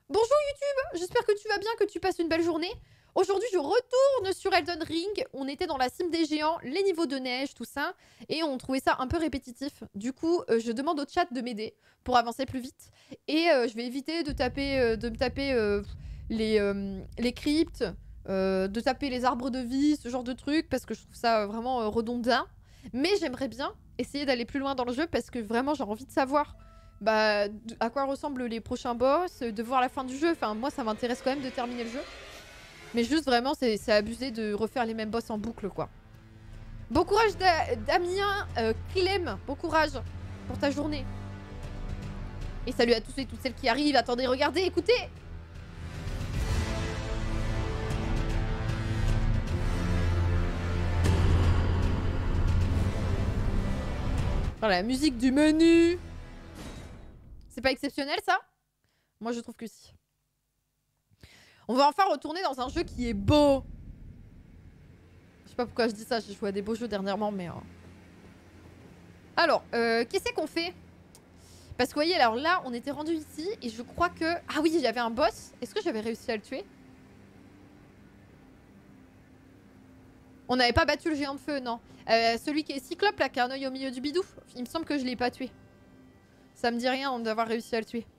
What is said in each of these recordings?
Bonjour YouTube, j'espère que tu vas bien, que tu passes une belle journée. Aujourd'hui, je retourne sur Elden Ring. On était dans la cime des géants, les niveaux de neige, tout ça. Et on trouvait ça un peu répétitif. Du coup, je demande au chat de m'aider pour avancer plus vite. Et je vais éviter de me taper les cryptes, de taper les arbres de vie, ce genre de trucs, parce que je trouve ça vraiment redondant. Mais j'aimerais bien essayer d'aller plus loin dans le jeu, parce que vraiment, j'ai envie de savoir bah, à quoi ressemblent les prochains boss, de voir la fin du jeu. Enfin, moi, ça m'intéresse quand même de terminer le jeu. Mais juste, vraiment, c'est abusé de refaire les mêmes boss en boucle, quoi. Bon courage, Damien, Clem. Bon courage pour ta journée. Et salut à tous et toutes celles qui arrivent. Attendez, regardez, écoutez. Voilà, la musique du menu. C'est pas exceptionnel, ça? Moi, je trouve que si. On va enfin retourner dans un jeu qui est beau. Je sais pas pourquoi je dis ça, j'ai joué à des beaux jeux dernièrement, mais... Alors, qu'est-ce qu'on fait? Parce que vous voyez, alors là, on était rendu ici, et je crois que... Ah oui, il y avait un boss. Est-ce que j'avais réussi à le tuer? On n'avait pas battu le géant de feu, non. Celui qui est cyclope, là, qui a un œil au milieu du bidou. Il me semble que je l'ai pas tué. Ça me dit rien d'avoir réussi à le tuer.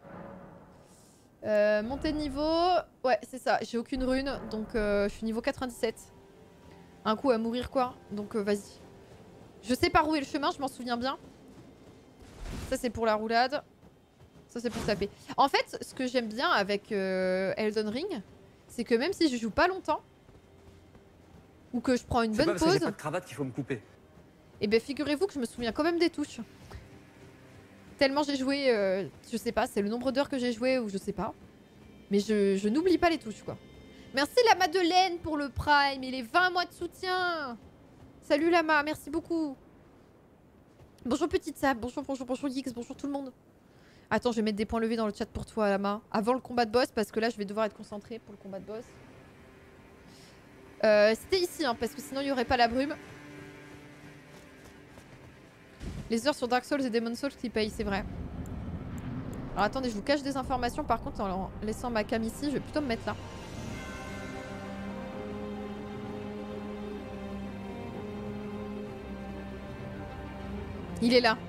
Montée de niveau... Ouais, c'est ça. J'ai aucune rune, donc je suis niveau 97. Un coup à mourir, quoi. Donc vas-y. Je sais par où est le chemin, je m'en souviens bien. Ça, c'est pour la roulade. Ça, c'est pour taper. En fait, ce que j'aime bien avec Elden Ring, c'est que même si je joue pas longtemps, ou que je prends une bonne pause... C'est pas de cravate qu'il faut me couper. Et ben figurez-vous que je me souviens quand même des touches. Tellement j'ai joué, je sais pas, c'est le nombre d'heures que j'ai joué ou je sais pas. Mais je n'oublie pas les touches, quoi. Merci la Madeleine pour le Prime et les 20 mois de soutien. Salut Lama, merci beaucoup. Bonjour Petite Sab, bonjour X, bonjour tout le monde. Attends, je vais mettre des points levés dans le chat pour toi Lama. Avant le combat de boss, parce que là je vais devoir être concentrée pour le combat de boss. C'était ici, hein, parce que sinon il n'y aurait pas la brume. Les heures sur Dark Souls et Demon Souls qui payent, c'est vrai. Alors attendez, je vous cache des informations par contre en laissant ma cam ici, je vais plutôt me mettre là. Il est là.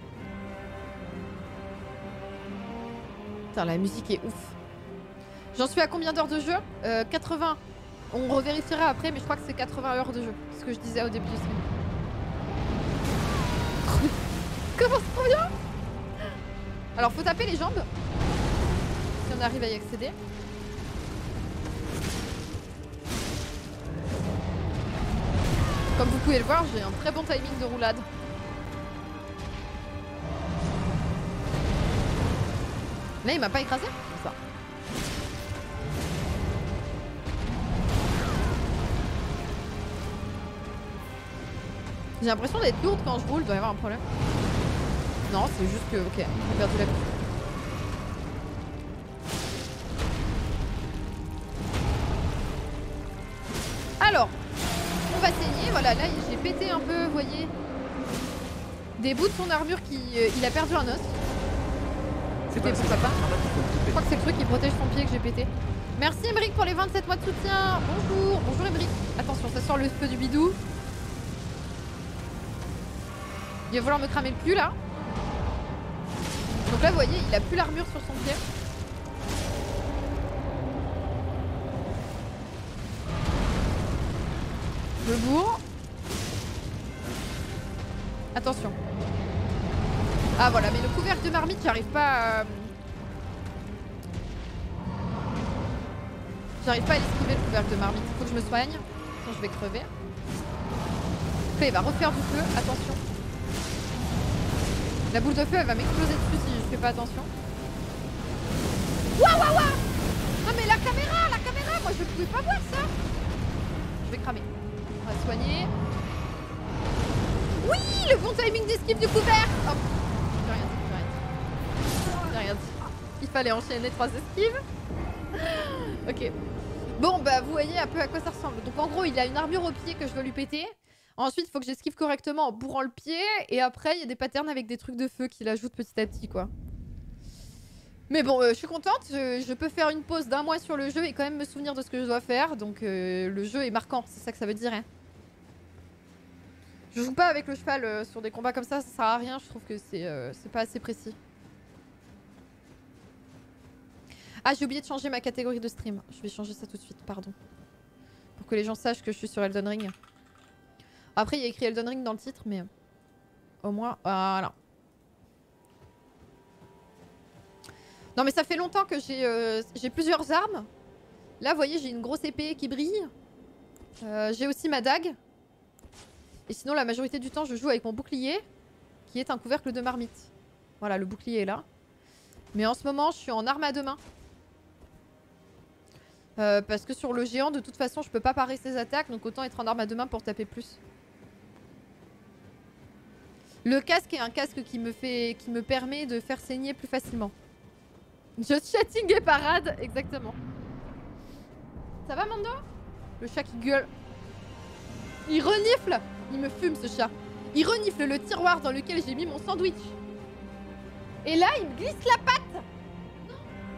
Putain, la musique est ouf. J'en suis à combien d'heures de jeu 80. On revérifiera après, mais je crois que c'est 80 heures de jeu. C'est ce que je disais au début du stream. Comment c'est trop bien. Alors, faut taper les jambes. Si on arrive à y accéder. Comme vous pouvez le voir, j'ai un très bon timing de roulade. Là, il m'a pas écrasé? C'est ça. J'ai l'impression d'être lourde quand je roule, il doit y avoir un problème. Non, c'est juste que... Ok, j'ai perdu la vie. Alors, on va saigner. Voilà, là, j'ai pété un peu, vous voyez. Des bouts de son armure qui... il a perdu un os. C'était pour papa. Je crois que c'est le truc qui protège son pied que j'ai pété. Merci Emeric pour les 27 mois de soutien. Bonjour. Bonjour Emeric. Attention, ça sort le feu du bidou. Il va vouloir me cramer le cul là. Donc là vous voyez, il a plus l'armure sur son pied. Je bourre. Attention. Ah voilà, mais le couvercle de marmite, j'arrive pas à... J'arrive pas à l'esquiver le couvercle de marmite. Faut que je me soigne. Sinon je vais crever. Après il va refaire du feu, attention. La boule de feu elle va m'exploser dessus si je fais pas attention. Waouh waouh waouh. Non mais la caméra, moi je pouvais pas voir ça. Je vais cramer. On va soigner. Oui, le bon timing d'esquive du couvercle. Hop. J'ai rien dit, j'ai rien dit. Il fallait enchaîner 3 esquives. Ok. Bon bah vous voyez un peu à quoi ça ressemble. Donc en gros il a une armure au pied que je dois lui péter. Ensuite, il faut que j'esquive correctement en bourrant le pied. Et après, il y a des patterns avec des trucs de feu qu'il ajoute petit à petit, quoi. Mais bon, je suis contente. Je peux faire une pause d'1 mois sur le jeu et quand même me souvenir de ce que je dois faire. Donc le jeu est marquant, c'est ça que ça veut dire. Hein. Je joue pas avec le cheval sur des combats comme ça sert à rien. Je trouve que c'est pas assez précis. Ah, j'ai oublié de changer ma catégorie de stream. Je vais changer ça tout de suite, pardon. Pour que les gens sachent que je suis sur Elden Ring. Après, il y a écrit Elden Ring dans le titre, mais au moins, voilà. Non, mais ça fait longtemps que j'ai plusieurs armes. Là, vous voyez, j'ai une grosse épée qui brille. J'ai aussi ma dague. Et sinon, la majorité du temps, je joue avec mon bouclier, qui est un couvercle de marmite. Voilà, le bouclier est là. Mais en ce moment, je suis en arme à deux mains. Parce que sur le géant, de toute façon, je peux pas parer ses attaques, donc autant être en arme à deux mains pour taper plus. Le casque est un casque qui me permet de faire saigner plus facilement. Just chatting et parade, exactement. Ça va, Mando? Le chat qui gueule. Il renifle. Il me fume, ce chat. Il renifle le tiroir dans lequel j'ai mis mon sandwich. Et là, il me glisse la patte. Non.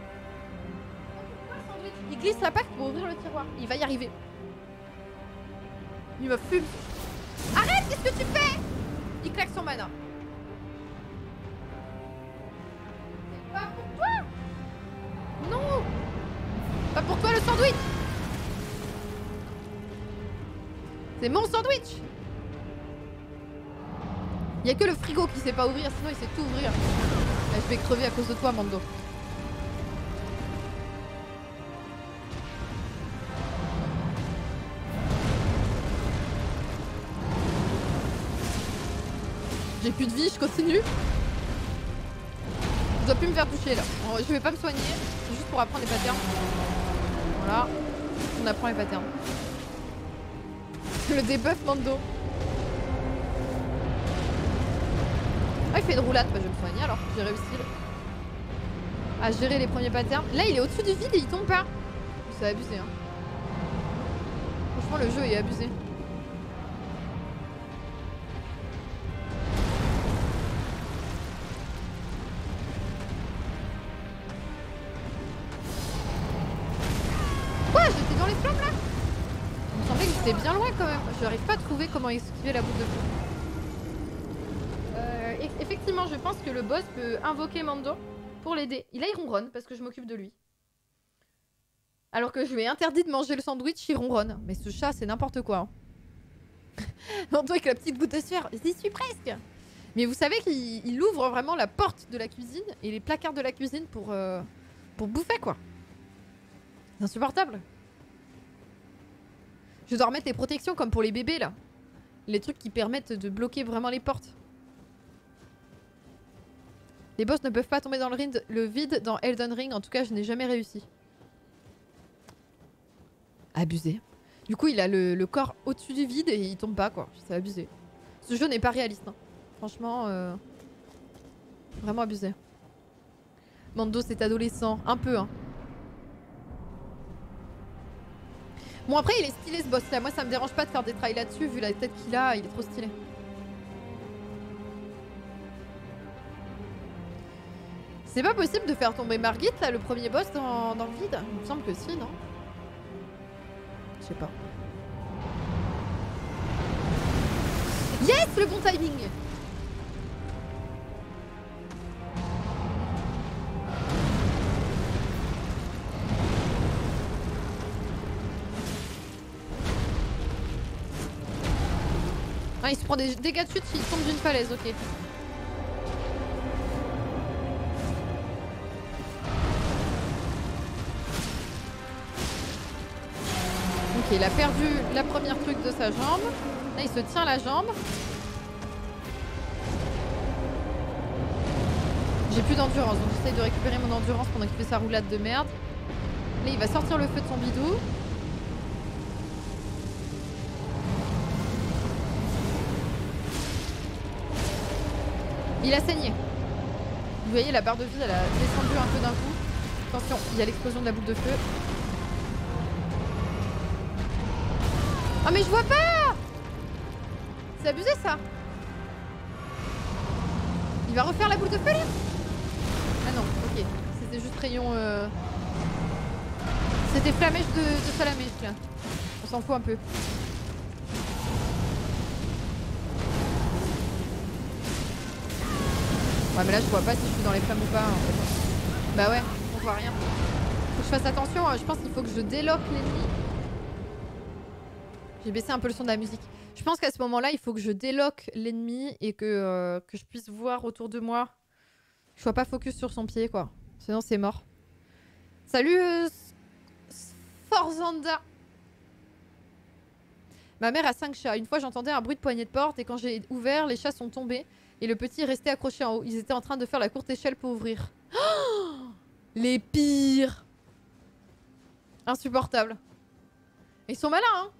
Il glisse la patte pour ouvrir le tiroir. Il va y arriver. Il me fume. Arrête, qu'est-ce que tu fais? Il claque son mana. C'est pas pour toi. Non. Pas pour toi le sandwich. C'est mon sandwich. Il y a que le frigo qui sait pas ouvrir, sinon il sait tout ouvrir. Là, je vais crever à cause de toi, Mando. J'ai plus de vie, je continue. Je dois plus me faire toucher là. Je vais pas me soigner, c'est juste pour apprendre les patterns. Voilà, on apprend les patterns. Le debuff Mando. Ah, il fait une roulade, bah, je vais me soigner alors. J'ai réussi à gérer les premiers patterns. Là, il est au-dessus du vide et il tombe pas. C'est abusé, hein. Franchement, le jeu est abusé. Quoi? J'étais dans les flammes là? Il me semblait que j'étais bien loin quand même. Je n'arrive pas à trouver comment esquiver la boule de feu. Effectivement, je pense que le boss peut invoquer Mando pour l'aider. Là, il ronronne parce que je m'occupe de lui. Alors que je lui ai interdit de manger le sandwich, il ronronne. Mais ce chat, c'est n'importe quoi. Hein. Mando avec la petite goutte de sueur. J'y suis presque. Mais vous savez qu'il ouvre vraiment la porte de la cuisine et les placards de la cuisine pour bouffer, quoi. C'est insupportable. Je dois remettre les protections comme pour les bébés, là. Les trucs qui permettent de bloquer vraiment les portes. Les boss ne peuvent pas tomber dans le vide dans Elden Ring. En tout cas, je n'ai jamais réussi. Abusé. Du coup, il a le corps au-dessus du vide et il tombe pas, quoi. C'est abusé. Ce jeu n'est pas réaliste. Hein. Franchement, vraiment abusé. Mando, c'est adolescent. Un peu, hein. Bon, après, il est stylé, ce boss-là. Moi, ça me dérange pas de faire des trails là-dessus. Vu la tête qu'il a, il est trop stylé. C'est pas possible de faire tomber Margit, là, le premier boss dans le vide? Il me semble que si, non? Je sais pas. Yes, le bon timing! Ah, il se prend des dégâts de chute s'il tombe d'une falaise, ok. Ok, il a perdu la première truc de sa jambe. Là, il se tient la jambe. J'ai plus d'endurance, donc j'essaye de récupérer mon endurance pendant qu'il fait sa roulade de merde. Là, il va sortir le feu de son bidou. Il a saigné. Vous voyez, la barre de vie, elle a descendu un peu d'un coup. Attention, il y a l'explosion de la boule de feu. Oh mais je vois pas! C'est abusé ça! Il va refaire la boule de feu là? Ah non, ok. c'était juste rayon... C'était flamèche de salamèche là. On s'en fout un peu. Ouais mais là je vois pas si je suis dans les flammes ou pas en fait. Bah ouais, on voit rien. Faut que je fasse attention, je pense qu'il faut que je déloque l'ennemi. J'ai baissé un peu le son de la musique. Je pense qu'à ce moment-là, il faut que je déloque l'ennemi et que je puisse voir autour de moi. Que je sois pas focus sur son pied quoi. Sinon c'est mort. Salut Forzanda. Ma mère a 5 chats. Une fois j'entendais un bruit de poignée de porte et quand j'ai ouvert, les chats sont tombés. Et le petit restait accroché en haut. Ils étaient en train de faire la courte échelle pour ouvrir. Oh, les pires. Insupportables. Ils sont malins, hein.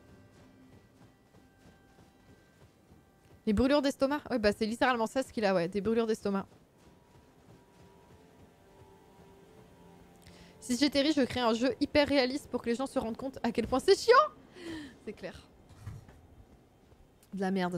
Les brûlures d'estomac. Ouais, bah c'est littéralement ça ce qu'il a, ouais. Des brûlures d'estomac. Si j'étais riche, je crée un jeu hyper réaliste pour que les gens se rendent compte à quel point c'est chiant. C'est clair. De la merde.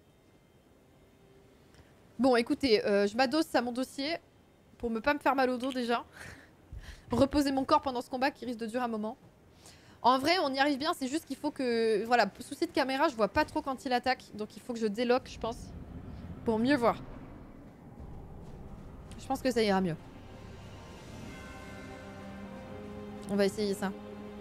Bon, écoutez, je m'adosse à mon dossier pour ne pas me faire mal au dos déjà. Reposer mon corps pendant ce combat qui risque de durer un moment. En vrai, on y arrive bien, c'est juste qu'il faut que... Voilà, souci de caméra, je vois pas trop quand il attaque. Donc il faut que je déloque, je pense. Pour mieux voir. Je pense que ça ira mieux. On va essayer ça.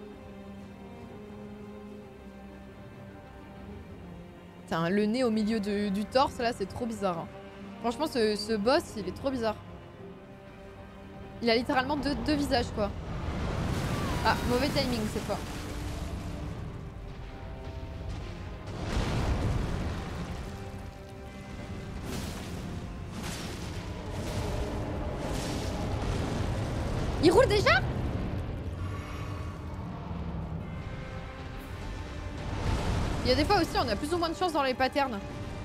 Putain, le nez au milieu du torse, là, c'est trop bizarre. Hein. Franchement, ce boss, il est trop bizarre. Il a littéralement deux visages, quoi. Ah, mauvais timing, cette fois. Il roule déjà ? Il y a des fois aussi, on a plus ou moins de chance dans les patterns.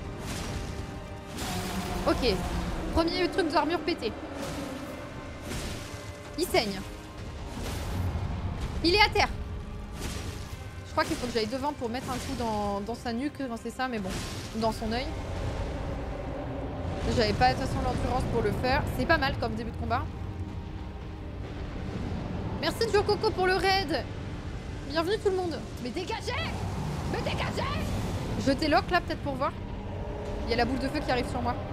Ok. Premier truc d'armure pété. Il saigne. Il est à terre. Je crois qu'il faut que j'aille devant pour mettre un coup dans sa nuque quand c'est ça, mais bon. Dans son œil. J'avais pas de toute façon l'endurance pour le faire. C'est pas mal comme début de combat. Merci Joe Coco pour le raid. Bienvenue tout le monde. Mais dégagez! Mais dégagez! Je déloque là peut-être pour voir. Il y a la boule de feu qui arrive sur moi.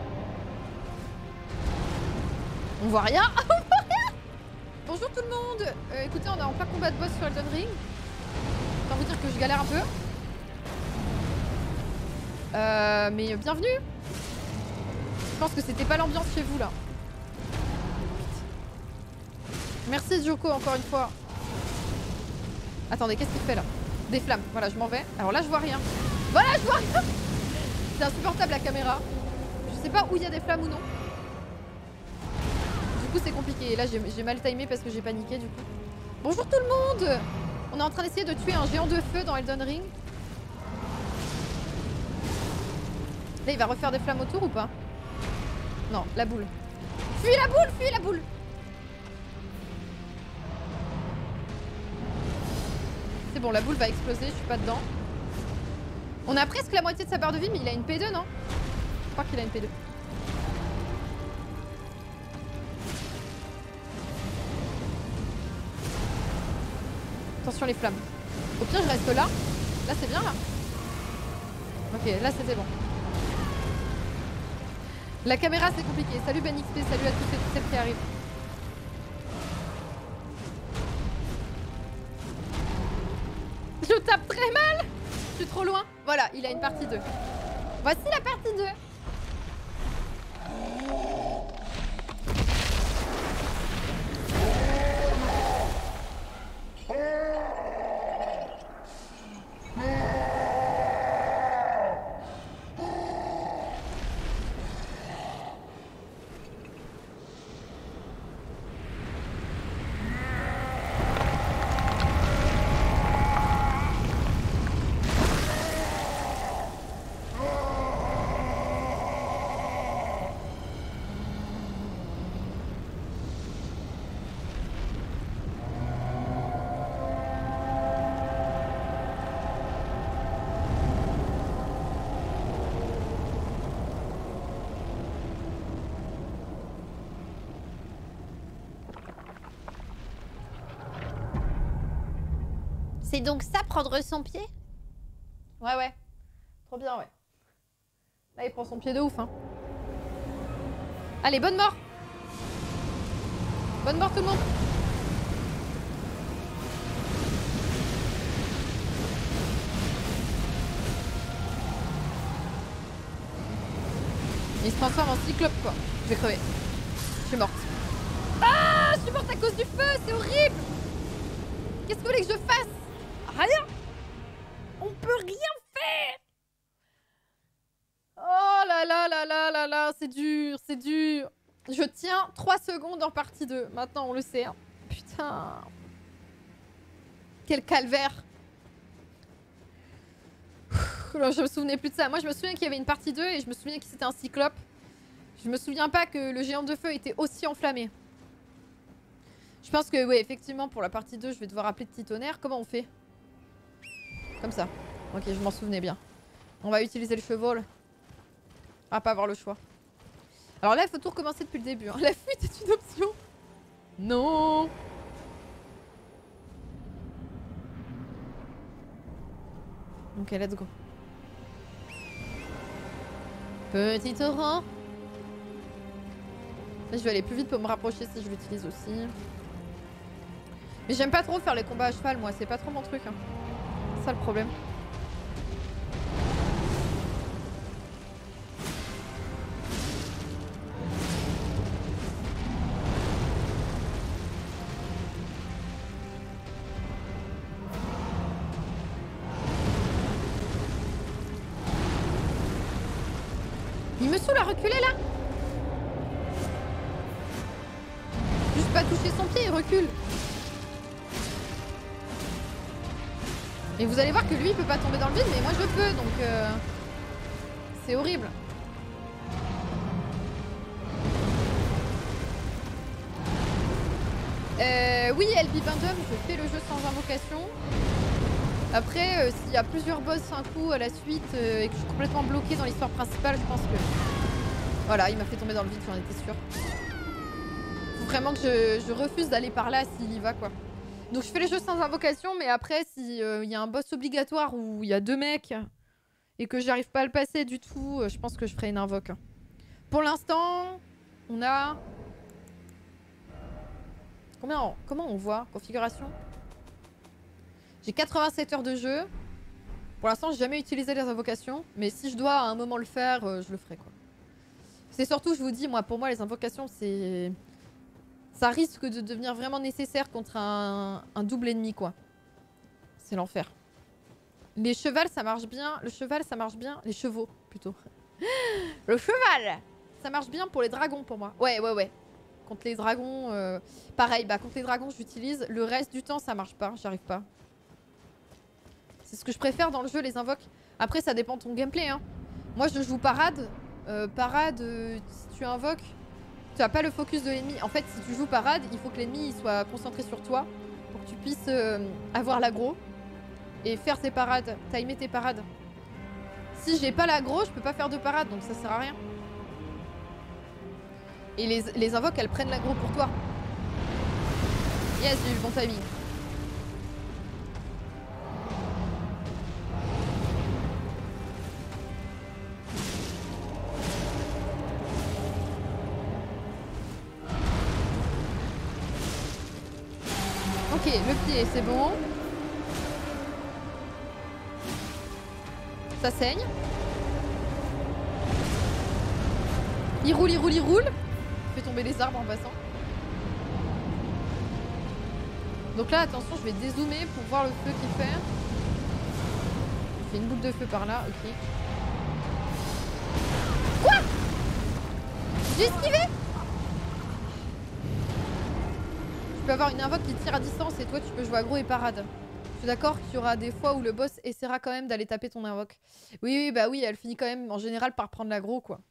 On voit rien. On voit rien. Bonjour tout le monde. Écoutez, on est en plein combat de boss sur Elden Ring. Autant vous dire que je galère un peu. Mais bienvenue. Je pense que c'était pas l'ambiance chez vous là. Merci Joko encore une fois. Attendez, qu'est-ce qu'il fait là? Des flammes, voilà, je m'en vais. Alors là, je vois rien. Voilà, je vois rien. C'est insupportable la caméra. Je sais pas où il y a des flammes ou non. Du coup, c'est compliqué. Et là, j'ai mal timé parce que j'ai paniqué du coup. Bonjour tout le monde. On est en train d'essayer de tuer un géant de feu dans Elden Ring. Là, il va refaire des flammes autour ou pas? Non, la boule. Fuis la boule, fuis la boule. C'est bon, la boule va exploser, je suis pas dedans. On a presque la moitié de sa barre de vie, mais il a une P2, non? Je crois qu'il a une P2. Attention les flammes. Au pire, je reste là. Là, c'est bien, là. Ok, là, c'était bon. La caméra, c'est compliqué. Salut Ben XP, salut à toutes et toutes celles qui arrivent. Je tape très mal. Je suis trop loin. Voilà, il a une partie 2. Voici la partie 2. C'est donc ça, prendre son pied? Ouais, ouais. Trop bien, ouais. Là, il prend son pied de ouf, hein. Allez, bonne mort! Bonne mort, tout le monde! Il se transforme en cyclope, quoi. Je vais crever. Je suis morte. Ah! Je suis morte à cause du feu! C'est horrible! Qu'est-ce que vous voulez que je fasse? Rien! On peut rien faire! Oh là là là là là là! C'est dur, c'est dur! Je tiens 3 secondes en partie 2. Maintenant, on le sait. Hein. Putain! Quel calvaire! Je me souvenais plus de ça. Moi, je me souviens qu'il y avait une partie 2 et je me souviens que c'était un cyclope. Je me souviens pas que le géant de feu était aussi enflammé. Je pense que, oui, effectivement, pour la partie 2, je vais devoir appeler Petit Tonnerre. Comment on fait? Comme ça. Ok, je m'en souvenais bien. On va utiliser le cheval. On va pas avoir le choix. Alors là, il faut tout recommencer depuis le début. Hein. La fuite est une option. Non! Ok, let's go. Petit torrent. Là, je vais aller plus vite pour me rapprocher si je l'utilise aussi. Mais j'aime pas trop faire les combats à cheval, moi. C'est pas trop mon truc. Hein. C'est ça le problème. Il me saoule à reculer là. Juste pas toucher son pied, il recule. Et vous allez voir que lui il peut pas tomber dans le vide, mais moi je peux, donc c'est horrible. Oui, LB Bindum, je fais le jeu sans invocation. Après, s'il y a plusieurs boss un coup à la suite et que je suis complètement bloquée dans l'histoire principale, je pense que... Voilà, il m'a fait tomber dans le vide, j'en étais sûre. Faut vraiment que je refuse d'aller par là s'il y va, quoi. Donc je fais les jeux sans invocation, mais après, s'il y a un boss obligatoire où il y a 2 mecs et que j'arrive pas à le passer du tout, je pense que je ferai une invoque. Pour l'instant, on a... Comment on voit? Configuration? J'ai 87 heures de jeu. Pour l'instant, j'ai jamais utilisé les invocations. Mais si je dois à un moment le faire, je le ferai, quoi. C'est surtout, je vous dis, moi, pour moi, les invocations, c'est... Ça risque de devenir vraiment nécessaire contre un double ennemi, quoi. C'est l'enfer. Les chevals, ça marche bien. Le cheval, ça marche bien. Les chevaux, plutôt. Le cheval! Ça marche bien pour les dragons, pour moi. Ouais, ouais, ouais. Contre les dragons, pareil, bah contre les dragons, j'utilise. Le reste du temps, ça marche pas. J'arrive pas. C'est ce que je préfère dans le jeu, les invoques. Après, ça dépend de ton gameplay, hein. Moi, je joue parade. Parade, si tu invoques, tu as pas le focus de l'ennemi. En fait, si tu joues parade, il faut que l'ennemi soit concentré sur toi pour que tu puisses avoir l'aggro et faire tes parades, timer tes parades. Si j'ai pas l'aggro, je peux pas faire de parade, donc ça sert à rien. Et les invoques, elles prennent l'aggro pour toi. Yes, j'ai eu le bon timing. Ok, le pied, c'est bon. Ça saigne. Il roule, il roule, il roule. Il fait tomber les arbres en passant. Donc là, attention, je vais dézoomer pour voir le feu qu'il fait. Il fait une boule de feu par là, ok. Quoi? J'ai esquivé? Tu peux avoir une invoque qui tire à distance et toi tu peux jouer aggro et parade. Je suis d'accord qu'il y aura des fois où le boss essaiera quand même d'aller taper ton invoque. Oui, oui, bah oui, elle finit quand même en général par prendre l'aggro, quoi.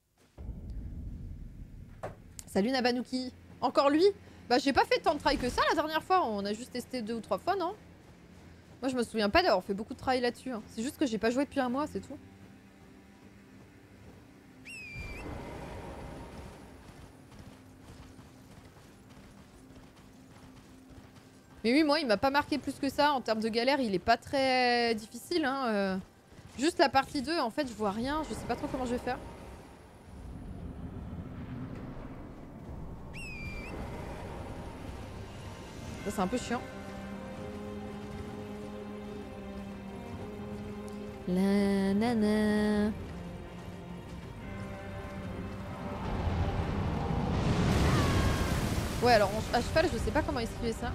Salut Nabanuki. Encore lui? Bah j'ai pas fait tant de travail que ça la dernière fois, on a juste testé 2 ou 3 fois, non? Moi je me souviens pas d'avoir fait beaucoup de travail là-dessus. Hein. C'est juste que j'ai pas joué depuis un mois, c'est tout. Mais oui, moi, il m'a pas marqué plus que ça. En termes de galère, il est pas très difficile. Hein. Juste la partie 2, en fait, je vois rien. Je sais pas trop comment je vais faire. Ça, c'est un peu chiant. La nana. Ouais, alors à cheval, je sais pas comment esquiver ça.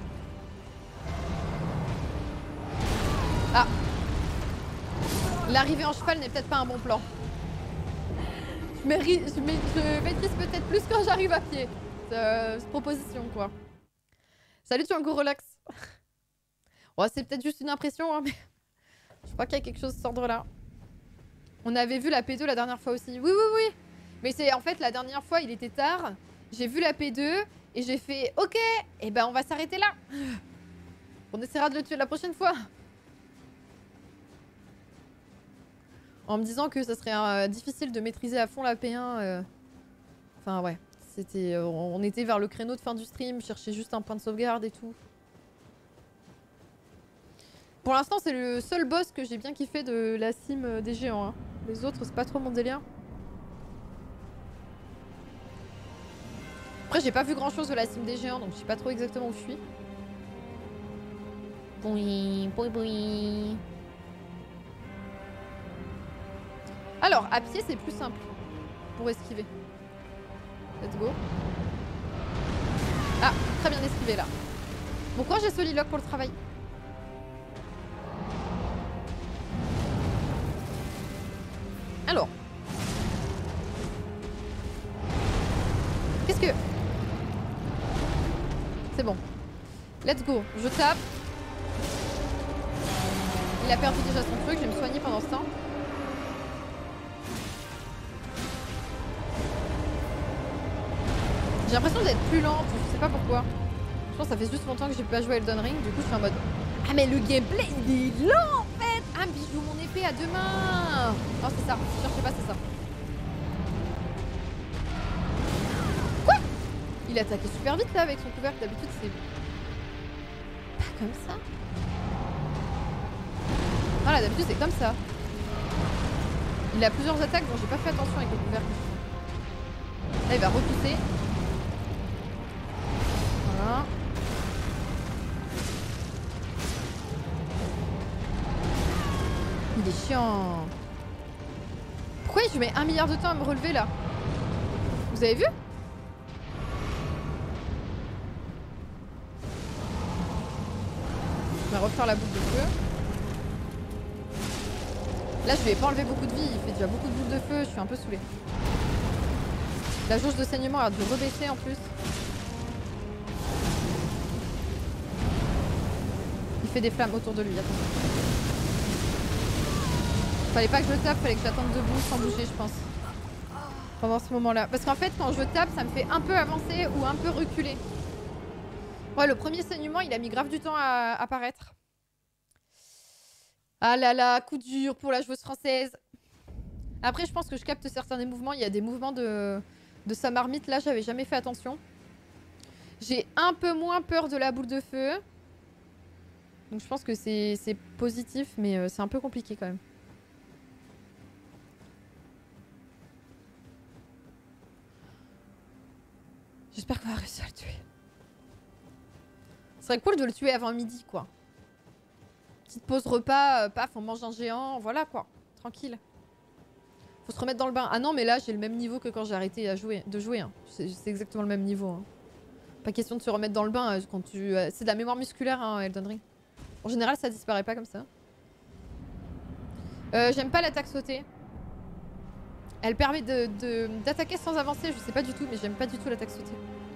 Ah. L'arrivée en cheval n'est peut-être pas un bon plan. Je maîtrise peut-être plus quand j'arrive à pied. C'est proposition, quoi. Salut, tu es un go relax. Ouais, c'est peut-être juste une impression, hein, mais je crois qu'il y a quelque chose de cet ordre-là. On avait vu la P2 la dernière fois aussi. Oui, oui, oui. Mais c'est en fait la dernière fois, il était tard. J'ai vu la P2 et j'ai fait OK, et ben on va s'arrêter là. On essaiera de le tuer la prochaine fois. En me disant que ça serait difficile de maîtriser à fond la P1. Enfin ouais, c'était, on était vers le créneau de fin du stream, chercher juste un point de sauvegarde et tout. Pour l'instant, c'est le seul boss que j'ai bien kiffé de la sim des géants. Hein. Les autres, c'est pas trop mon délire. Après, j'ai pas vu grand chose de la sim des géants, donc je sais pas trop exactement où je suis. Boui, boui, boui. Alors, à pied, c'est plus simple pour esquiver. Let's go. Ah, très bien esquivé là. Bon courage à Soliloque pour le travail. Alors. Qu'est-ce que... C'est bon. Let's go. Je tape. Il a perdu déjà son truc. Je vais me soigner pendant ce temps. J'ai l'impression d'être plus lente. Je sais pas pourquoi. Je pense que ça fait juste longtemps que j'ai pas joué à Elden Ring. Du coup, je suis en mode... Ah mais le gameplay, il est lent en fait. Ah mais je joue mon épée à deux mains. Oh c'est ça. Je cherchais pas, c'est ça. Quoi? Il attaquait super vite là avec son couvercle. D'habitude, c'est... Pas comme ça. Voilà, d'habitude, c'est comme ça. Il a plusieurs attaques dont j'ai pas fait attention avec le couvercle. Là, il va repousser. Voilà. Il est chiant. Pourquoi je mets 1 milliard de temps à me relever là? Vous avez vu? Je vais refaire la boucle de feu. Là je vais pas enlever beaucoup de vie, il fait déjà beaucoup de boucles de feu, je suis un peu saoulée. La jauge de saignement a dû rebaisser en plus. Il fait des flammes autour de lui, attention. Fallait pas que je le tape, fallait que j'attende debout sans bouger je pense. Pendant ce moment-là. Parce qu'en fait quand je tape ça me fait un peu avancer ou un peu reculer. Ouais le premier saignement il a mis grave du temps à apparaître. Ah là là, coup dur pour la joueuse française. Après je pense que je capte certains des mouvements. Il y a des mouvements de sa marmite là, j'avais jamais fait attention. J'ai un peu moins peur de la boule de feu. Donc je pense que c'est positif mais c'est un peu compliqué quand même. J'espère qu'on va réussir à le tuer. Ce serait cool de le tuer avant midi, quoi. Petite pause repas, paf, on mange un géant, voilà quoi. Tranquille. Faut se remettre dans le bain. Ah non, mais là, j'ai le même niveau que quand j'ai arrêté de jouer. Hein. C'est exactement le même niveau. Hein. Pas question de se remettre dans le bain quand tu... c'est de la mémoire musculaire, hein, Elden Ring. En général, ça disparaît pas comme ça. J'aime pas l'attaque sautée. Elle permet d'attaquer sans avancer, je sais pas du tout, mais j'aime pas du tout l'attaque sautée.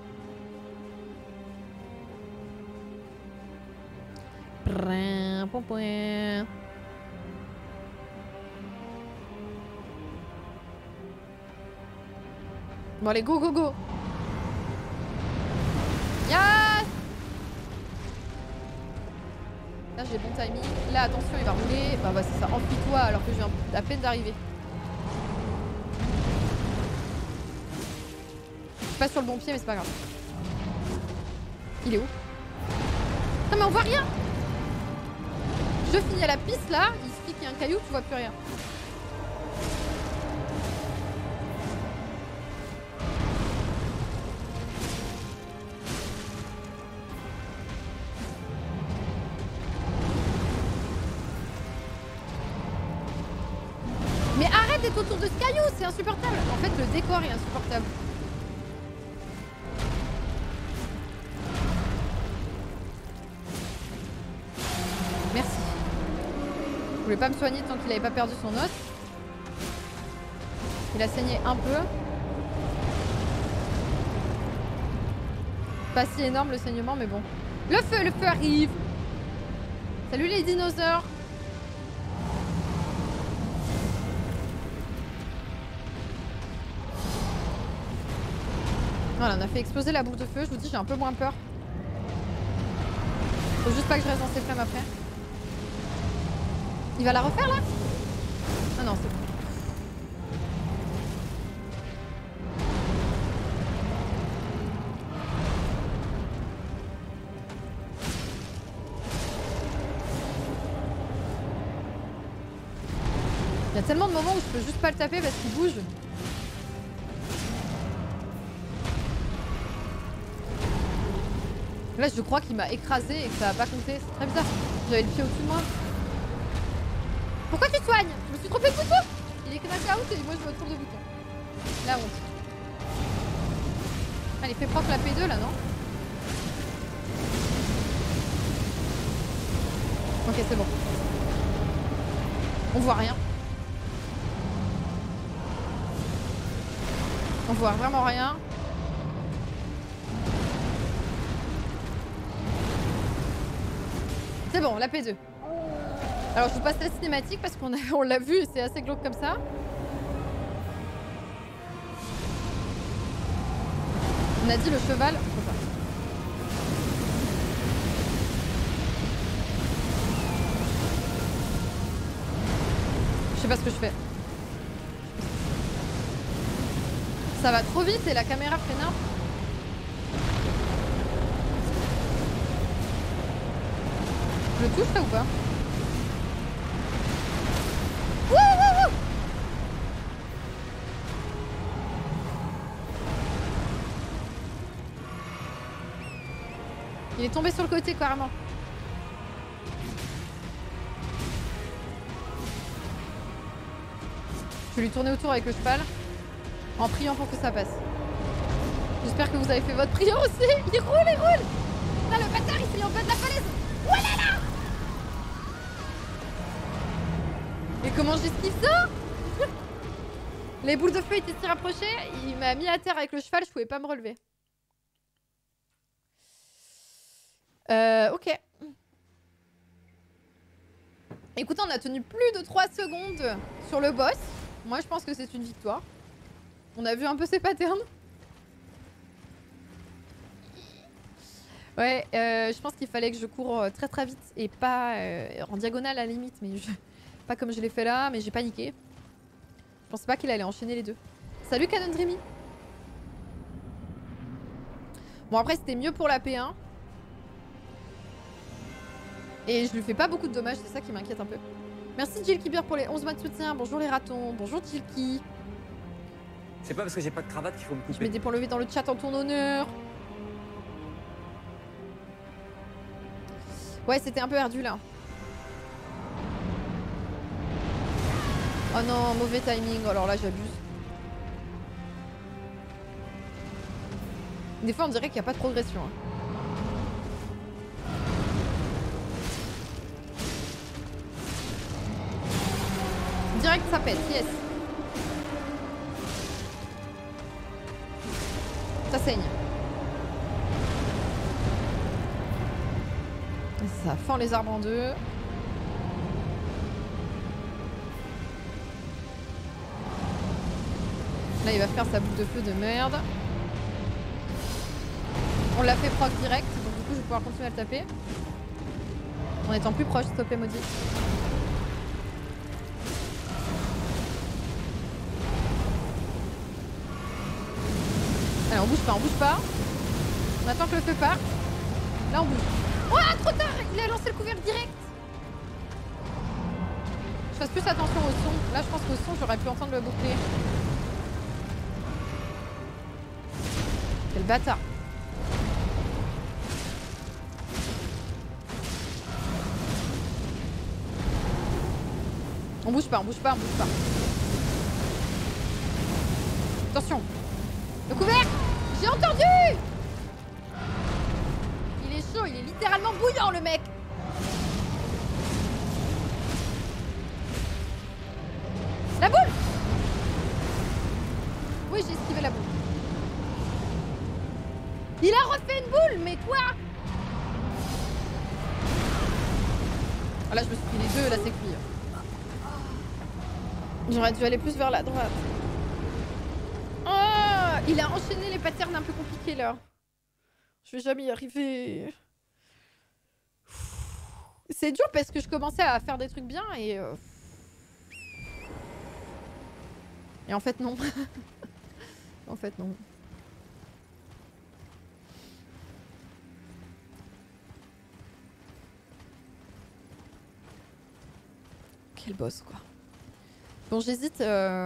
Bon allez, go go go. Yes. Là j'ai bon timing. Là attention, il va rouler. Bah c'est ça, enfuis-toi alors que je viens à peine d'arriver. Je suis pas sur le bon pied mais c'est pas grave. Il est où? Non mais on voit rien. Je finis à la piste là, il suffit qu'il y ait un caillou, tu vois plus rien. Mais arrête d'être autour de ce caillou, c'est insupportable. En fait, le décor est insupportable. Merci. Je voulais pas me soigner tant qu'il avait pas perdu son os. Il a saigné un peu. Pas si énorme le saignement, mais bon. Le feu arrive. Salut les dinosaures. Voilà, on a fait exploser la boule de feu. Je vous dis, j'ai un peu moins peur. Faut juste pas que je reste dans ces flammes après. Il va la refaire là? Ah non, c'est bon. Il y a tellement de moments où je peux juste pas le taper parce qu'il bouge. Là, je crois qu'il m'a écrasé et que ça a pas compté. C'est très bizarre. J'avais le pied au-dessus de moi. Pourquoi tu soignes? Je me suis trompé de bouton. Il est knock out et moi je me trompe de bouton. La honte. Allez, fais propre la P2 là, non? Ok, c'est bon. On voit rien. On voit vraiment rien. C'est bon, la P2. Alors je vous passe la cinématique parce qu'on l'a vu et c'est assez glauque comme ça. On a dit le cheval, on peut pas. Je sais pas ce que je fais. Ça va trop vite et la caméra freine. Je le touche là ou pas? Wouh. Il est tombé sur le côté carrément. Je vais lui tourner autour avec le cheval en priant pour que ça passe. J'espère que vous avez fait votre prière aussi. Il roule. Là le bâtard il est en bas de la falaise. Oulala. Et comment j'esquive ça? Les boules de feu étaient si rapprochées, il m'a mis à terre avec le cheval, je pouvais pas me relever. Ok. Écoutez, on a tenu plus de 3 secondes sur le boss. Moi, je pense que c'est une victoire. On a vu un peu ses patterns. Ouais, je pense qu'il fallait que je cours très très vite et pas en diagonale à la limite, mais pas comme je l'ai fait là, mais j'ai paniqué. Je pensais pas qu'il allait enchaîner les deux. Salut Canon Dreamy. Bon après c'était mieux pour la P1. Et je lui fais pas beaucoup de dommages, c'est ça qui m'inquiète un peu. Merci Jilky Beer pour les 11 mois de soutien. Bonjour les ratons, bonjour Jilky. C'est pas parce que j'ai pas de cravate qu'il faut me couper. Je mets des points levés dans le chat en ton honneur. Ouais, c'était un peu ardu là. Oh non, mauvais timing. Alors là, j'abuse. Des fois, on dirait qu'il n'y a pas de progression. Hein. Direct, ça pète. Yes. Ça saigne. Ça fend les arbres en deux. Là, il va faire sa boule de feu de merde. On l'a fait proc direct, donc du coup, je vais pouvoir continuer à le taper. En étant plus proche, s'il te plaît, maudit. Allez, on bouge pas, on bouge pas. On attend que le feu parte. Là, on bouge. Oh, trop tard! Il a lancé le couvercle direct! Je fasse plus attention au son. Là, je pense qu'au son, j'aurais pu entendre le bouclier. Quel bâtard! On bouge pas, on bouge pas, on bouge pas. Attention! Le couvercle! J'ai entendu! Il est chaud, il est littéralement bouillant le mec! La boule! Oui, j'ai esquivé la boule. Il a refait une boule, mais quoi? Ah là, je me suis pris les deux, là c'est cuit. J'aurais dû aller plus vers la droite. Oh, il a enchaîné les patterns un peu compliqués là. Je vais jamais y arriver. C'est dur parce que je commençais à faire des trucs bien et... Et en fait non. En fait non. Quel boss quoi. Bon j'hésite...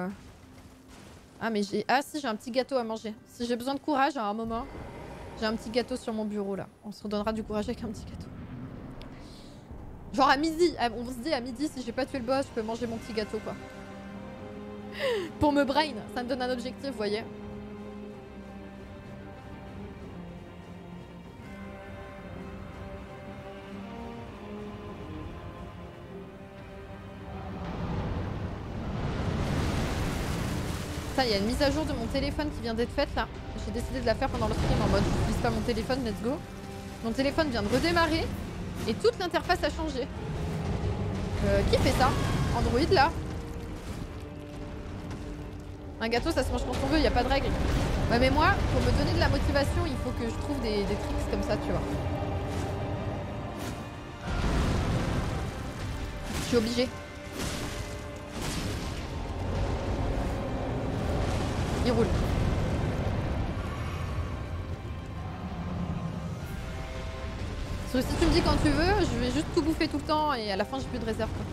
Ah mais j'ai... Ah si j'ai un petit gâteau à manger. Si j'ai besoin de courage à un moment, j'ai un petit gâteau sur mon bureau là. On se redonnera du courage avec un petit gâteau. Genre à midi, on se dit à midi si j'ai pas tué le boss, je peux manger mon petit gâteau quoi. Pour me brain, ça me donne un objectif, vous voyez. Il y a une mise à jour de mon téléphone qui vient d'être faite là. J'ai décidé de la faire pendant le stream en mode je n'utilise pas mon téléphone, let's go. Mon téléphone vient de redémarrer et toute l'interface a changé. Qui fait ça? Android là? Un gâteau ça se mange quand on veut, il n'y a pas de règle. Ouais mais moi, pour me donner de la motivation, il faut que je trouve des tricks comme ça, tu vois. Je suis obligée. Il roule. Parce que si tu me dis quand tu veux, je vais juste tout bouffer tout le temps et à la fin j'ai plus de réserve quoi.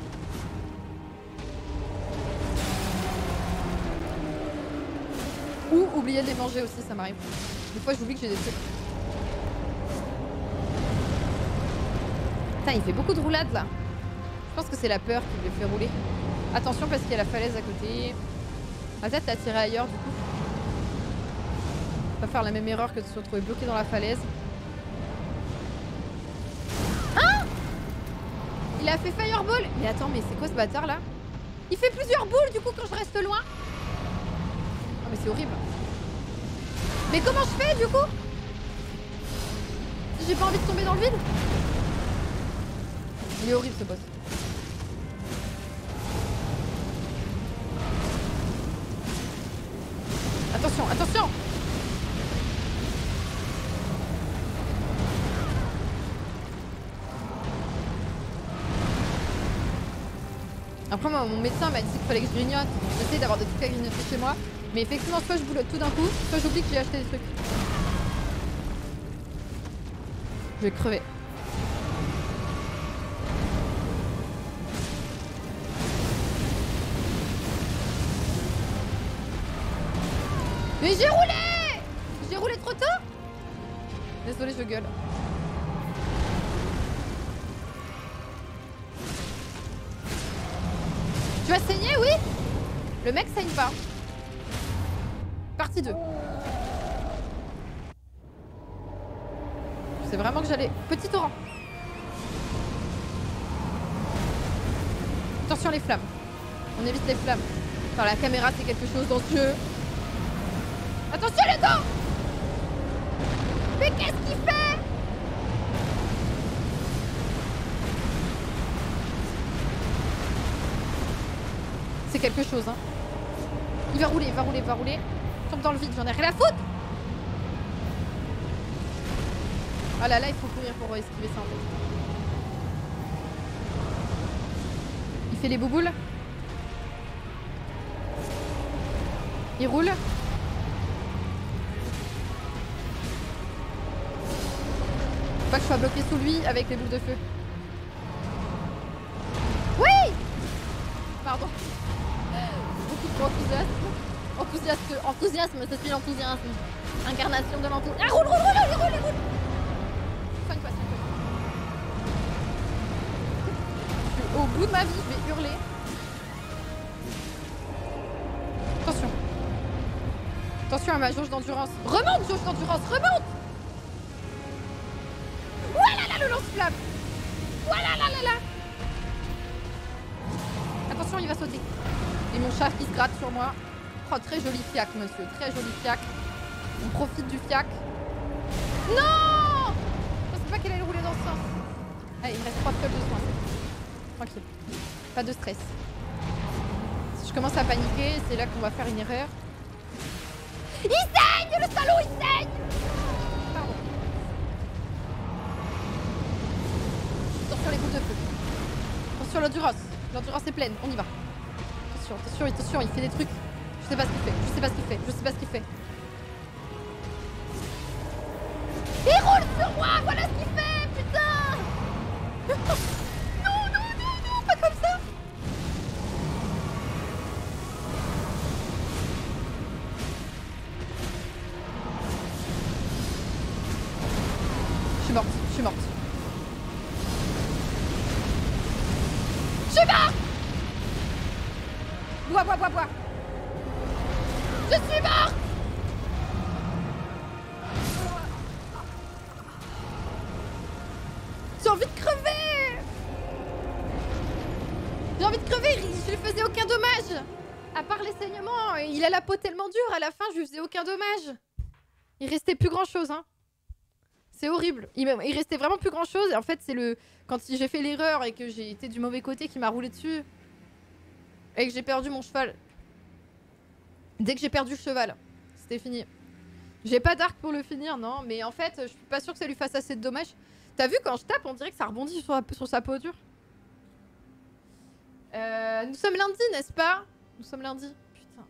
Ou oublier de les manger aussi, ça m'arrive. Des fois j'oublie que j'ai des trucs. Putain, il fait beaucoup de roulades là. Je pense que c'est la peur qui le fait rouler. Attention parce qu'il y a la falaise à côté. Ah, peut-être t'as tiré ailleurs du coup. Pas faire la même erreur que de se retrouver bloqué dans la falaise. Hein? Il a fait fireball. Mais attends, mais c'est quoi ce bâtard là? Il fait plusieurs boules du coup quand je reste loin. Oh mais c'est horrible. Mais comment je fais du coup? Si j'ai pas envie de tomber dans le vide. Il est horrible ce boss. Attention, attention! Après moi, mon médecin m'a dit qu'il fallait que je grignote. J'essaie d'avoir des trucs à grignoter chez moi. Mais effectivement, soit je boulotte tout d'un coup, soit j'oublie que j'ai acheté des trucs. Je vais crever. Mais j'ai roulé! J'ai roulé trop tôt? Désolée, je gueule. Tu vas saigner, oui? Le mec saigne pas. Partie 2. Je sais vraiment que j'allais... Petit torrent. Attention les flammes. On évite les flammes. Enfin, la caméra, c'est quelque chose dans ce jeu. Attention les dents! Mais qu'est-ce qu'il fait? C'est quelque chose, hein. Il va rouler, il va rouler, il va rouler. Tombe dans le vide, j'en ai rien à foutre. Ah là là, il faut courir pour esquiver ça en fait. Il fait les bouboules. Il roule. pas que je sois bloqué sous lui avec les boules de feu. Oui! Pardon. Beaucoup trop enthousiasme. Enthousiasme, c'est celui l'enthousiasme. Incarnation de l'enthousiasme. Ah, roule! Soigne-toi. Je suis au bout de ma vie, je vais hurler. Attention. Attention à ma jauge d'endurance. Remonte, jauge d'endurance, remonte! Voilà le lance-flamme! Voilà là! Attention, il va sauter. Et mon chat qui se gratte sur moi. Oh, très joli fiac, monsieur. Très joli fiac. On profite du fiac. Non! Je pensais pas qu'elle allait rouler dans ce sens. Allez, il me reste 3 fioles de soin. Tranquille. Pas de stress. Si je commence à paniquer, c'est là qu'on va faire une erreur. Il saigne! Le salaud, il saigne! Pardon. Attention les boules de feu. Attention l'endurance. L'endurance est pleine, on y va. Attention, il fait des trucs. Je sais pas ce qu'il fait. Il roule sur moi, voilà ce qu'il fait, putain. Non, pas comme ça. Je suis morte. Je suis morte. Bois. Je suis morte. J'ai envie de crever. Je lui faisais aucun dommage. À part les saignements, il a la peau tellement dure, à la fin je lui faisais aucun dommage. Il restait plus grand chose, hein. C'est horrible. Il restait vraiment plus grand chose. Et en fait, c'est quand j'ai fait l'erreur et que j'ai été du mauvais côté qui m'a roulé dessus. Et que j'ai perdu mon cheval. Dès que j'ai perdu le cheval, c'était fini. J'ai pas d'arc pour le finir, non. Mais en fait, je suis pas sûre que ça lui fasse assez de dommages. T'as vu, quand je tape, on dirait que ça rebondit sur sa peau dure. Nous sommes lundi, n'est-ce pas? Nous sommes lundi. Putain.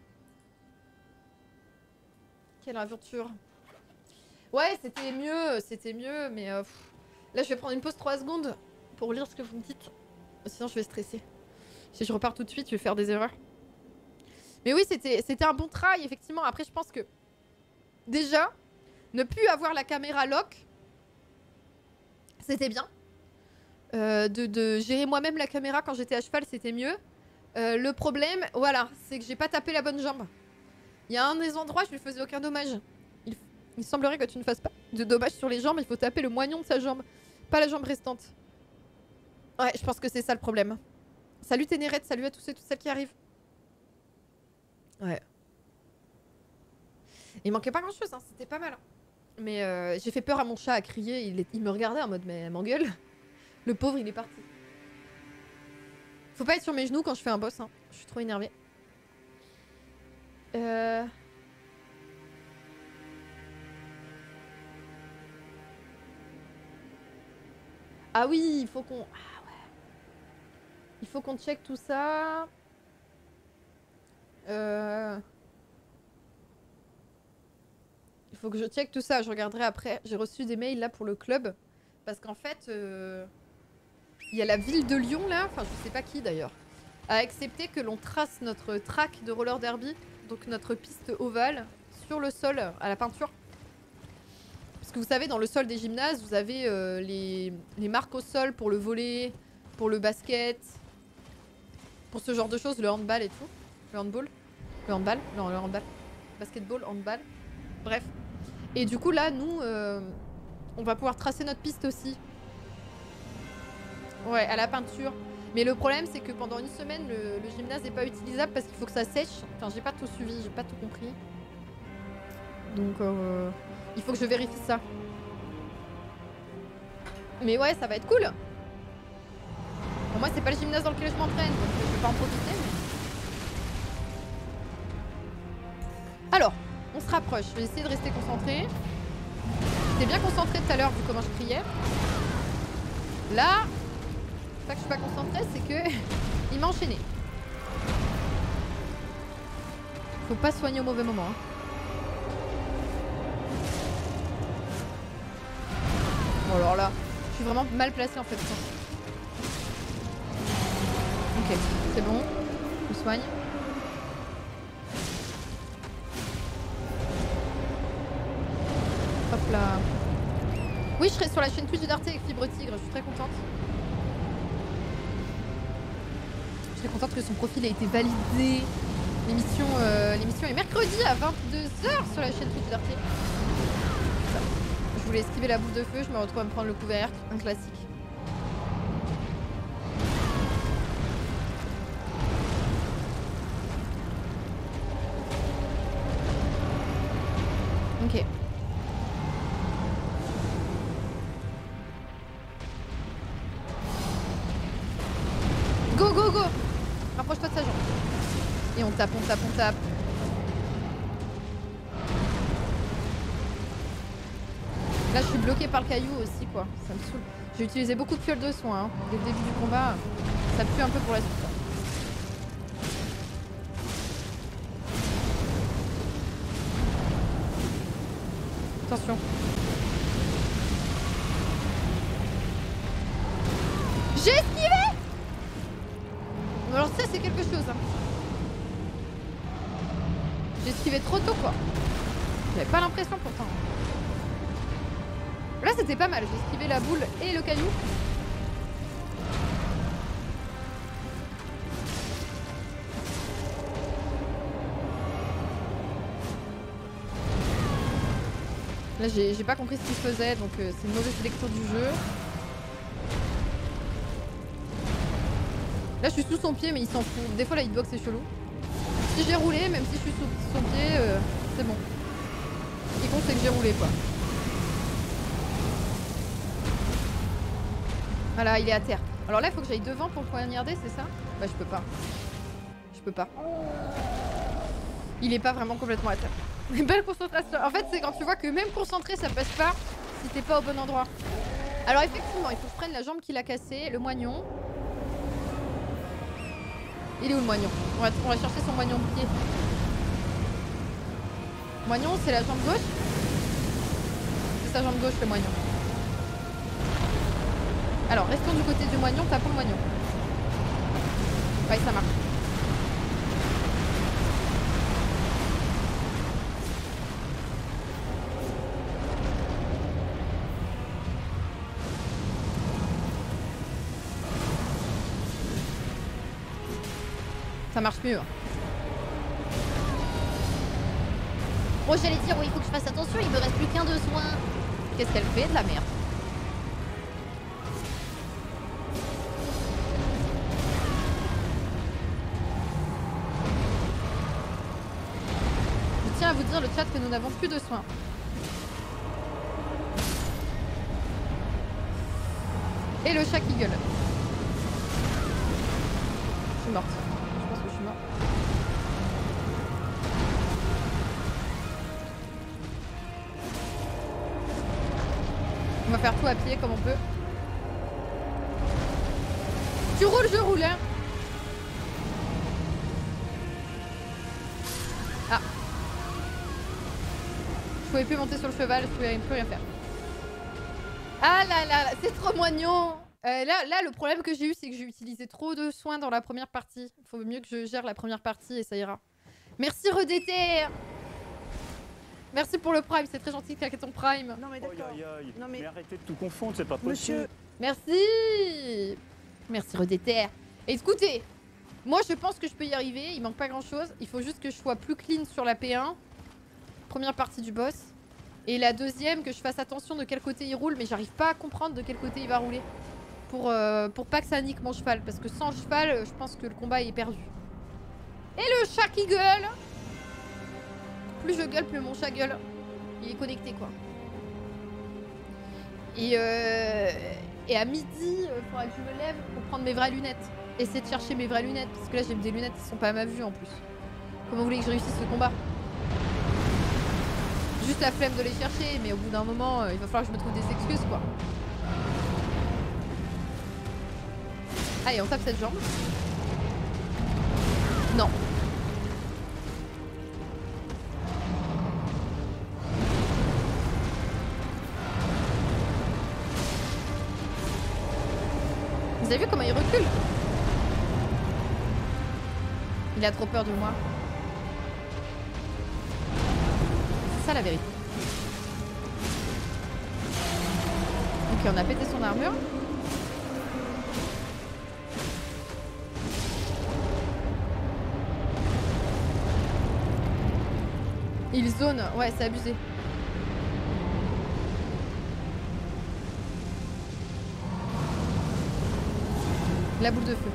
Quelle aventure. Ouais, c'était mieux, mais... là, je vais prendre une pause 3 secondes pour lire ce que vous me dites. Sinon, je vais stresser. Si je repars tout de suite, je vais faire des erreurs. Mais oui, c'était un bon try, effectivement. Après, je pense que... Déjà, ne plus avoir la caméra lock, c'était bien. De gérer moi-même la caméra quand j'étais à cheval, c'était mieux. Le problème, voilà, c'est que j'ai pas tapé la bonne jambe. Il y a un des endroits, je lui faisais aucun dommage. Il semblerait que tu ne fasses pas de dommages sur les jambes, il faut taper le moignon de sa jambe, pas la jambe restante. Ouais, je pense que c'est ça le problème. Salut Ténérette, salut à tous et toutes celles qui arrivent. Ouais. Il manquait pas grand chose, hein, c'était pas mal. Hein. Mais j'ai fait peur à mon chat à crier, il me regardait en mode mais m'engueule. Le pauvre, il est parti. Faut pas être sur mes genoux quand je fais un boss, hein. Je suis trop énervée. Ah oui, il faut qu'on... Ah ouais. Il faut qu'on check tout ça. Il faut que je check tout ça, je regarderai après. J'ai reçu des mails là pour le club. Parce qu'en fait, il y a la ville de Lyon là, enfin je sais pas qui d'ailleurs, a accepté que l'on trace notre track de roller derby, donc notre piste ovale, sur le sol à la peinture. Parce que vous savez, dans le sol des gymnases, vous avez les marques au sol pour le volley, pour le basket, pour ce genre de choses, le handball et tout. Le handball. Le handball. Non, le handball. Basketball, handball. Bref. Et du coup, là, nous, on va pouvoir tracer notre piste aussi. Ouais, à la peinture. Mais le problème, c'est que pendant une semaine, le gymnase n'est pas utilisable parce qu'il faut que ça sèche. Enfin, j'ai pas tout suivi, j'ai pas tout compris. Donc, il faut que je vérifie ça. Mais ouais, ça va être cool. Bon, moi, c'est pas le gymnase dans lequel je m'entraîne, donc je vais pas en profiter. Mais... Alors, on se rapproche. Je vais essayer de rester concentré. J'étais bien concentré tout à l'heure vu comment je criais. Là, c'est pas que je suis pas concentrée, c'est que il m'a enchaîné. Faut pas soigner au mauvais moment. Hein. Bon alors là, je suis vraiment mal placée en fait. Ok, c'est bon. Je me soigne. Hop là. Oui, je serai sur la chaîne Twitch d'Arte avec Fibre Tigre, je suis très contente. Je suis contente que son profil ait été validé. L'émission est mercredi à 22h sur la chaîne Twitch d'Arte. Je voulais esquiver la boule de feu, je me retrouve à me prendre le couvercle, un classique. Ok. Go, go, go! Rapproche-toi de sa jambe. Et on tape, on tape, on tape. Là, je suis bloquée par le caillou aussi, quoi. Ça me saoule. J'ai utilisé beaucoup de fioles de soin, hein. Dès le début du combat, ça pue un peu pour la suite. Attention. J'ai esquivé! Alors ça, c'est quelque chose, hein. J'ai esquivé trop tôt, quoi. J'avais pas l'impression, pourtant. Là, c'était pas mal. J'ai esquivé la boule et le caillou. Là, j'ai pas compris ce qu'il faisait, donc c'est une mauvaise lecture du jeu. Là, je suis sous son pied, mais il s'en fout. Des fois, la hitbox est chelou. Si j'ai roulé, même si je suis sous son pied, c'est bon. Ce qui compte, c'est que j'ai roulé, quoi. Voilà, il est à terre. Alors là, il faut que j'aille devant pour le poignarder, c'est ça? Bah, je peux pas. Je peux pas. Il est pas vraiment complètement à terre. Belle concentration. En fait, c'est quand tu vois que même concentré, ça passe pas si t'es pas au bon endroit. Alors effectivement, il faut que je prenne la jambe qu'il a cassée, le moignon. Il est où le moignon? On va chercher son moignon de pied. Moignon, c'est la jambe gauche? C'est sa jambe gauche, le moignon. Alors, restons du côté du moignon, tapons le moignon. Ouais, ça marche. Ça marche mieux. Bon, j'allais dire, oui, il faut que je fasse attention, il me reste plus qu'un de soin. Qu'est-ce qu'elle fait? De la merde. Je tiens à vous dire, le chat, que nous n'avons plus de soins. Et le chat qui gueule. Je suis morte. Je pense que je suis morte. On va faire tout à pied comme on peut. Tu roules, je roule, hein. Ah. Je pouvais plus monter sur le cheval, je pouvais plus rien faire. Ah là là, c'est trop moignon. Là, le problème que j'ai eu, c'est que j'ai utilisé trop de soins dans la première partie. Il faut mieux que je gère la première partie et ça ira. Merci Redéter. Merci pour le prime, c'est très gentil de claquer ton prime. Non mais d'accord. Non Mais arrêtez de tout confondre, c'est pas possible. Monsieur, Merci. Merci Redéter. Écoutez, moi je pense que je peux y arriver, il manque pas grand chose. Il faut juste que je sois plus clean sur la P1. Première partie du boss. Et la deuxième, que je fasse attention de quel côté il roule, mais j'arrive pas à comprendre de quel côté il va rouler. Pour pas que ça nique mon cheval, parce que sans cheval, je pense que le combat est perdu. Et le chat qui gueule. Plus je gueule, plus mon chat gueule. Il est connecté, quoi. Et à midi, il faudra que je me lève pour prendre mes vraies lunettes. Essayer de chercher mes vraies lunettes, parce que là j'ai des lunettes qui sont pas à ma vue en plus. Comment vous voulez que je réussisse ce combat? Juste la flemme de les chercher, mais au bout d'un moment, il va falloir que je me trouve des excuses, quoi. Allez, on tape cette jambe. Non. Vous avez vu comment il recule? Il a trop peur de moi. C'est ça la vérité. Ok, on a pété son armure. Il zone, ouais, c'est abusé. La boule de feu.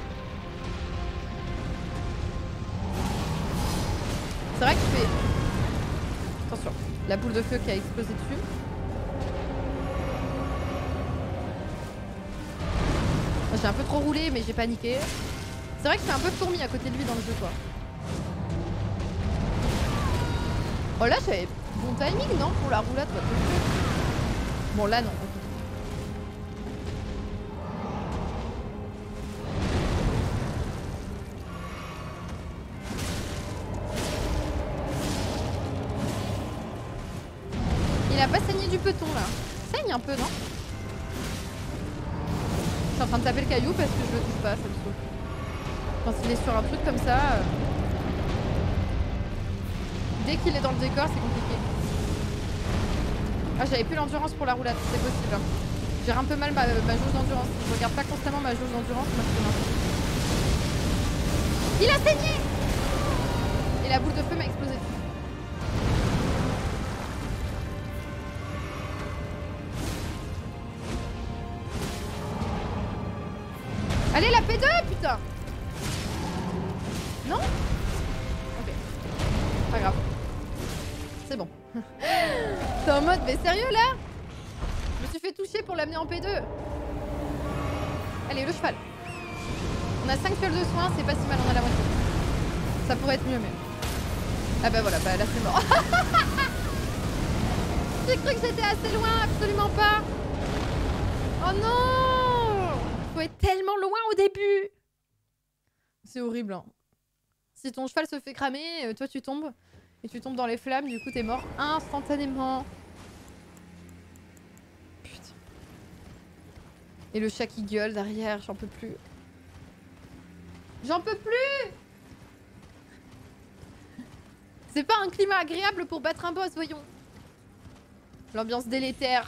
C'est vrai que je fais... Attention, la boule de feu qui a explosé dessus. J'ai un peu trop roulé, mais j'ai paniqué. C'est vrai que je fais un peu fourmi à côté de lui dans le jeu, quoi. Oh là, j'avais bon timing, non? Pour la roulade, quoi. Bon, là, non. Il a pas saigné du peton, là. Saigne un peu, non? Je suis en train de taper le caillou parce que je le touche pas, ça me saoule. Quand il est sur un truc comme ça... Dès qu'il est dans le décor, c'est compliqué. Ah, j'avais plus l'endurance pour la roulade, c'est possible. J'ai un peu mal ma jauge d'endurance. Je regarde pas constamment ma jauge d'endurance. Il a saigné! Et la boule de feu m'a explosé dessus. Allez, la P2, putain! Non? Ok. Pas grave. C'est bon. T'es en mode, mais sérieux là? Je me suis fait toucher pour l'amener en P2. Allez, le cheval. On a 5 fioles de soins, c'est pas si mal, on a la moitié. Ça pourrait être mieux, mais... Ah bah voilà, bah là c'est mort. J'ai cru que j'étais assez loin, absolument pas. Oh non! Faut être tellement loin au début. C'est horrible, hein. Si ton cheval se fait cramer, toi tu tombes. Et tu tombes dans les flammes, du coup t'es mort instantanément. Putain. Et le chat qui gueule derrière, j'en peux plus. J'en peux plus! C'est pas un climat agréable pour battre un boss, voyons. L'ambiance délétère.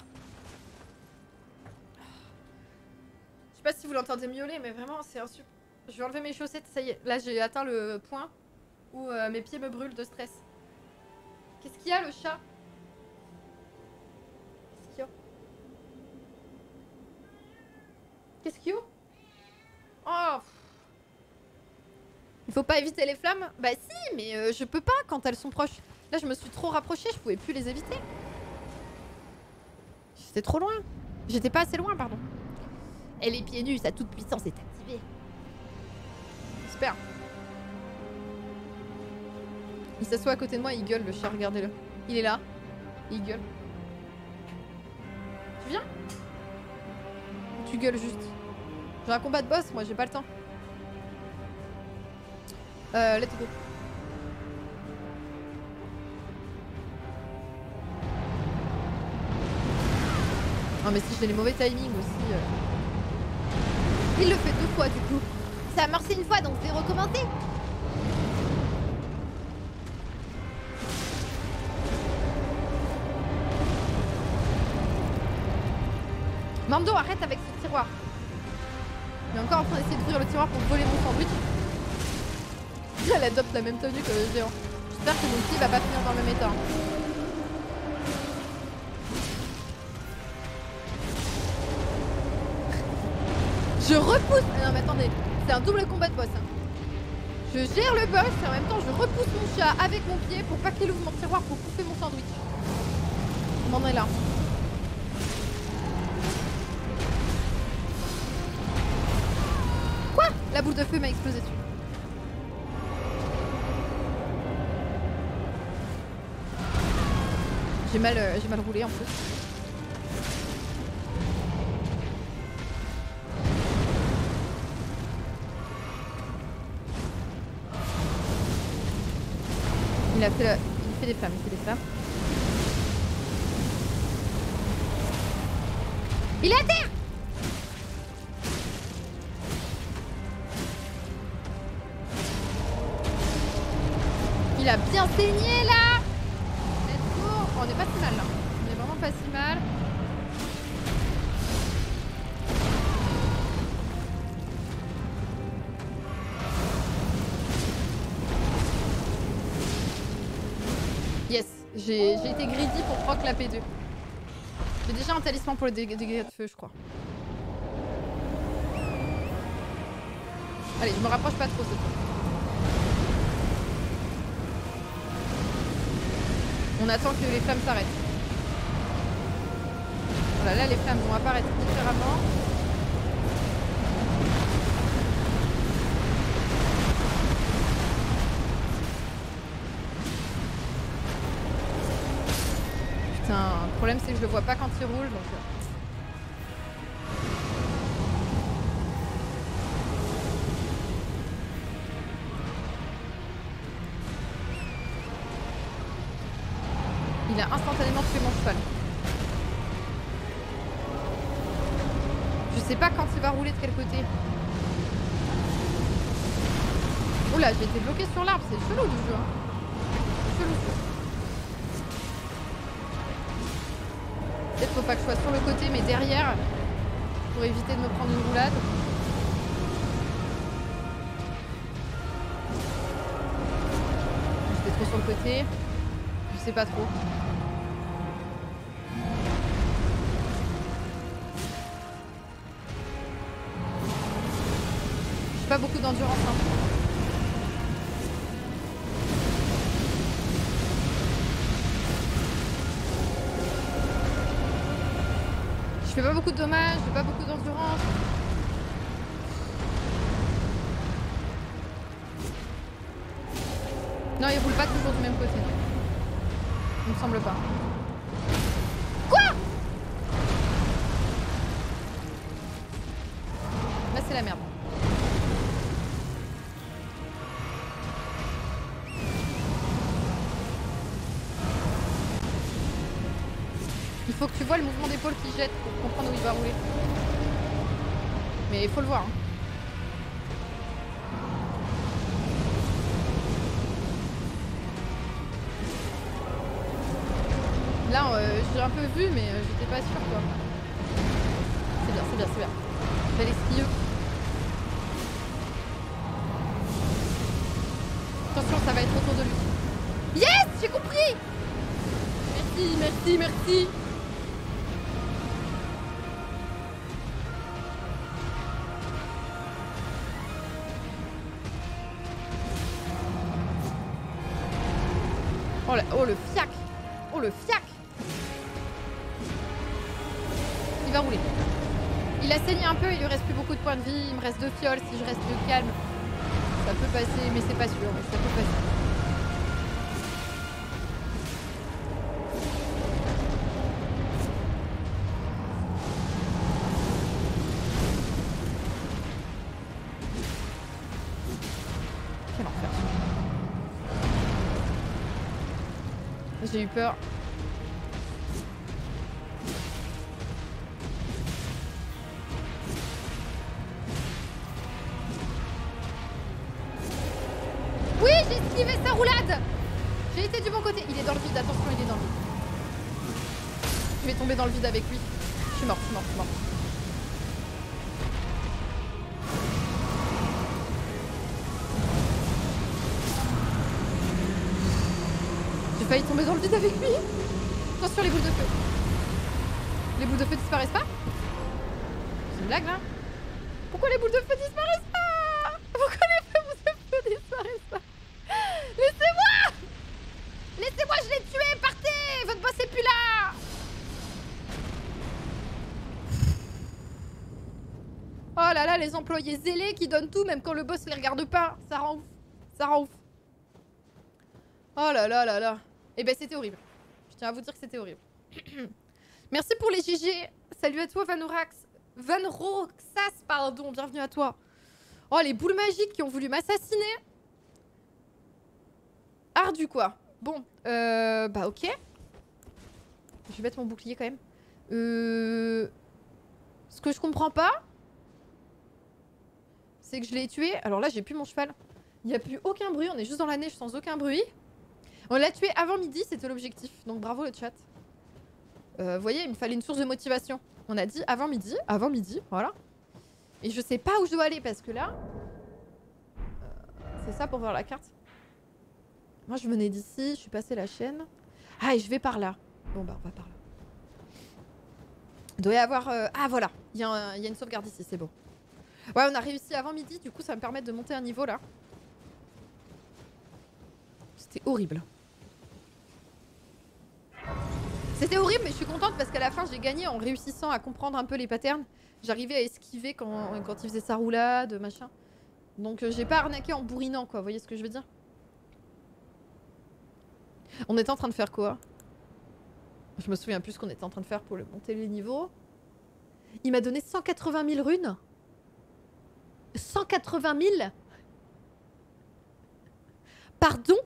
Je sais pas si vous l'entendez miauler, mais vraiment c'est insupportable. Je vais enlever mes chaussettes, ça y est. Là j'ai atteint le point où mes pieds me brûlent de stress. Qu'est-ce qu'il y a, le chat? Qu'est-ce qu'il y a? Qu'est-ce qu'il y a? Oh! Il faut pas éviter les flammes? Bah si, mais je peux pas quand elles sont proches. Là, je me suis trop rapprochée, je pouvais plus les éviter. J'étais trop loin. J'étais pas assez loin, pardon. Et les pieds nus, sa toute puissance est activée. J'espère. Il s'assoit à côté de moi, il gueule le chat, regardez-le. Il est là. Il gueule. Tu viens? Tu gueules juste. J'ai un combat de boss, moi j'ai pas le temps. Let's go. Non mais si j'ai les mauvais timings aussi. Il le fait 2 fois du coup. Ça a marché une fois donc je vais recommencer. Mando, arrête avec ce tiroir. Il est encore en train d'essayer d'ouvrir le tiroir pour voler mon sandwich. Elle adopte la même tenue que le géant. J'espère que mon pied va pas finir dans le même état. Je repousse. Ah non mais attendez, c'est un double combat de boss. Hein. Je gère le boss et en même temps je repousse mon chat avec mon pied pour pas qu'il ouvre mon tiroir pour bouffer mon sandwich. On en est là. Quoi? La boule de feu m'a explosé dessus. J'ai mal roulé en plus. Il fait des flammes, il fait des flammes. Il est à terre! a bien saigné là. Let's go. Oh, on est pas si mal là. On est vraiment pas si mal. Yes, j'ai été greedy pour proc la P2. J'ai déjà un talisman pour le dégâts de feu, je crois. Allez, je me rapproche pas trop cette fois. On attend que les flammes s'arrêtent. Voilà, là les flammes vont apparaître différemment. Putain, le problème c'est que je le vois pas quand il roule donc... Il a instantanément tué mon cheval. Je sais pas quand il va rouler de quel côté. Oula, j'ai été bloqué sur l'arbre, c'est chelou du jeu. Hein. Chelou. Peut-être faut pas que je sois sur le côté mais derrière pour éviter de me prendre une roulade. J'étais trop sur le côté. Je sais pas trop. J'ai pas beaucoup d'endurance. Hein. Je fais pas beaucoup de dommages, j'ai pas beaucoup d'endurance. Non, il roule pas toujours du même côté. Il me semble pas. Quoi? Là, c'est la merde. Il faut que tu vois le mouvement d'épaule qu'il jette pour comprendre où il va rouler. Mais il faut le voir. Hein. Là, j'ai un peu vu, mais j'étais pas sûre quoi. C'est bien, c'est bien, c'est bien. Bel esquilleux. Attention, ça va être autour de lui. Yes, j'ai compris. Merci, merci, merci. Oh le fiac. Oh le fiac. Il va rouler. Il a saigné un peu, il lui reste plus beaucoup de points de vie. Il me reste 2 fioles si je reste calme. Ça peut passer, mais c'est pas sûr. Mais ça peut passer. Quel enfer. J'ai eu peur. Oui, j'ai esquivé sa roulade. J'ai été du bon côté. Il est dans le vide, attention, il est dans le vide. Je vais tomber dans le vide avec lui. Je suis morte, je suis morte, je suis morte. J'ai failli tomber dans le vide avec lui. Attention les boules de feu. Les boules de feu disparaissent pas? C'est une blague là? Pourquoi les boules de feu disparaissent pas? Pourquoi les boules de feu disparaissent pas? Laissez-moi! Laissez-moi, je l'ai tué, partez! Votre boss est plus là! Oh là là, les employés zélés qui donnent tout même quand le boss les regarde pas. Ça rend ouf. Ça rend ouf. Oh là là là là. Eh ben c'était horrible. Je tiens à vous dire que c'était horrible. Merci pour les GG. Salut à toi Vanroxas, pardon, bienvenue à toi. Oh les boules magiques qui ont voulu m'assassiner. Ardu quoi. Bon, bah ok. Je vais mettre mon bouclier quand même. Ce que je comprends pas, c'est que je l'ai tué. Alors là j'ai plus mon cheval. Il n'y a plus aucun bruit, on est juste dans la neige sans aucun bruit. On l'a tué avant midi, c'était l'objectif. Donc bravo le chat. Vous voyez, il me fallait une source de motivation. On a dit avant midi, voilà. Et je sais pas où je dois aller parce que là... c'est ça pour voir la carte. Moi je venais d'ici, je suis passé la chaîne. Ah et je vais par là. Bon bah on va par là. Il doit y avoir... Ah voilà, il y a une sauvegarde ici, c'est bon. Ouais on a réussi avant midi, du coup ça va me permettre de monter un niveau là. C'était horrible. C'était horrible mais je suis contente parce qu'à la fin j'ai gagné en réussissant à comprendre un peu les patterns. J'arrivais à esquiver quand il faisait sa roulade, machin. Donc j'ai pas arnaqué en bourrinant quoi, vous voyez ce que je veux dire? On était en train de faire quoi? Je me souviens plus ce qu'on était en train de faire pour monter les niveaux. Il m'a donné 180 000 runes. 180 000? Pardon?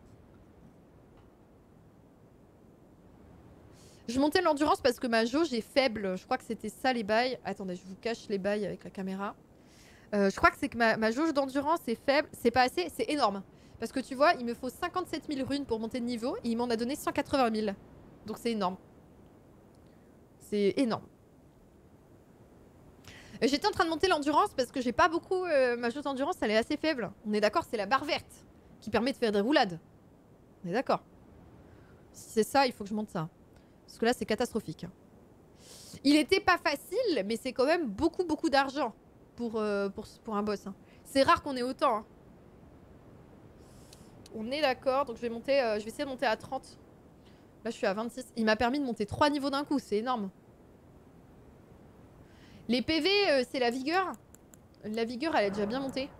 Je montais l'endurance parce que ma jauge est faible. Je crois que c'était ça les bails. Attendez, je vous cache les bails avec la caméra. Je crois que c'est que ma jauge d'endurance est faible. C'est pas assez, c'est énorme. Parce que tu vois, il me faut 57 000 runes pour monter de niveau. Et il m'en a donné 180 000. Donc c'est énorme. C'est énorme. J'étais en train de monter l'endurance parce que j'ai pas beaucoup... ma jauge d'endurance, elle est assez faible. On est d'accord, c'est la barre verte qui permet de faire des roulades. On est d'accord. Si c'est ça, il faut que je monte ça. Parce que là, c'est catastrophique. Il était pas facile, mais c'est quand même beaucoup d'argent pour un boss. Hein. C'est rare qu'on ait autant. Hein. On est d'accord, donc je vais monter, je vais essayer de monter à 30. Là, je suis à 26. Il m'a permis de monter 3 niveaux d'un coup, c'est énorme. Les PV, c'est la vigueur. La vigueur, elle est déjà bien montée.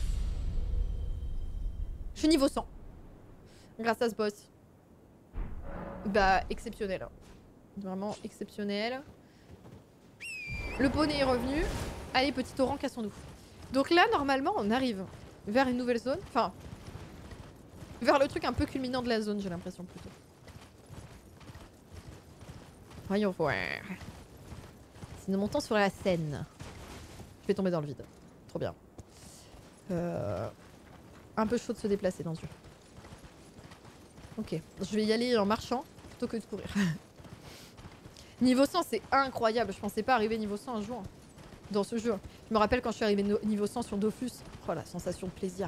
Je suis niveau 100. Grâce à ce boss. Bah, exceptionnel. Vraiment exceptionnel. Le poney est revenu. Allez, petit torrent, cassons-nous. Donc là, normalement, on arrive vers une nouvelle zone. Enfin, vers le truc un peu culminant de la zone, j'ai l'impression plutôt. Voyons voir. Si nous montons sur la Seine. Je vais tomber dans le vide. Trop bien. Un peu chaud de se déplacer dans ce jeu. Ok, je vais y aller en marchant plutôt que de courir. Niveau 100, c'est incroyable. Je pensais pas arriver niveau 100 un jour dans ce jeu. Je me rappelle quand je suis arrivé niveau 100 sur Dofus. Oh la sensation de plaisir.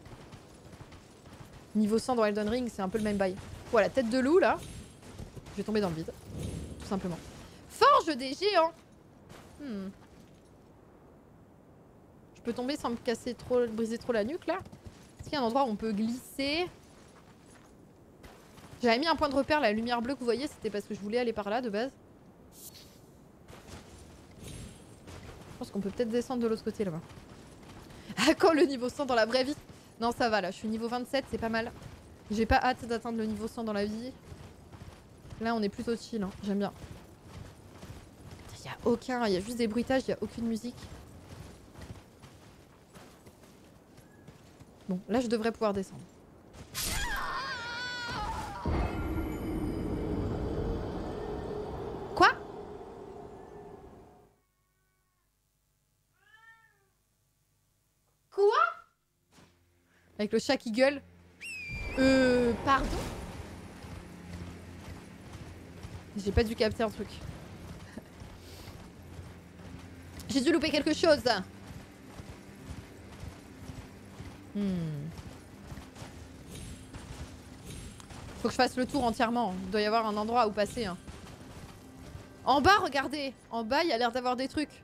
Niveau 100 dans Elden Ring, c'est un peu le même bail. Voilà, tête de loup là. Je vais tomber dans le vide. Tout simplement. Forge des géants. Je peux tomber sans me casser trop, briser trop la nuque là. Est-ce qu'il y a un endroit où on peut glisser? J'avais mis un point de repère, la lumière bleue que vous voyez, c'était parce que je voulais aller par là de base. Je pense qu'on peut peut-être descendre de l'autre côté là-bas. Ah, quand le niveau 100 dans la vraie vie? Non, ça va là, je suis niveau 27, c'est pas mal. J'ai pas hâte d'atteindre le niveau 100 dans la vie. Là, on est plutôt chill, hein. J'aime bien. Il y a aucun, il y a juste des bruitages, il y a aucune musique. Bon, là, je devrais pouvoir descendre. Quoi? Quoi? Avec le chat qui gueule. Pardon? J'ai pas dû capter un truc. J'ai dû louper quelque chose. Faut que je fasse le tour entièrement. Il doit y avoir un endroit où passer. Hein. En bas, regardez. En bas, il y a l'air d'avoir des trucs.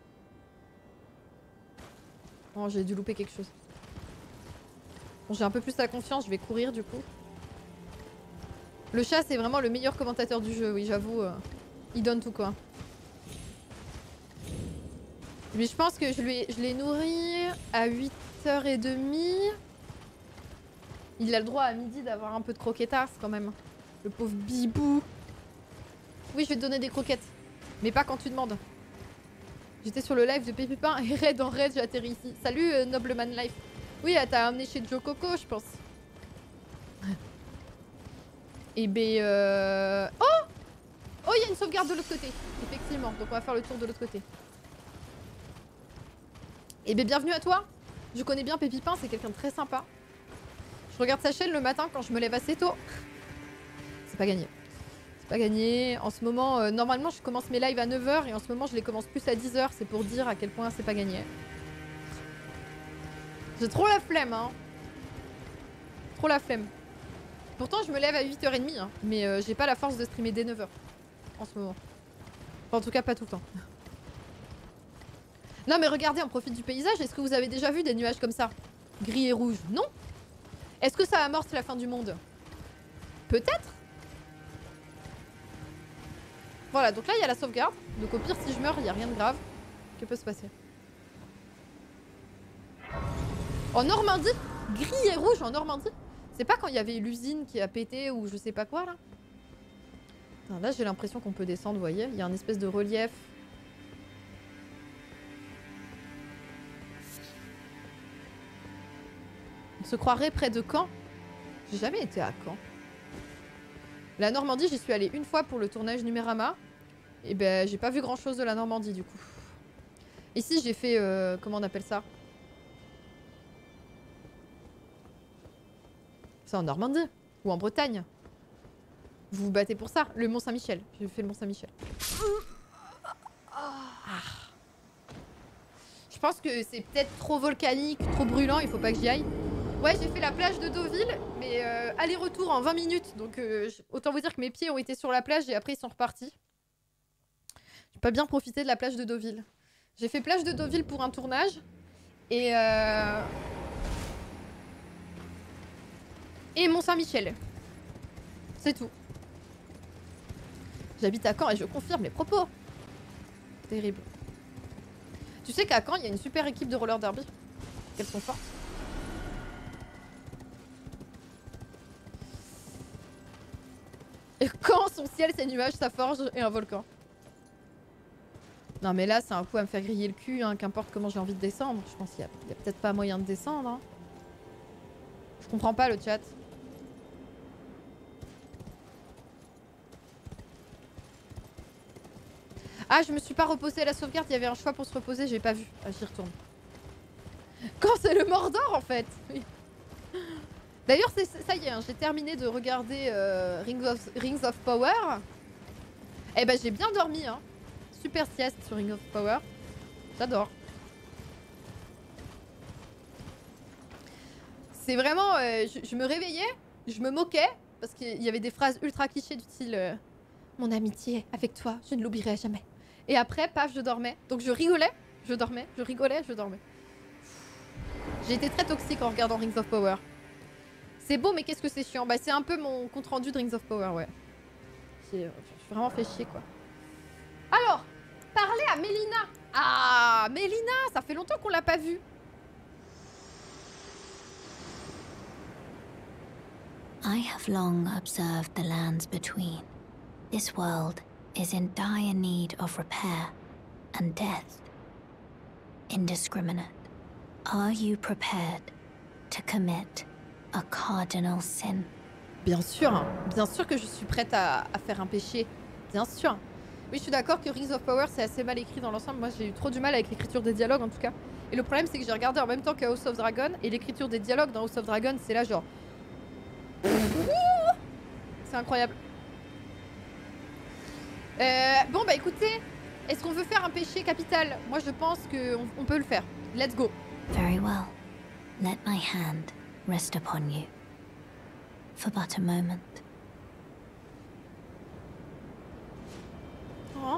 Oh, j'ai dû louper quelque chose. Bon, j'ai un peu plus la confiance. Je vais courir du coup. Le chat, c'est vraiment le meilleur commentateur du jeu. Oui, j'avoue. Il donne tout quoi. Mais je pense que je l'ai nourri à 8h30. Il a le droit à midi d'avoir un peu de croquettasse quand même. Le pauvre bibou. Oui, je vais te donner des croquettes. Mais pas quand tu demandes. J'étais sur le live de Pépépin et raid en raid, j'ai atterri ici. Salut Nobleman Life. Oui, elle t'a amené chez Joe Coco, je pense. Et ben... Oh! Oh, il y a une sauvegarde de l'autre côté. Effectivement, donc on va faire le tour de l'autre côté. Et ben bienvenue à toi. Je connais bien Pépipin, c'est quelqu'un de très sympa. Je regarde sa chaîne le matin quand je me lève assez tôt. C'est pas gagné. C'est pas gagné. En ce moment, normalement, je commence mes lives à 9h et en ce moment, je les commence plus à 10h. C'est pour dire à quel point c'est pas gagné. J'ai trop la flemme, hein. Trop la flemme. Pourtant, je me lève à 8h30, hein, mais j'ai pas la force de streamer dès 9h. En ce moment. Enfin, en tout cas, pas tout le temps. Non, mais regardez, on profite du paysage. Est-ce que vous avez déjà vu des nuages comme ça? Gris et rouge? Non. Est-ce que ça amorce la fin du monde? Peut-être. Voilà, donc là, il y a la sauvegarde. Donc au pire, si je meurs, il n'y a rien de grave. Que peut se passer? En Normandie? Gris et rouge en Normandie? C'est pas quand il y avait l'usine qui a pété ou je sais pas quoi, là? Putain, là, j'ai l'impression qu'on peut descendre, vous voyez? Il y a un espèce de relief. On se croirait près de Caen. J'ai jamais été à Caen. La Normandie, j'y suis allée une fois pour le tournage Numérama. Et ben, j'ai pas vu grand chose de la Normandie du coup. Ici, j'ai fait. Comment on appelle ça? C'est en Normandie ou en Bretagne. Vous vous battez pour ça? Le Mont Saint-Michel. J'ai fait le Mont Saint-Michel. Ah. Je pense que c'est peut-être trop volcanique, trop brûlant, il faut pas que j'y aille. Ouais, j'ai fait la plage de Deauville, mais aller-retour en 20 minutes. Donc autant vous dire que mes pieds ont été sur la plage et après ils sont repartis. J'ai pas bien profité de la plage de Deauville. J'ai fait plage de Deauville pour un tournage. Et Mont-Saint-Michel. C'est tout. J'habite à Caen et je confirme les propos. Terrible. Tu sais qu'à Caen, il y a une super équipe de roller derby. Qu'elles sont fortes. Et Caen, son ciel, ses nuages, sa forge et un volcan. Non mais là, c'est un coup à me faire griller le cul, hein, qu'importe comment j'ai envie de descendre. Je pense qu'il y a peut-être pas moyen de descendre. Hein. Je comprends pas le chat. Ah, je me suis pas reposée à la sauvegarde, il y avait un choix pour se reposer, j'ai pas vu. Ah, j'y retourne. Quand c'est le Mordor en fait. Oui. D'ailleurs, ça y est, hein, j'ai terminé de regarder Rings of Power. Eh ben, j'ai bien dormi, hein. Super sieste sur Rings of Power. J'adore. C'est vraiment... je me réveillais, je me moquais, parce qu'il y avait des phrases ultra clichés du style mon amitié avec toi, je ne l'oublierai jamais. Et après, paf, je dormais. Donc je rigolais, je dormais, je rigolais, je dormais. J'ai été très toxique en regardant Rings of Power. C'est beau, mais qu'est-ce que c'est chiant. Bah, c'est un peu mon compte rendu de Rings of Power, ouais. J'ai vraiment fait chier, quoi. Alors, parler à Mélina. Ah, Mélina, ça fait longtemps qu'on l'a pas vue. I have long observed the lands between. This world is in dire need of repair and death. Indiscriminate. Are you prepared to commit a cardinal sin? Bien sûr que je suis prête à faire un péché. Bien sûr. Oui, je suis d'accord que Rings of Power, c'est assez mal écrit dans l'ensemble. Moi, j'ai eu trop du mal avec l'écriture des dialogues, en tout cas. Et le problème, c'est que j'ai regardé en même temps que House of Dragon. Et l'écriture des dialogues dans House of Dragon, c'est là genre... C'est incroyable. Bon, bah écoutez, est-ce qu'on veut faire un péché capital? Moi, je pense qu'on peut le faire. Let's go. Very well. Let my hand rest upon you. For but a moment. Oh.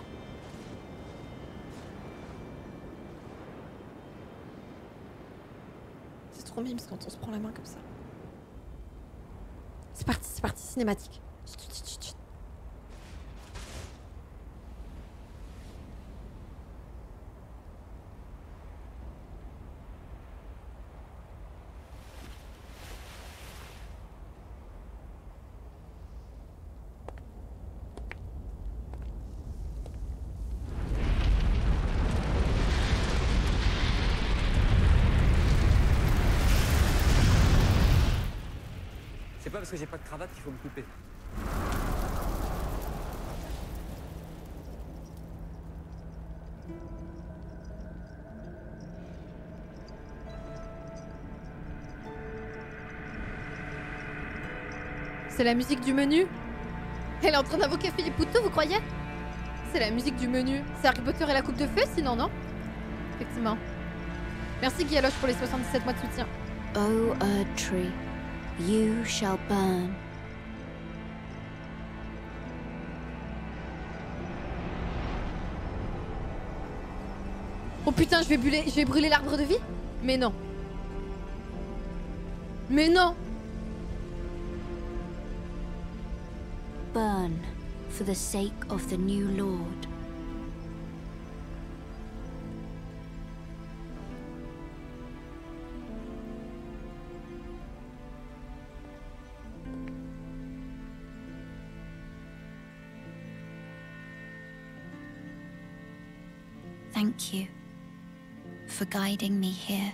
C'est trop mimes quand on se prend la main comme ça. C'est parti, cinématique. Chut, chut, chut, chut. C'est pas parce que j'ai pas de cravate qu'il faut me couper. C'est la musique du menu? Elle est en train d'invoquer Philippe Poutou, vous croyez? C'est la musique du menu. C'est Harry Potter et la coupe de feu, sinon, non? Effectivement. Merci Guillaloche pour les 77 mois de soutien. O Erd Tree, you shall burn. Oh putain, je vais brûler l'arbre de vie? Mais non. Mais non. Burn for the sake of the new Lord. Thank you for guiding me here.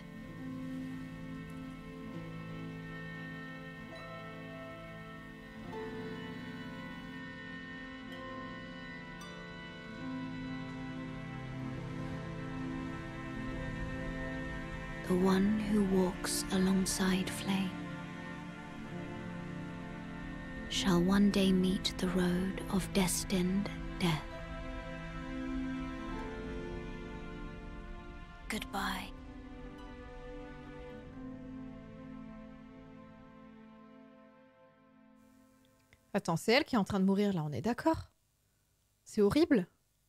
The one who walks alongside flame shall one day meet the road of destined death. Goodbye. Attends, c'est elle qui est en train de mourir là, on est d'accord? C'est horrible.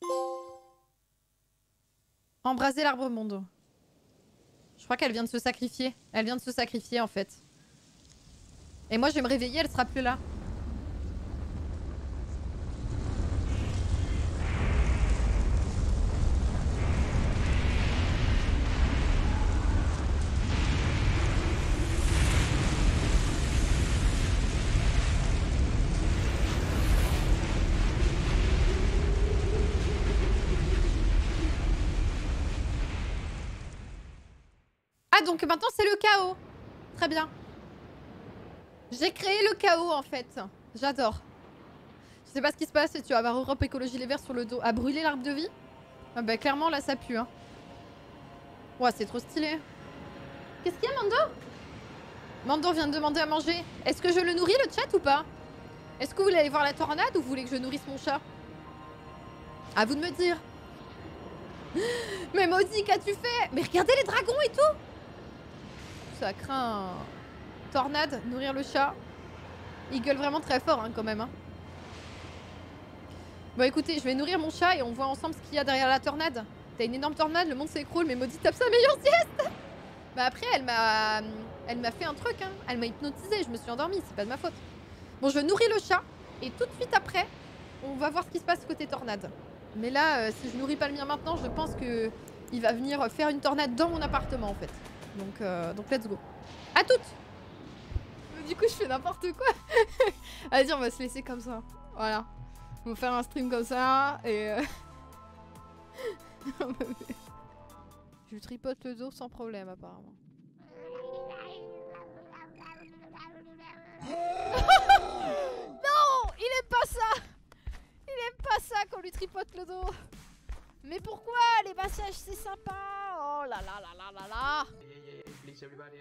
Embraser l'arbre monde. Je crois qu'elle vient de se sacrifier. Elle vient de se sacrifier en fait. Et moi je vais me réveiller, elle sera plus là. Ah donc maintenant c'est le chaos. Très bien. J'ai créé le chaos en fait. J'adore. Je sais pas ce qui se passe, tu vas avoir Europe Écologie Les Verts sur le dos. À brûler l'arbre de vie? Ah bah clairement là ça pue hein. Ouais c'est trop stylé. Qu'est-ce qu'il y a Mando? Mando vient de demander à manger. Est-ce que je le nourris le chat ou pas? Est-ce que vous voulez aller voir la tornade ou vous voulez que je nourrisse mon chat? À vous de me dire. Mais Maudit, qu'as-tu fait? Mais regardez les dragons et tout. Ça craint. Tornade, nourrir le chat. Il gueule vraiment très fort hein, quand même. Hein. Bon écoutez, je vais nourrir mon chat et on voit ensemble ce qu'il y a derrière la tornade. T'as une énorme tornade, le monde s'écroule, mais Maudit tape sa meilleure sieste. Bah après, elle m'a fait un truc. Hein. Elle m'a hypnotisée, je me suis endormie, c'est pas de ma faute. Bon, je nourris le chat et tout de suite après, on va voir ce qui se passe côté tornade. Mais là, si je nourris pas le mien maintenant, je pense que il va venir faire une tornade dans mon appartement en fait. Donc let's go. À toutes. Du coup, je fais n'importe quoi. Vas-y, on va se laisser comme ça. Voilà. On va faire un stream comme ça et... Je tripote le dos sans problème apparemment. Non, il aime pas ça. Il aime pas ça qu'on lui tripote le dos. Mais pourquoi? Les massages c'est sympa. Oh là là là là là là. Please everybody.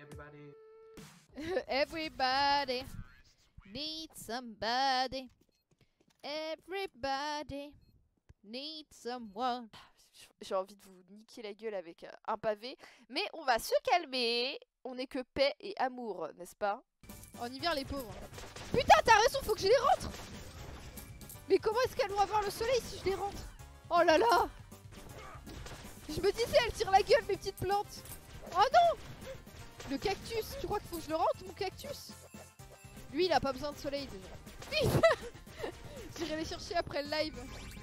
Everybody needs somebody. Everybody needs someone. J'ai envie de vous niquer la gueule avec un pavé. Mais on va se calmer. On est que paix et amour, n'est-ce pas? En hiver les pauvres. Putain t'as raison, faut que je les rentre. Mais comment est-ce qu'elles vont avoir le soleil si je les rentre? Oh là là. Je me disais elles tirent la gueule mes petites plantes. Oh non. Le cactus, tu crois qu'il faut que je le rentre mon cactus? Lui il a pas besoin de soleil déjà. J'irai les chercher après le live.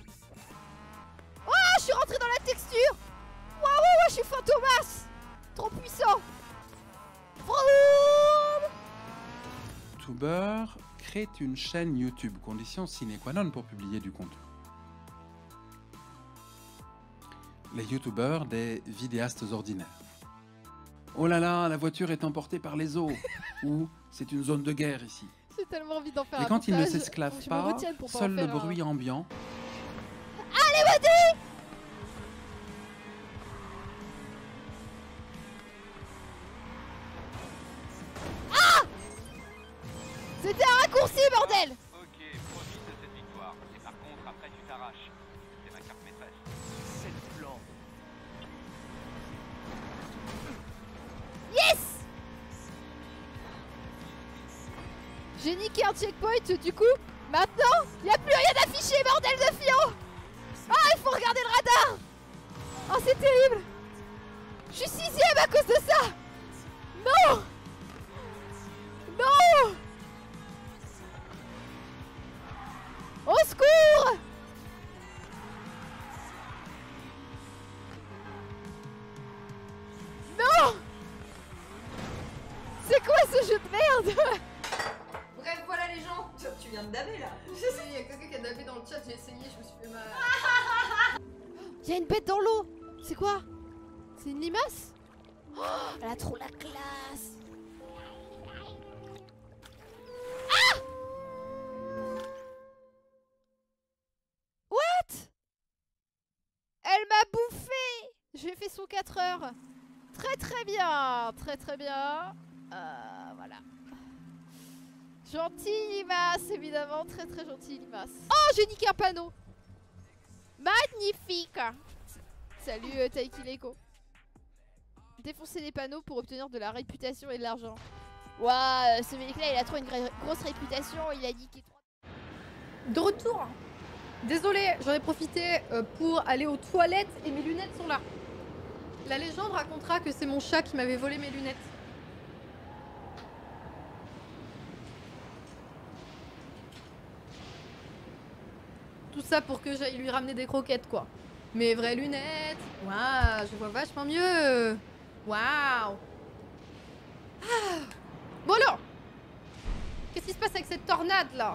Oh je suis rentré dans la texture. Waouh je suis Fantomas. Trop puissant. YouTuber crée une chaîne YouTube, condition sine qua non pour publier du contenu. Les youtubeurs, des vidéastes ordinaires. Oh là là, la voiture est emportée par les eaux. Ou c'est une zone de guerre ici. J'ai tellement envie d'en faire un Et quand ils ne montage, s'esclavent faut que je me pas, retienne pour pas seul en le faire un. bruit ambiant. Allez vas-y. Ah. C'était un raccourci bordel. Ok, profite de cette J'ai niqué un checkpoint, du coup, maintenant, y a plus rien d'affiché, bordel de fion. Ah, il faut regarder le radar. Oh, c'est terrible. Je suis 6ème à cause de ça. Non. Non. Au secours. Non. C'est quoi ce jeu de merde? Bref, voilà les gens. Tu viens de daber là. Il y a quelqu'un qui a dabé dans le chat, j'ai essayé, je me suis fait mal. Il y a une bête dans l'eau. C'est quoi? C'est une limace? Oh, elle a trop la classe. Ah! What? Elle m'a bouffé. J'ai fait son 4 heures. Très très bien. Très très bien. Voilà. Gentil limace, évidemment. Très très gentil limace. Oh, j'ai niqué un panneau. Magnifique. Salut Taiki Leko. Défoncer des panneaux pour obtenir de la réputation et de l'argent. Ouah, ce mec là il a trop une grosse réputation, il a niqué 3. De retour. Désolée, j'en ai profité pour aller aux toilettes et mes lunettes sont là. La légende racontera que c'est mon chat qui m'avait volé mes lunettes. Tout ça pour que j'aille lui ramener des croquettes quoi. Mes vraies lunettes. Waouh, je vois vachement mieux. Waouh. Ah. Bon alors, qu'est-ce qui se passe avec cette tornade là?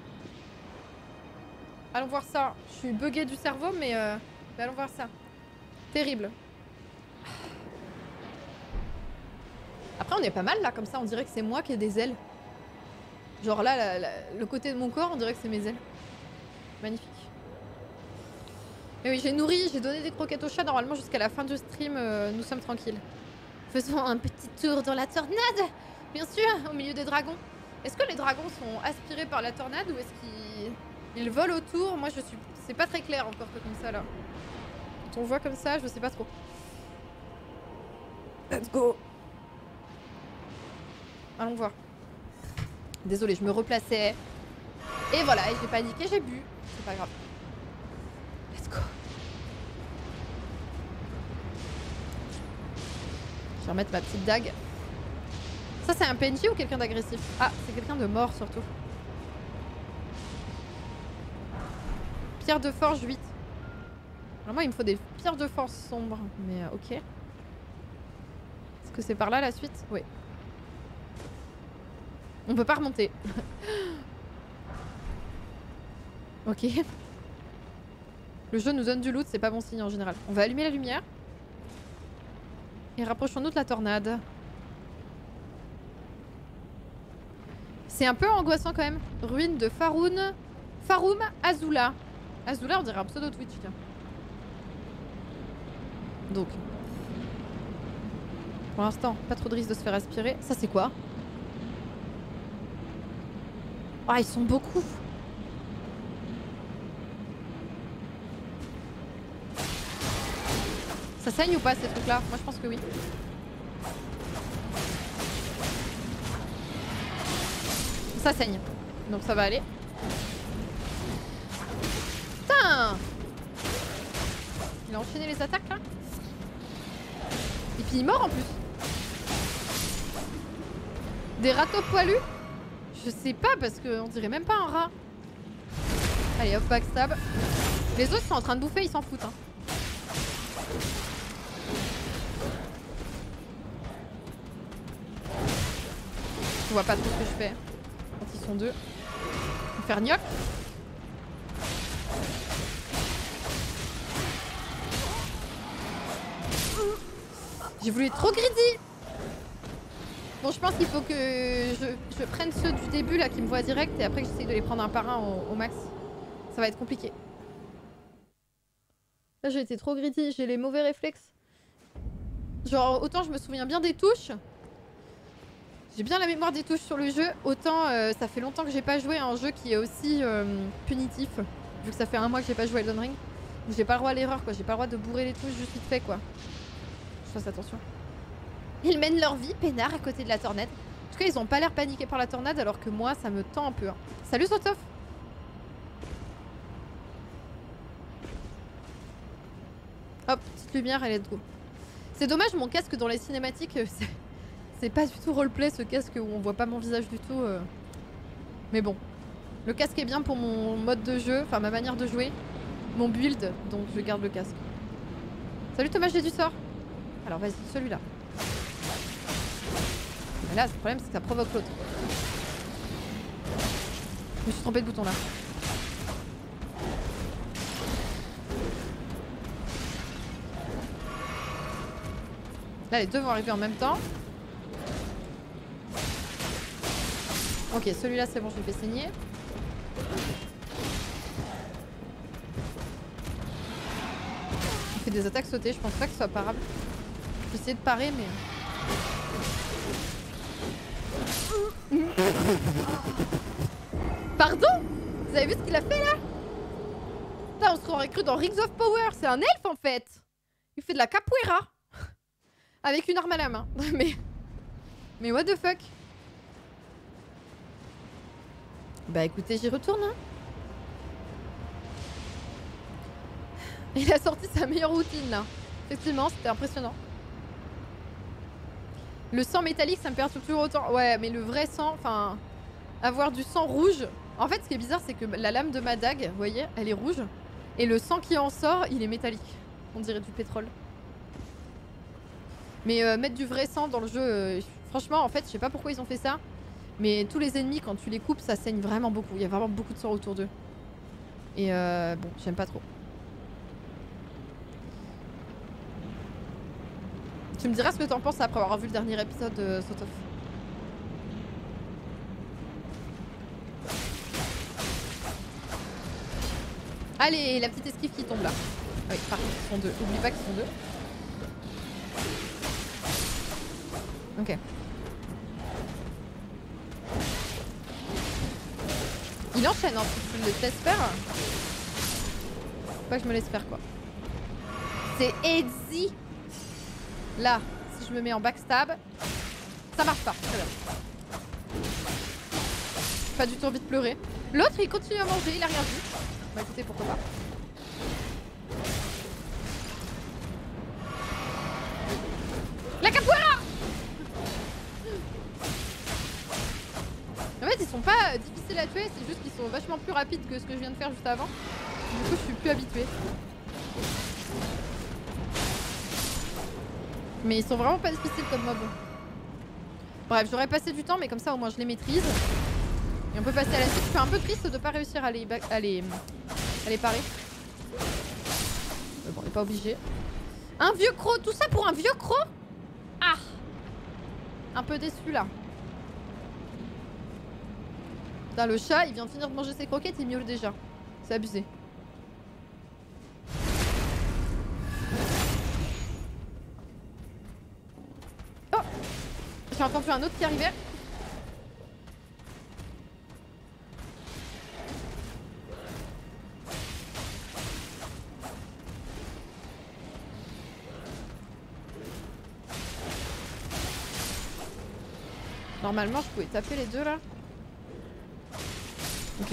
Allons voir ça. Je suis buggée du cerveau mais allons voir ça. Terrible. Après on est pas mal là comme ça, on dirait que c'est moi qui ai des ailes. Genre là, le côté de mon corps on dirait que c'est mes ailes. Magnifique. Mais oui, j'ai nourri, j'ai donné des croquettes au chat. Normalement, jusqu'à la fin du stream, nous sommes tranquilles. Faisons un petit tour dans la tornade. Bien sûr, au milieu des dragons. Est-ce que les dragons sont aspirés par la tornade ou est-ce qu'ils volent autour? Moi, je suis... C'est pas très clair encore comme ça, là. Quand on voit comme ça, je sais pas trop. Let's go. Allons voir. Désolée, je me replaçais. Et voilà, et j'ai paniqué, j'ai bu. C'est pas grave. Let's go. Je vais remettre ma petite dague. Ça, c'est un PNJ ou quelqu'un d'agressif? Ah, c'est quelqu'un de mort surtout. Pierre de forge 8. Vraiment, il me faut des pierres de force sombres. Mais ok. Est-ce que c'est par là la suite? Oui. On peut pas remonter. Ok. Le jeu nous donne du loot, c'est pas bon signe en général. On va allumer la lumière. Et rapprochons-nous de la tornade. C'est un peu angoissant quand même. Ruine de Faroum Azula. Azula, on dirait un pseudo Twitch. Tiens. Donc. Pour l'instant, pas trop de risque de se faire aspirer. Ça, c'est quoi? Ah, ils sont beaucoup. Ça saigne ou pas ces trucs là? Moi je pense que oui. Ça saigne. Donc ça va aller. Putain! Il a enchaîné les attaques là. Et puis il est mort en plus. Des râteaux poilus? Je sais pas parce qu'on dirait même pas un rat. Allez hop, backstab. Les autres sont en train de bouffer, ils s'en foutent hein. Je vois pas trop ce que je fais quand ils sont deux. On va faire gnoc. J'ai voulu être trop greedy. Bon, je pense qu'il faut que je prenne ceux du début là qui me voient direct et après que j'essaye de les prendre un par un au max. Ça va être compliqué. Là, j'ai été trop greedy, j'ai les mauvais réflexes. Genre, autant je me souviens bien des touches. J'ai bien la mémoire des touches sur le jeu. Autant ça fait longtemps que j'ai pas joué à un jeu qui est aussi punitif. Vu que ça fait un mois que j'ai pas joué à Elden Ring. J'ai pas le droit à l'erreur quoi. J'ai pas le droit de bourrer les touches juste vite fait quoi. Je fasse attention. Ils mènent leur vie peinard à côté de la tornade. cas, ils ont pas l'air paniqués par la tornade alors que moi, ça me tend un peu. Hein. Salut Sotof. Hop, petite lumière et let's go. C'est dommage, mon casque dans les cinématiques, c'est pas du tout roleplay ce casque où on voit pas mon visage du tout. Mais bon, le casque est bien pour mon mode de jeu, enfin ma manière de jouer, mon build, donc je garde le casque. Salut Thomas, j'ai du sort. Alors vas-y, celui-là. Mais là, le problème, c'est que ça provoque l'autre. Je me suis trompé de bouton là. Là, les deux vont arriver en même temps. Ok, celui-là, c'est bon, je lui fais saigner. Il fait des attaques sautées, je pense pas que ce soit parable. Je vais essayer de parer, mais... Pardon? Vous avez vu ce qu'il a fait là? Putain, on se croirait cru dans Rings of Power. C'est un elfe en fait. Il fait de la capoeira. Avec une arme à la main. Mais what the fuck? Bah écoutez, j'y retourne. Hein. Il a sorti sa meilleure routine là. Effectivement, c'était impressionnant. Le sang métallique, ça me perturbe toujours autant. Ouais, mais le vrai sang, enfin... Avoir du sang rouge... En fait, ce qui est bizarre, c'est que la lame de ma dague, vous voyez, elle est rouge. Et le sang qui en sort, il est métallique. On dirait du pétrole. Mais mettre du vrai sang dans le jeu... franchement, en fait, je sais pas pourquoi ils ont fait ça. Mais tous les ennemis, quand tu les coupes, ça saigne vraiment beaucoup. Il y a vraiment beaucoup de sang autour d'eux. Et bon, j'aime pas trop. Tu me diras ce que t'en penses après avoir vu le dernier épisode de Sotof. Allez, la petite esquive qui tombe là. Oui, par contre, ils sont deux. Oublie pas qu'ils sont deux. Ok. Il enchaîne, hein, si tu le laisses faire. Faut pas que je me laisse faire, quoi. C'est easy. Là, si je me mets en backstab, ça marche pas. Très bien. Pas du tout envie de pleurer. L'autre, il continue à manger, il a rien vu. Bah écoutez, pourquoi pas. La capoeira! En fait, ils sont pas difficiles à tuer, c'est juste qu'ils sont vachement plus rapides que ce que je viens de faire juste avant. Du coup, je suis plus habituée. Mais ils sont vraiment pas difficiles comme mob. Bref, j'aurais passé du temps, mais comme ça au moins je les maîtrise. Et on peut passer à la suite. Je suis un peu triste de pas réussir à les parer. Mais bon, on n'est pas obligé. Un vieux croc, tout ça pour un vieux croc? Ah! Un peu déçu là. Putain, le chat, il vient de finir de manger ses croquettes, il miaule déjà. C'est abusé. Oh! J'ai entendu un autre qui arrivait. Normalement, je pouvais taper les deux là. Ok.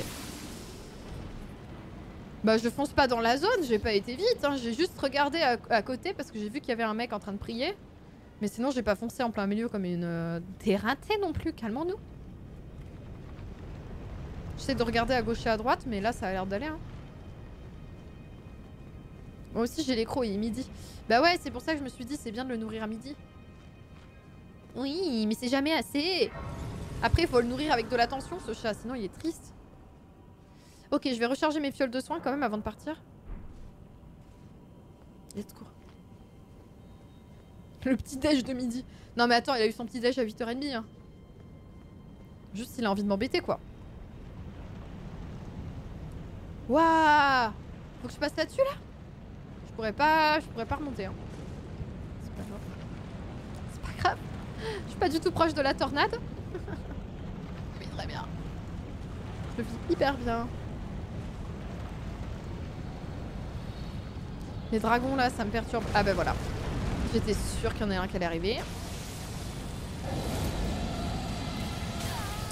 Bah, je fonce pas dans la zone, j'ai pas été vite. Hein. J'ai juste regardé à côté parce que j'ai vu qu'il y avait un mec en train de prier. Mais sinon, j'ai pas foncé en plein milieu comme une. T'es raté non plus, calmons-nous. J'essaie de regarder à gauche et à droite, mais là, ça a l'air d'aller. Hein. Moi aussi, j'ai les crocs, il est midi. Bah ouais, c'est pour ça que je me suis dit, c'est bien de le nourrir à midi. Oui, mais c'est jamais assez. Après, il faut le nourrir avec de l'attention, ce chat, sinon il est triste. Ok, je vais recharger mes fioles de soins quand même avant de partir. Let's go. Le petit déj de midi. Non mais attends, il a eu son petit déj à 8h30. Hein. Juste, il a envie de m'embêter, quoi. Waouh! Faut que je passe là-dessus, là? Je pourrais pas remonter. Hein. C'est pas grave. C'est pas grave. Je suis pas du tout proche de la tornade. Mais très bien. Je le vis hyper bien. Les dragons là, ça me perturbe. Ah bah voilà. J'étais sûre qu'il y en a un qui allait arriver.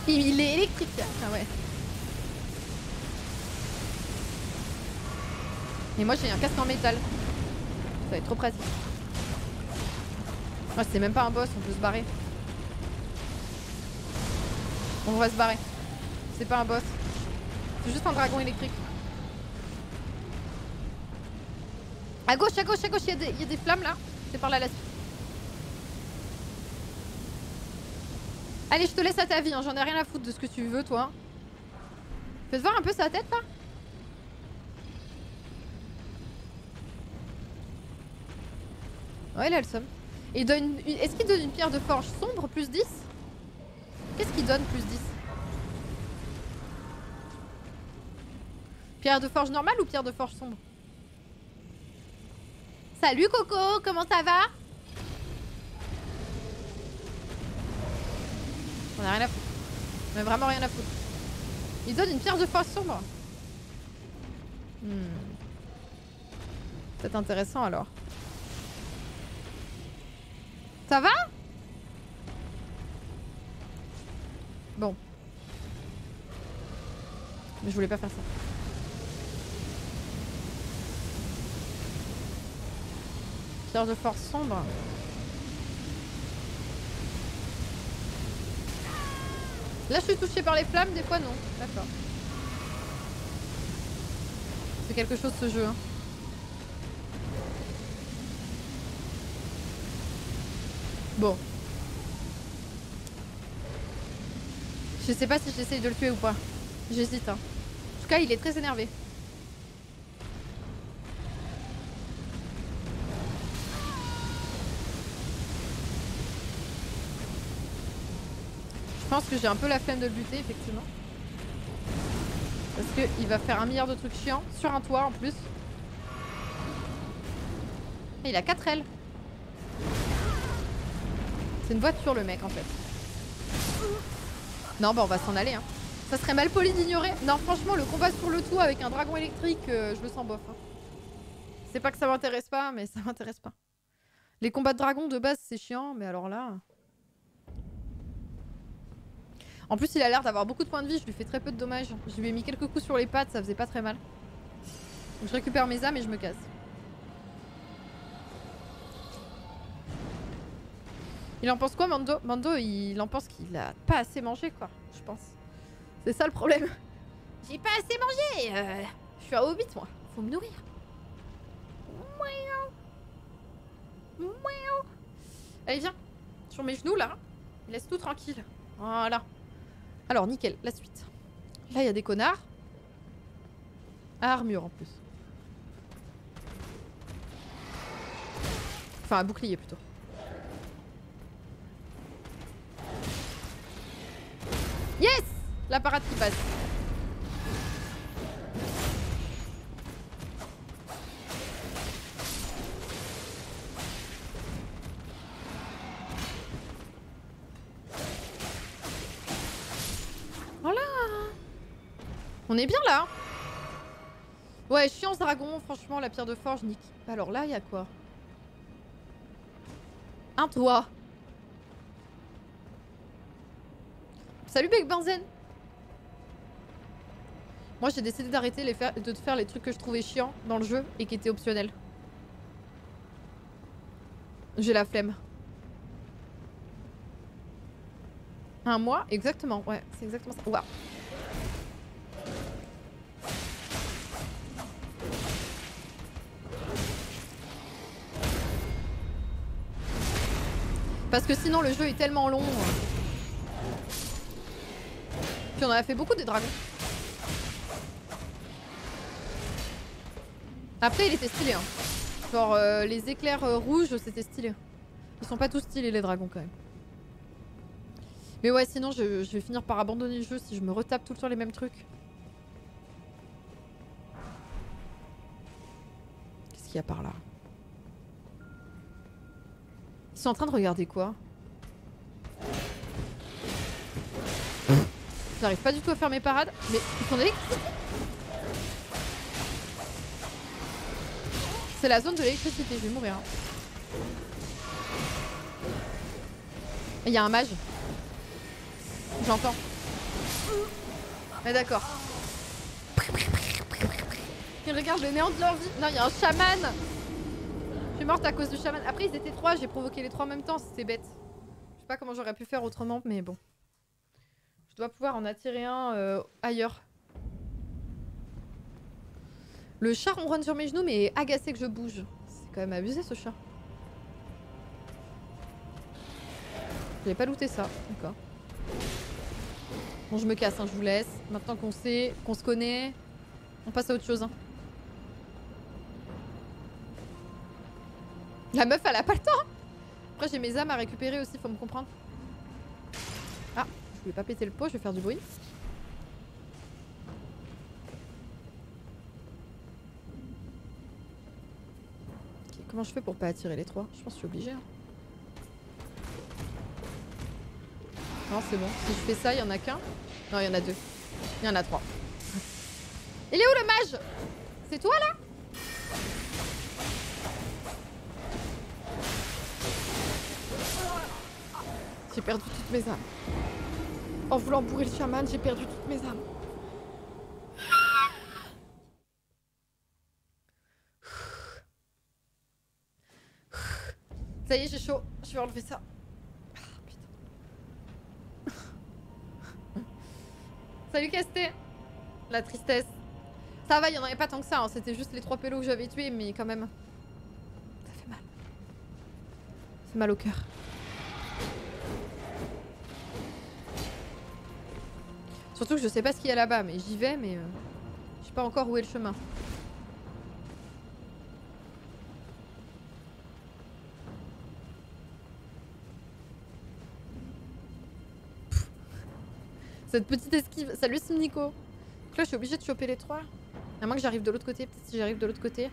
Il est électrique. Ah ouais. Et moi j'ai un casque en métal. Ça va être trop pratique. Ah, c'est même pas un boss, on peut se barrer. On va se barrer. C'est pas un boss. C'est juste un dragon électrique. À gauche, il y a des flammes là. C'est par là la suite. Allez, je te laisse à ta vie, hein. J'en ai rien à foutre de ce que tu veux, toi. Fais voir un peu sa tête là. Ouais, il a le seum. Est-ce qu'il donne une pierre de forge sombre plus 10? Qu'est-ce qu'il donne plus 10? Pierre de forge normale ou pierre de forge sombre? Salut Coco, comment ça va? On a rien à foutre. On a vraiment rien à foutre. Il donne une pierre de forge sombre. C'est intéressant alors. Ça va? Bon. Mais je voulais pas faire ça. Pierre de force sombre. Là je suis touchée par les flammes, des fois non. D'accord. C'est quelque chose ce jeu. Hein. Bon. Je sais pas si j'essaye de le tuer ou pas. J'hésite. Hein. En tout cas, il est très énervé. Je pense que j'ai un peu la flemme de le buter, effectivement. Parce qu'il va faire un milliard de trucs chiants sur un toit en plus. Et il a 4 ailes. C'est une voiture le mec en fait. Non bah on va s'en aller hein. Ça serait mal poli d'ignorer. Non franchement le combat sur le toit avec un dragon électrique je le sens bof hein. C'est pas que ça m'intéresse pas mais ça m'intéresse pas. Les combats de dragons de base c'est chiant mais alors là... En plus il a l'air d'avoir beaucoup de points de vie, je lui fais très peu de dommages. Je lui ai mis quelques coups sur les pattes, ça faisait pas très mal. Donc je récupère mes âmes et je me casse. Il en pense quoi Mando? Mando il en pense qu'il a pas assez mangé quoi, je pense. C'est ça le problème. J'ai pas assez mangé je suis un hobbit moi, faut me nourrir. Allez viens, sur mes genoux là. Laisse tout tranquille. Voilà. Alors nickel, la suite. Là il y a des connards. Armure en plus. Enfin un bouclier plutôt. Yes! La parade qui passe. Voilà. On est bien là. Ouais, chiant ce dragon. Franchement, la pierre de forge, nique. Alors là, il y a quoi? Un toit. Salut Bec Benzen. Moi j'ai décidé d'arrêter de faire les trucs que je trouvais chiants dans le jeu et qui étaient optionnels. J'ai la flemme. Un mois? Exactement, ouais, c'est exactement ça. Waouh. Parce que sinon le jeu est tellement long. Puis on en a fait beaucoup des dragons. Après il était stylé hein. Genre les éclairs rouges c'était stylé. Ils sont pas tous stylés les dragons quand même. Mais ouais sinon je vais finir par abandonner le jeu si je me retape tout le temps les mêmes trucs. Qu'est-ce qu'il y a par là? Ils sont en train de regarder quoi? J'arrive pas du tout à faire mes parades, mais ils sont électriques. C'est la zone de l'électricité, je vais mourir. Il y a un mage. J'entends. Mais d'accord. Et regarde le néant de leur vie. Non, il y a un chaman. Je suis morte à cause du chaman. Après, ils étaient 3, j'ai provoqué les 3 en même temps, c'était bête. Je sais pas comment j'aurais pu faire autrement, mais bon. Je dois pouvoir en attirer un ailleurs. Le chat ronronne sur mes genoux, mais est agacé que je bouge. C'est quand même abusé ce chat. J'avais pas looté ça, d'accord. Bon, je me casse, hein, je vous laisse. Maintenant qu'on sait, qu'on se connaît, on passe à autre chose. Hein. La meuf, elle a pas le temps. Après, j'ai mes âmes à récupérer aussi, faut me comprendre. Ah, je voulais pas péter le pot, je vais faire du bruit. Okay, comment je fais pour pas attirer les 3? Je pense que je suis obligée. Hein. Non, c'est bon. Si je fais ça, il y en a qu'un. Non, il y en a 2. Il y en a 3. Il est où le mage? C'est toi là? J'ai perdu toutes mes âmes. En voulant bourrer le chaman, j'ai perdu toutes mes âmes. Ça y est, j'ai chaud. Je vais enlever ça. Ah, putain. Salut Casté. La tristesse. Ça va, il y en avait pas tant que ça. Hein. C'était juste les 3 pélos que j'avais tués, mais quand même. Ça fait mal. Ça fait mal au cœur. Surtout que je sais pas ce qu'il y a là-bas, mais j'y vais, mais je sais pas encore où est le chemin. Pff. Cette petite esquive. Salut Simnico. Donc là, je suis obligée de choper les 3. À moins que j'arrive de l'autre côté. Peut-être si j'arrive de l'autre côté.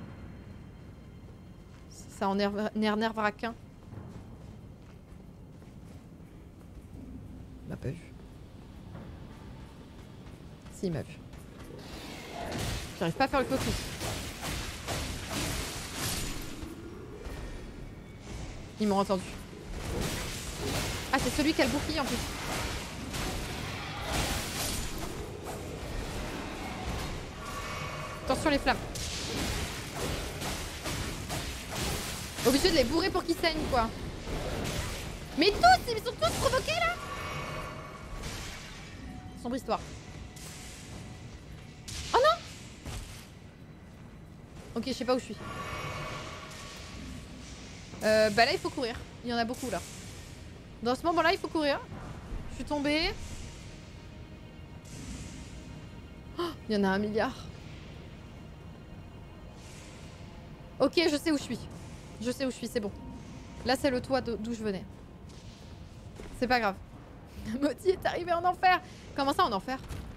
Ça en énervera qu'un. Il m'a pas vu. Si, il m'a vu. J'arrive pas à faire le cocu. Ils m'ont entendu. Ah, c'est celui qui a le bouclier en plus. Attention les flammes. Obligé de les bourrer pour qu'ils saignent quoi. Mais tous, ils sont tous provoqués là. Sombre histoire. Oh non. Ok, je sais pas où je suis. Bah là il faut courir. Il y en a beaucoup là. Dans ce moment là il faut courir. Je suis tombée. Oh, il y en a 1 milliard. Ok, je sais où je suis. Je sais où je suis, c'est bon. Là c'est le toit d'où je venais. C'est pas grave. Moti est arrivé en enfer. Comment ça en enfer?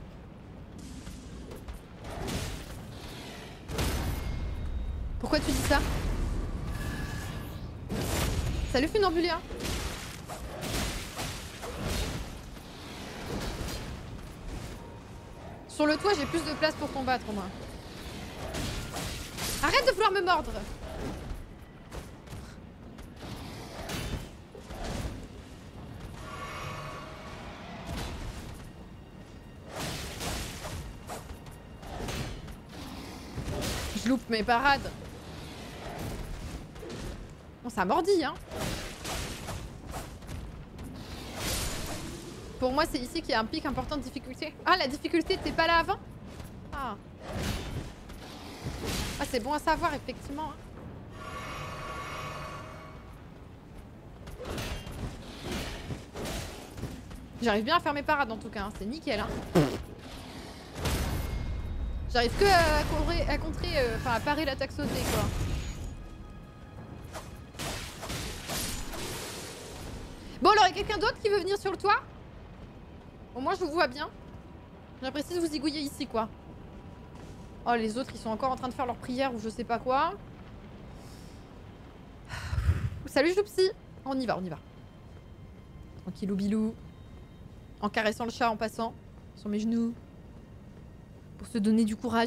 Pourquoi tu dis ça? Salut Funambulia. Sur le toit j'ai plus de place pour combattre au moins. Arrête de vouloir me mordre. Je loupe mes parades. Bon, ça mordit, hein. Pour moi, c'est ici qu'il y a un pic important de difficulté. Ah, la difficulté, t'es pas là avant? Ah. Ah, c'est bon à savoir, effectivement. J'arrive bien à faire mes parades, en tout cas. Hein. C'est nickel, hein. J'arrive que à contrer, enfin à parer l'attaque sautée quoi. Bon alors, il y a quelqu'un d'autre qui veut venir sur le toit? Au moins je vous vois bien. J'apprécie de vous zigouiller ici quoi. Oh les autres ils sont encore en train de faire leur prière ou je sais pas quoi. Salut Joupsi. On y va, on y va. Tranquillou bilou. En caressant le chat en passant sur mes genoux. Pour se donner du courage.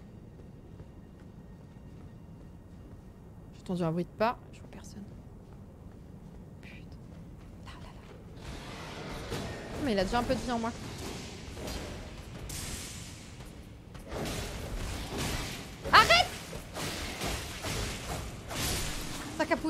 J'ai entendu un bruit de pas, je vois personne. Putain. Là, là, là. Mais il a déjà un peu de vie en moi.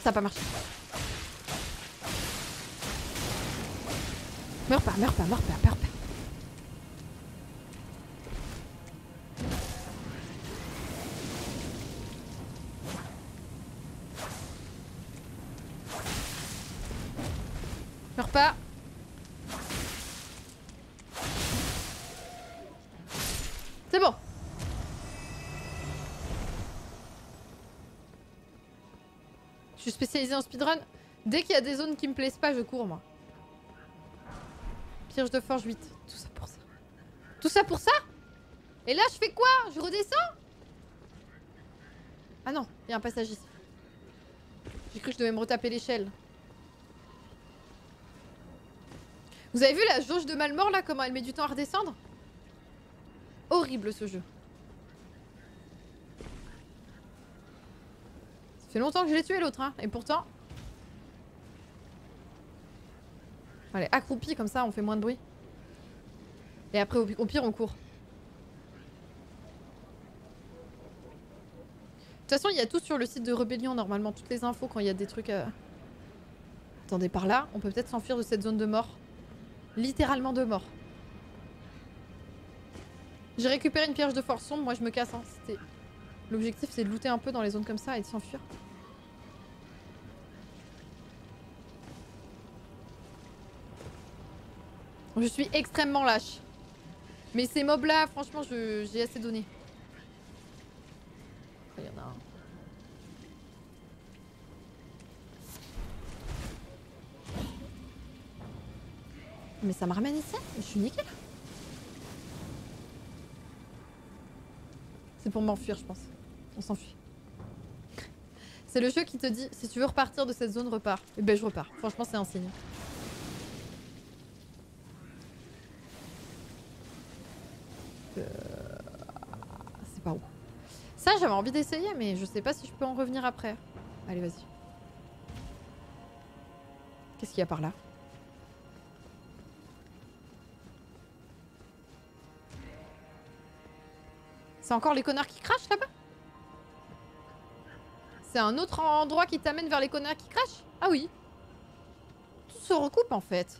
Ça a pas marché. Meurs pas, meurs pas, meurs pas, meurs pas. Meurs pas. C'est bon. Je suis spécialisée en speedrun. Dès qu'il y a des zones qui me plaisent pas, je cours moi. Pierge de forge 8. Tout ça pour ça. Tout ça pour ça? Et là, je fais quoi? Je redescends? Ah non, il y a un passage ici. J'ai cru que je devais me retaper l'échelle. Vous avez vu la jauge de Malmort là, comment elle met du temps à redescendre? Horrible ce jeu. Ça fait longtemps que je l'ai tué l'autre, hein, et pourtant... Allez, accroupi comme ça, on fait moins de bruit. Et après, au pire, on court. De toute façon, il y a tout sur le site de Rébellion, normalement, toutes les infos quand il y a des trucs... Attendez, par là, on peut peut-être s'enfuir de cette zone de mort. Littéralement de mort. J'ai récupéré une piège de force sombre, moi je me casse. Hein. L'objectif c'est de looter un peu dans les zones comme ça et de s'enfuir. Je suis extrêmement lâche. Mais ces mobs là, franchement, j'ai assez donné. Il y en a un. Mais ça me ramène ici? Je suis nickel. C'est pour m'enfuir, je pense. On s'enfuit. C'est le jeu qui te dit, si tu veux repartir de cette zone, repars. Et ben je repars. Franchement, c'est un signe. C'est pas où. Ça, j'avais envie d'essayer, mais je sais pas si je peux en revenir après. Allez, vas-y. Qu'est-ce qu'il y a par là? C'est encore les connards qui crachent là-bas? C'est un autre endroit qui t'amène vers les connards qui crachent? Ah oui. Tout se recoupe en fait.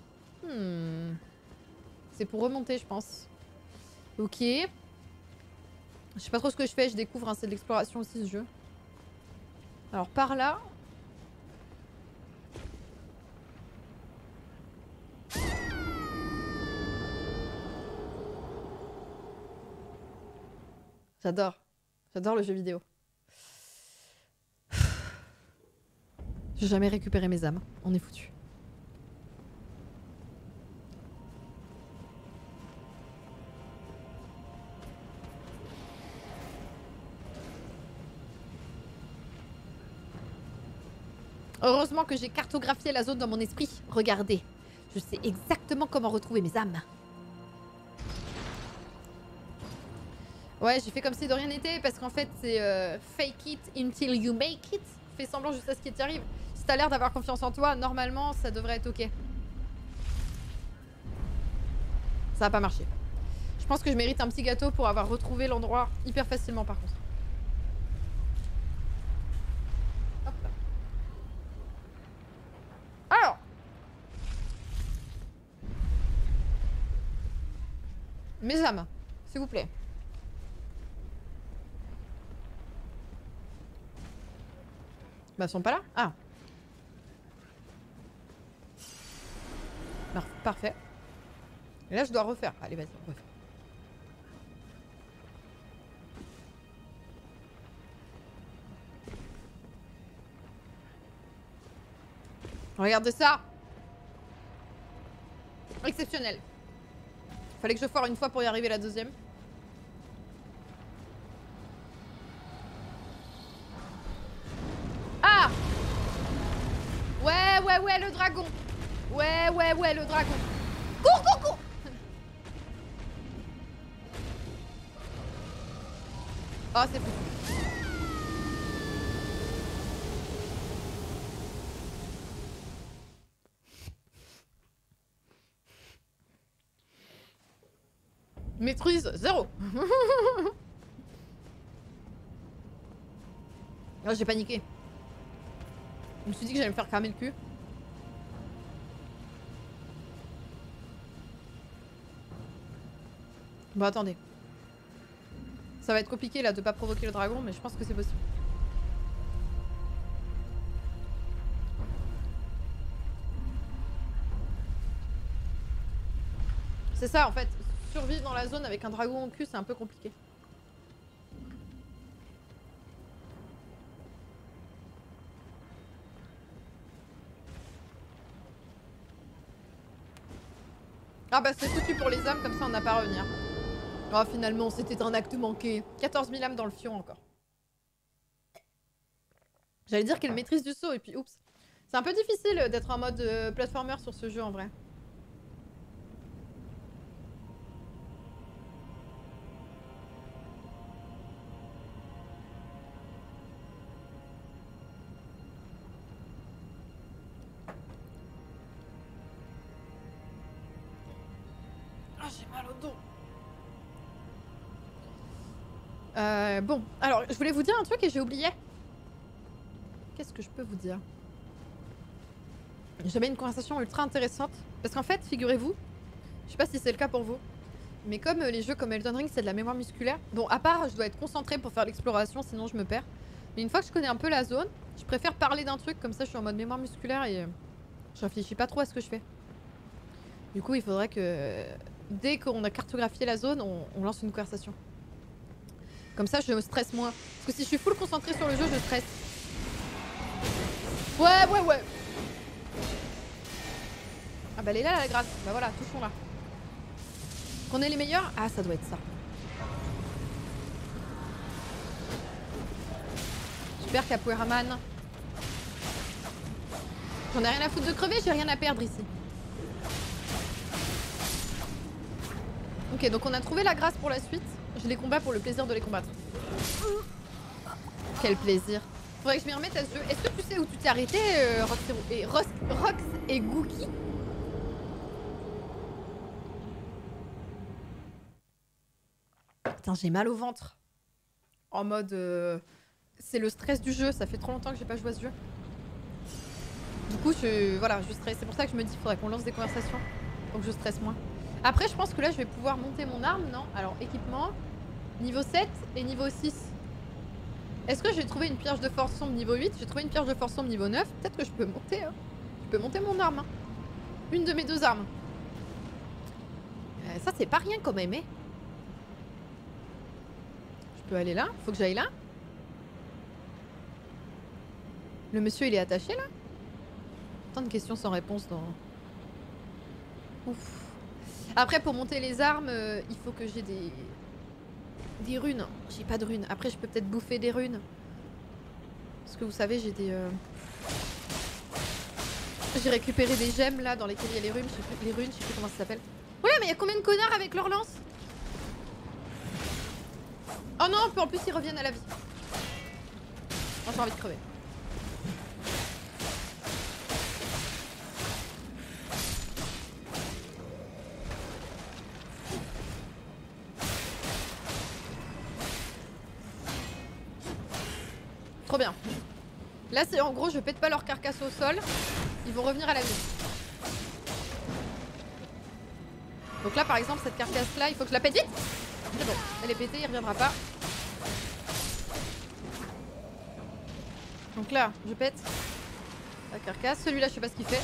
C'est pour remonter, je pense. Ok. Je sais pas trop ce que je fais, je découvre, hein, c'est de l'exploration aussi ce jeu. Alors par là... J'adore. J'adore le jeu vidéo. J'ai jamais récupéré mes âmes. On est foutu. Heureusement que j'ai cartographié la zone dans mon esprit. Regardez. Je sais exactement comment retrouver mes âmes. Ouais, j'ai fait comme si de rien n'était parce qu'en fait c'est fake it until you make it. Fais semblant jusqu'à ce qui t'arrive. Si t'as l'air d'avoir confiance en toi, normalement ça devrait être ok. Ça a pas marché. Je pense que je mérite un petit gâteau pour avoir retrouvé l'endroit hyper facilement par contre. Hop là. Alors. Mes âmes, s'il vous plaît. Bah, elles sont pas là? Ah. Parfait. Et là, je dois refaire. Allez, vas-y, on refait. Regardez ça! Exceptionnel. Fallait que je foire une fois pour y arriver la deuxième. Ah! Ouais, le dragon. Ouais, le dragon. Cours! Oh, c'est fou. Maîtrise 0. Oh, j'ai paniqué. Je me suis dit que j'allais me faire cramer le cul. Bon, attendez. Ça va être compliqué là de pas provoquer le dragon, mais je pense que c'est possible. C'est ça en fait, survivre dans la zone avec un dragon au cul, c'est un peu compliqué. Ah bah c'est foutu pour les âmes, comme ça on n'a pas à revenir. Oh finalement c'était un acte manqué. 14 000 âmes dans le fion encore. J'allais dire qu'elle maîtrise du saut et puis oups. C'est un peu difficile d'être en mode platformer sur ce jeu en vrai. Ah j'ai mal au dos. Bon, alors je voulais vous dire un truc et j'ai oublié. Qu'est-ce que je peux vous dire? J'avais une conversation ultra intéressante. Parce qu'en fait, figurez-vous, je sais pas si c'est le cas pour vous, mais comme les jeux comme Elden Ring, c'est de la mémoire musculaire. Bon, à part, je dois être concentrée pour faire l'exploration, sinon je me perds. Mais une fois que je connais un peu la zone, je préfère parler d'un truc, comme ça je suis en mode mémoire musculaire et je réfléchis pas trop à ce que je fais. Du coup, il faudrait que dès qu'on a cartographié la zone, on lance une conversation. Comme ça, je me stresse moins. Parce que si je suis full concentrée sur le jeu, je stresse. Ouais. Ah bah elle est là la grâce. Bah voilà, touchons là. Qu'on est les meilleurs? Ah ça doit être ça. Super Capoeiraman. J'en ai rien à foutre de crever, j'ai rien à perdre ici. Ok, donc on a trouvé la grâce pour la suite. Je les combats pour le plaisir de les combattre. Quel plaisir. Faudrait que je m'y remette à ce jeu. Est-ce que tu sais où tu t'es arrêté, Rox et Gookie? Putain, j'ai mal au ventre. En mode... c'est le stress du jeu, ça fait trop longtemps que j'ai pas joué à ce jeu. Du coup, voilà, je stresse. C'est pour ça que je me dis qu'il faudrait qu'on lance des conversations. Donc je stresse moins. Après, je pense que là, je vais pouvoir monter mon arme, non? Alors, équipement, niveau 7 et niveau 6. Est-ce que j'ai trouvé une pioche de force sombre niveau 8? J'ai trouvé une pioche de force sombre niveau 9. Peut-être que je peux monter, hein. Je peux monter mon arme. Hein. Une de mes deux armes. Ça, c'est pas rien quand même, hein. Je peux aller là? Faut que j'aille là? Le monsieur, il est attaché, là? Tant de questions sans réponse dans... Ouf. Après, pour monter les armes, il faut que j'ai des runes. J'ai pas de runes. Après, je peux peut-être bouffer des runes. Parce que vous savez, j'ai des... J'ai récupéré des gemmes, là, dans lesquelles il y a les runes. Je sais plus comment ça s'appelle. Ouais, mais il y a combien de connards avec leur lance? Oh non, en plus, ils reviennent à la vie. Oh, j'ai envie de crever. Trop bien. Là, c'est en gros, je pète pas leur carcasse au sol. Ils vont revenir à la vie. Donc là, par exemple, cette carcasse-là, il faut que je la pète vite. C'est bon, elle est pétée, il reviendra pas. Donc là, je pète la carcasse. Celui-là, je sais pas ce qu'il fait.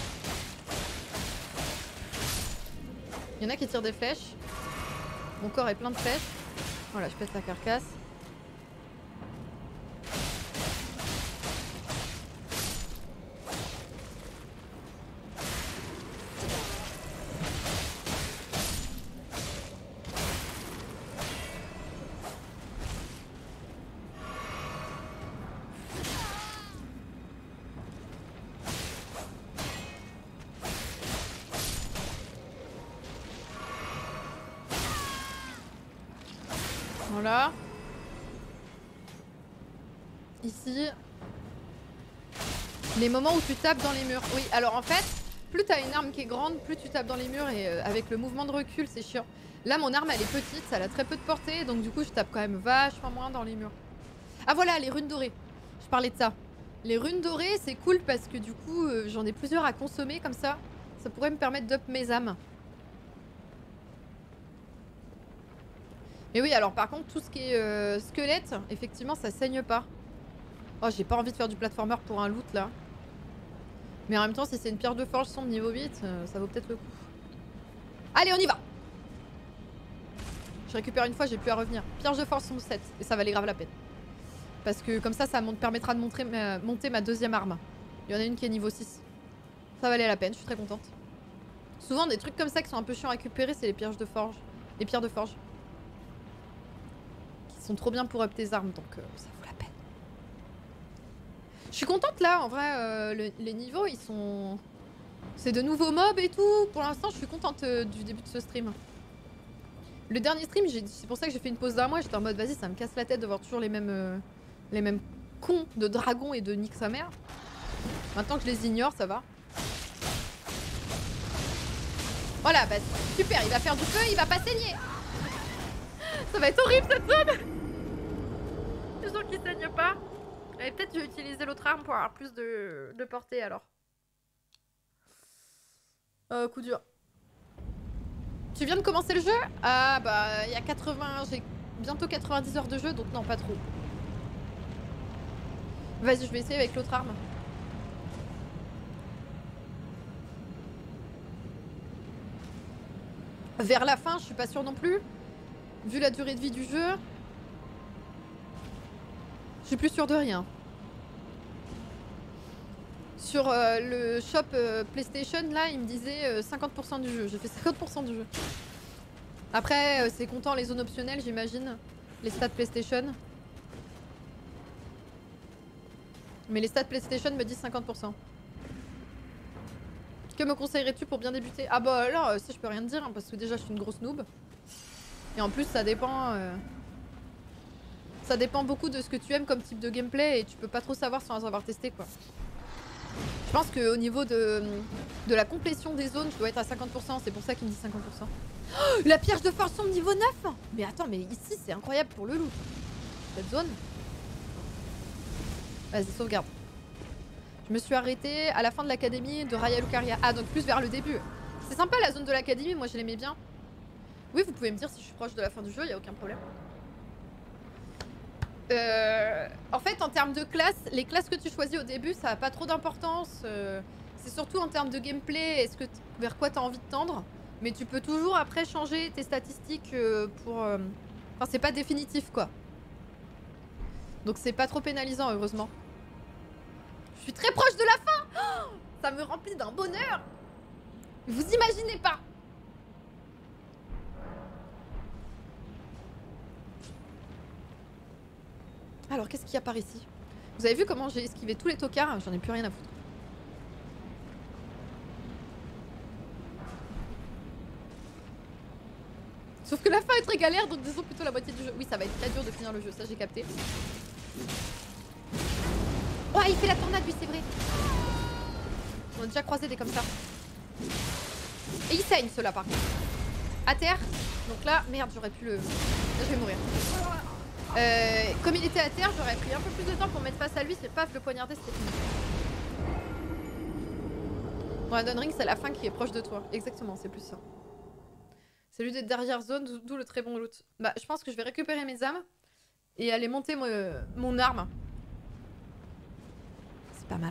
Il y en a qui tirent des flèches. Mon corps est plein de flèches. Voilà, je pète la carcasse. Voilà. Ici. Les moments où tu tapes dans les murs. Oui, alors en fait, plus t'as une arme qui est grande, plus tu tapes dans les murs et avec le mouvement de recul, c'est chiant. Là, mon arme, elle est petite, ça a très peu de portée, donc du coup, je tape quand même vachement moins dans les murs. Ah voilà, les runes dorées. Je parlais de ça. Les runes dorées, c'est cool parce que du coup, j'en ai plusieurs à consommer comme ça. Ça pourrait me permettre d'up mes âmes. Et oui, alors par contre, tout ce qui est squelette, effectivement, ça saigne pas. Oh, j'ai pas envie de faire du platformer pour un loot là. Mais en même temps, si c'est une pierre de forge sombre niveau 8, ça vaut peut-être le coup. Allez, on y va! Je récupère une fois, j'ai plus à revenir. Pierre de forge sombre 7, et ça valait grave la peine. Parce que comme ça me permettra de monter ma deuxième arme. Il y en a une qui est niveau 6. Ça valait la peine, je suis très contente. Souvent, des trucs comme ça qui sont un peu chiants à récupérer, c'est les pierres de forge. Les pierres de forge. Qui sont trop bien pour up tes armes, donc ça vaut la peine. Je suis contente là, en vrai, les niveaux, ils sont... C'est de nouveaux mobs et tout. Pour l'instant, je suis contente du début de ce stream. Le dernier stream, c'est pour ça que j'ai fait une pause d'un mois. J'étais en mode, vas-y, ça me casse la tête de voir toujours les mêmes cons de dragons et de nique sa mère. Maintenant que je les ignore, ça va. Voilà, bah super, il va faire du feu, il va pas saigner. Ça va être horrible cette zone. Je sens qu'il saigne pas. Et peut-être je vais utiliser l'autre arme pour avoir plus de portée alors. Coup dur. Tu viens de commencer le jeu? Ah bah il y a 80... J'ai bientôt 90 heures de jeu donc non pas trop. Vas-y je vais essayer avec l'autre arme. Vers la fin je suis pas sûre non plus. Vu la durée de vie du jeu. Je suis plus sûre de rien. Sur le shop PlayStation, là, il me disait 50% du jeu. J'ai fait 50% du jeu. Après, c'est comptant les zones optionnelles, j'imagine. Les stats PlayStation. Mais les stats PlayStation me disent 50%. Que me conseillerais-tu pour bien débuter? Ah bah là, ça je peux rien te dire, hein, parce que déjà je suis une grosse noob. Et en plus, ça dépend... Ça dépend beaucoup de ce que tu aimes comme type de gameplay et tu peux pas trop savoir sans avoir testé quoi. Je pense qu'au niveau de la complétion des zones, je dois être à 50%, c'est pour ça qu'il me dit 50%. Oh, la pierre de force sombre niveau 9! Mais attends, mais ici c'est incroyable pour le loot. Cette zone. Vas-y, sauvegarde. Je me suis arrêtée à la fin de l'académie de Raya Lucaria. Ah, donc plus vers le début. C'est sympa la zone de l'académie, moi je l'aimais bien. Oui, vous pouvez me dire si je suis proche de la fin du jeu, y a aucun problème. En fait, en termes de classes, les classes que tu choisis au début, ça n'a pas trop d'importance. C'est surtout en termes de gameplay, vers quoi tu as envie de tendre. Mais tu peux toujours après changer tes statistiques pour... Enfin, c'est pas définitif quoi. Donc c'est pas trop pénalisant, heureusement. Je suis très proche de la fin. Oh, ça me remplit d'un bonheur. Vous imaginez pas. Alors, qu'est-ce qu'il y a par ici? Vous avez vu comment j'ai esquivé tous les tocards? J'en ai plus rien à foutre. Sauf que la fin est très galère, donc disons plutôt la moitié du jeu. Oui, ça va être très dur de finir le jeu, ça j'ai capté. Oh, il fait la tornade, lui, c'est vrai. On a déjà croisé des comme ça. Et il saigne, ceux-là, par contre. À terre. Donc là, merde, j'aurais pu le... Là, je vais mourir. Comme il était à terre, j'aurais pris un peu plus de temps pour mettre face à lui, c'est paf, le poignarder, c'était fini. Dans Elden Ring, c'est la fin qui est proche de toi. Exactement, c'est plus ça. C'est lui d'être derrière zone, d'où le très bon loot. Bah, je pense que je vais récupérer mes âmes et aller monter mon arme. C'est pas mal.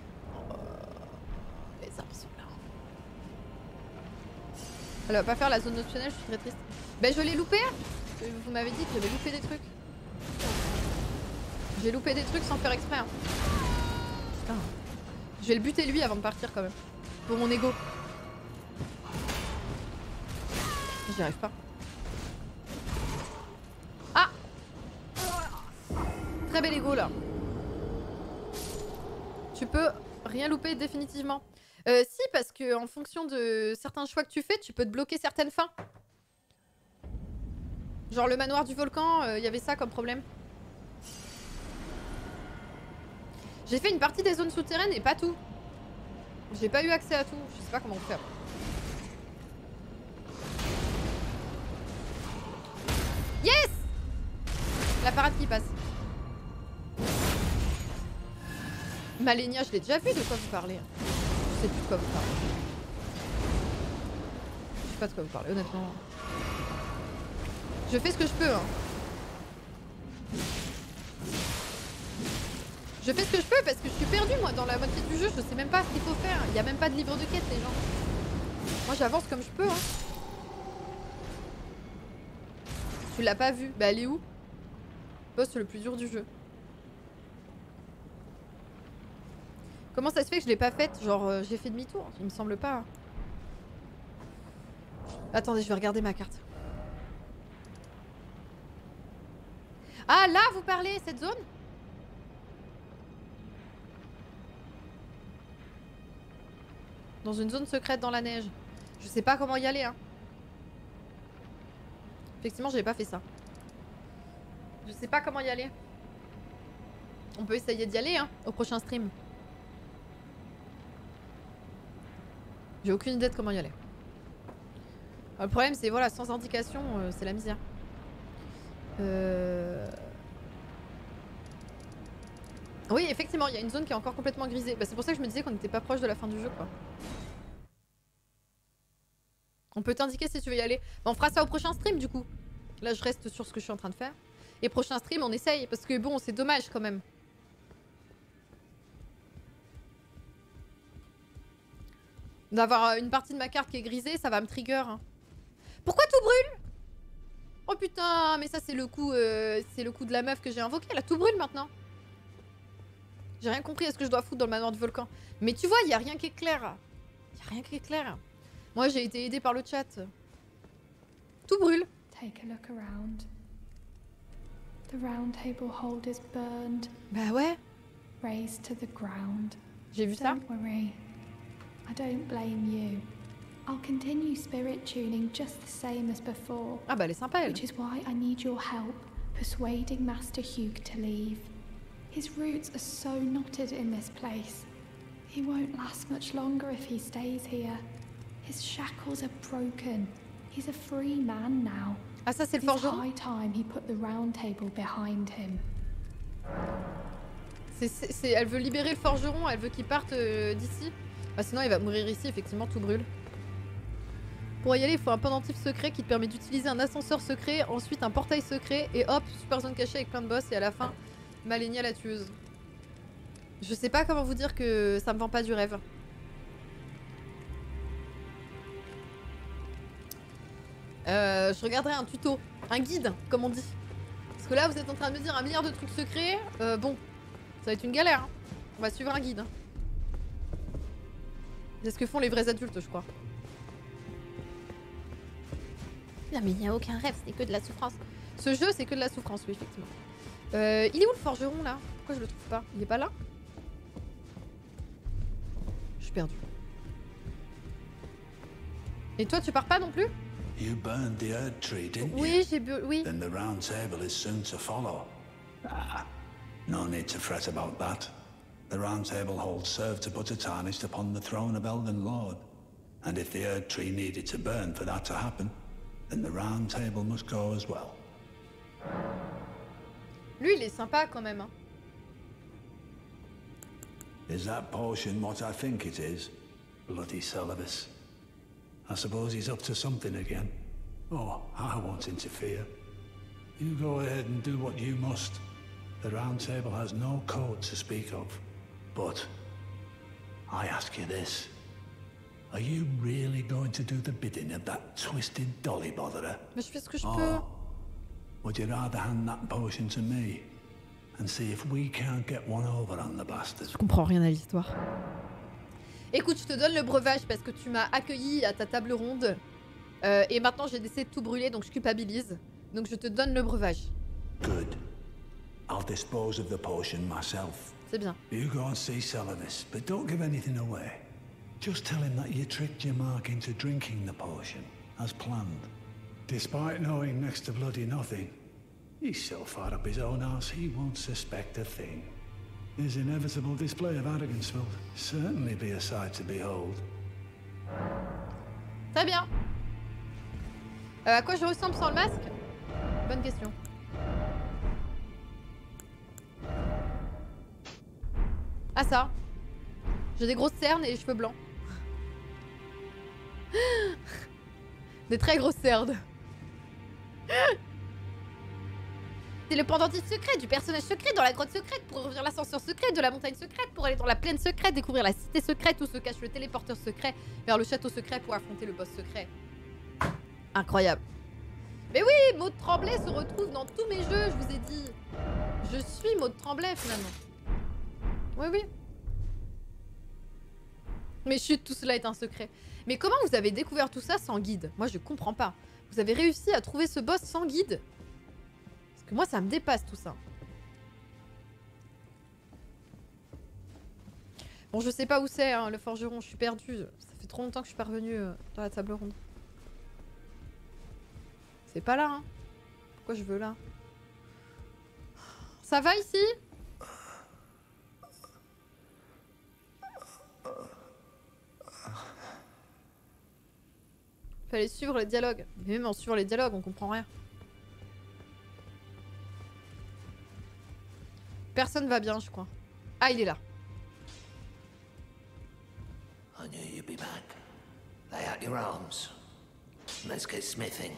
Les armes sont là. Elle va pas faire la zone optionnelle, je suis très triste. Bah, je l'ai loupé. Vous m'avez dit que j'avais loupé des trucs. J'ai loupé des trucs sans faire exprès. Hein. Putain. Je vais le buter lui avant de partir quand même. Pour mon ego. J'y arrive pas. Ah! Très bel ego là. Tu peux rien louper définitivement. Si, parce que en fonction de certains choix que tu fais, tu peux te bloquer certaines fins. Genre le manoir du volcan, il y avait ça comme problème. J'ai fait une partie des zones souterraines et pas tout. J'ai pas eu accès à tout, je sais pas comment faire. Yes! La parade qui passe. Malenia, je l'ai déjà vu, de quoi vous parlez? Je sais plus de quoi vous parlez. Je sais pas de quoi vous parlez, honnêtement. Je fais ce que je peux, hein. Je fais ce que je peux parce que je suis perdue, moi, dans la moitié du jeu. Je sais même pas ce qu'il faut faire. Il y a même pas de livre de quête, les gens. Moi, j'avance comme je peux, hein. Tu l'as pas vu? Bah, elle est où? Boss le plus dur du jeu. Comment ça se fait que je l'ai pas faite? Genre, j'ai fait demi-tour? Il me semble pas. Attendez, je vais regarder ma carte. Ah, là, vous parlez, cette zone? Dans une zone secrète dans la neige. Je sais pas comment y aller, hein. Effectivement, j'ai pas fait ça. Je sais pas comment y aller. On peut essayer d'y aller, hein, au prochain stream. J'ai aucune idée de comment y aller. Le problème, c'est, voilà, sans indication, c'est la misère. Oui, effectivement, il y a une zone qui est encore complètement grisée. Bah, c'est pour ça que je me disais qu'on n'était pas proche de la fin du jeu, quoi. On peut t'indiquer si tu veux y aller. Bah, on fera ça au prochain stream, du coup. Là, je reste sur ce que je suis en train de faire. Et prochain stream, on essaye. Parce que bon, c'est dommage, quand même. D'avoir une partie de ma carte qui est grisée, ça va me trigger. Hein. Pourquoi tout brûle? Oh putain, mais ça, c'est le coup de la meuf que j'ai invoqué. Là, tout brûle, maintenant. J'ai rien compris à ce que je dois foutre dans le manoir du volcan. Mais tu vois, il n'y a rien qui est clair. Il n'y a rien qui est clair. Moi, j'ai été aidée par le chat. Tout brûle. Take a look around. The round table hold is burned. Bah ouais. Razed to the ground. J'ai vu ça. Don't worry. I don't blame you. I'll continue spirit tuning just the same as before. Ah bah elle est sympa elle. Which is why I need your help persuading Master Hugh to leave. His roots are so knotted in this place. He won't last much longer if he stays here. His shackles are broken. He's a free man now. Ah ça c'est le It's forgeron. high time he put the round table behind him. Elle veut libérer le forgeron, elle veut qu'il parte d'ici. Ah sinon il va mourir ici, effectivement tout brûle. Pour y aller, il faut un pendentif secret qui te permet d'utiliser un ascenseur secret, ensuite un portail secret, et hop, super zone cachée avec plein de boss, et à la fin, Malenia la tueuse. Je sais pas comment vous dire que ça me vend pas du rêve. Je regarderai un tuto, un guide, comme on dit. Parce que là, vous êtes en train de me dire un milliard de trucs secrets. Bon, ça va être une galère. Hein. On va suivre un guide. C'est ce que font les vrais adultes, je crois. Non mais il n'y a aucun rêve, c'est que de la souffrance. Ce jeu, c'est que de la souffrance, oui, effectivement. Il est où le forgeron, là? Pourquoi je le trouve pas? Il est pas là? Je suis perdue. Et toi, tu pars pas non plus? You burned the Erd tree, didn't you? Oui, j'ai bu... oui. Then the round table is soon to follow. Ah, no need to fret about that. The round table hold served to put a tarnished upon the throne of Elden Lord. And if the Erd tree needed to burn for that to happen, then the round table must go as well. Lui, il est sympa quand même. Hein. Is that potion what I think it is? Bloody Celadus. I suppose he's up to something again. Oh, I won't interfere. You go ahead and do what you must. The round table has no code to speak of. But I ask you this. Are you really going to do the bidding of that twisted dolly botherer? Mais je fais ce que je peux. Would you rather hand that potion to me and see if we can't get one over on the bastard? Je comprends rien à l'histoire. Écoute, je te donne le breuvage parce que tu m'as accueilli à ta table ronde. Et maintenant, j'ai décidé de tout brûler, donc je culpabilise. Donc je te donne le breuvage. Good. I'll dispose of the potion myself. C'est bien. You go and see Celadus, but don't give anything away. Just tell him that you tricked your mark into drinking the potion, as planned. Despite knowing next to bloody nothing, he's so far up his own arse he won't suspect a thing. His inevitable display of arrogance will certainly be a sight to behold. Très bien. À quoi je ressemble sans le masque? Bonne question. Ah ça. J'ai des grosses cernes et les cheveux blancs. Des très grosses cernes. C'est le pendentif secret du personnage secret dans la grotte secrète pour ouvrir l'ascenseur secret de la montagne secrète pour aller dans la plaine secrète, découvrir la cité secrète où se cache le téléporteur secret vers le château secret pour affronter le boss secret. Incroyable. Mais oui, Maud Tremblay se retrouve dans tous mes jeux, je vous ai dit. Je suis Maud Tremblay finalement. Oui, oui. Mais chut, tout cela est un secret. Mais comment vous avez découvert tout ça sans guide? Moi, je comprends pas. Vous avez réussi à trouver ce boss sans guide? Parce que moi, ça me dépasse tout ça. Bon, je sais pas où c'est, hein, le forgeron. Je suis perdue. Ça fait trop longtemps que je suis pas revenue dans la table ronde. C'est pas là, hein. Pourquoi je veux là? Ça va ici? Fallait suivre les dialogues. Mais même en suivant les dialogues, on comprend rien. Personne va bien, je crois. Ah, il est là. I knew you'd be back. Lay out your arms. Let's get smithing.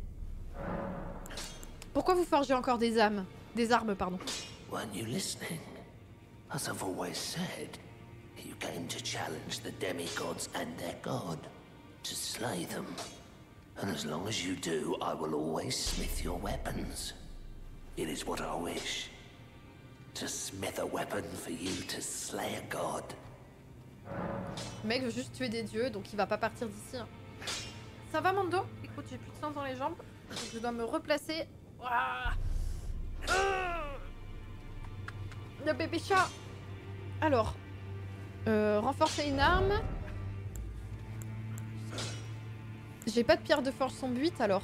Pourquoi vous forgez encore des âmes? Des armes, pardon. Weren't you listening? As I've always said, you came to challenge the demigods and their god. To slay them. And as long as you do, I will always smith your weapons. It is what I wish. To smith a weapon for you to slay a god. Le mec veut juste tuer des dieux, donc il va pas partir d'ici. Hein. Ça va, Mando? Écoute, j'ai plus de sang dans les jambes. Donc je dois me replacer. Ouah. Le bébé chat. Alors. Renforcer une arme. J'ai pas de pierre de force sombre 8 alors.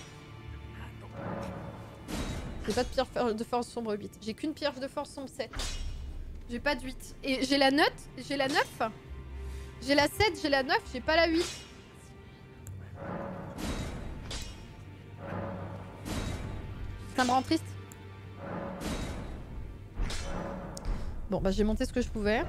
J'ai pas de pierre de force sombre 8. J'ai qu'une pierre de force sombre 7. J'ai pas de 8. Et j'ai la note, j'ai la 9. J'ai la 7, j'ai la 9, j'ai pas la 8. Ça me rend triste. Bon bah j'ai monté ce que je pouvais.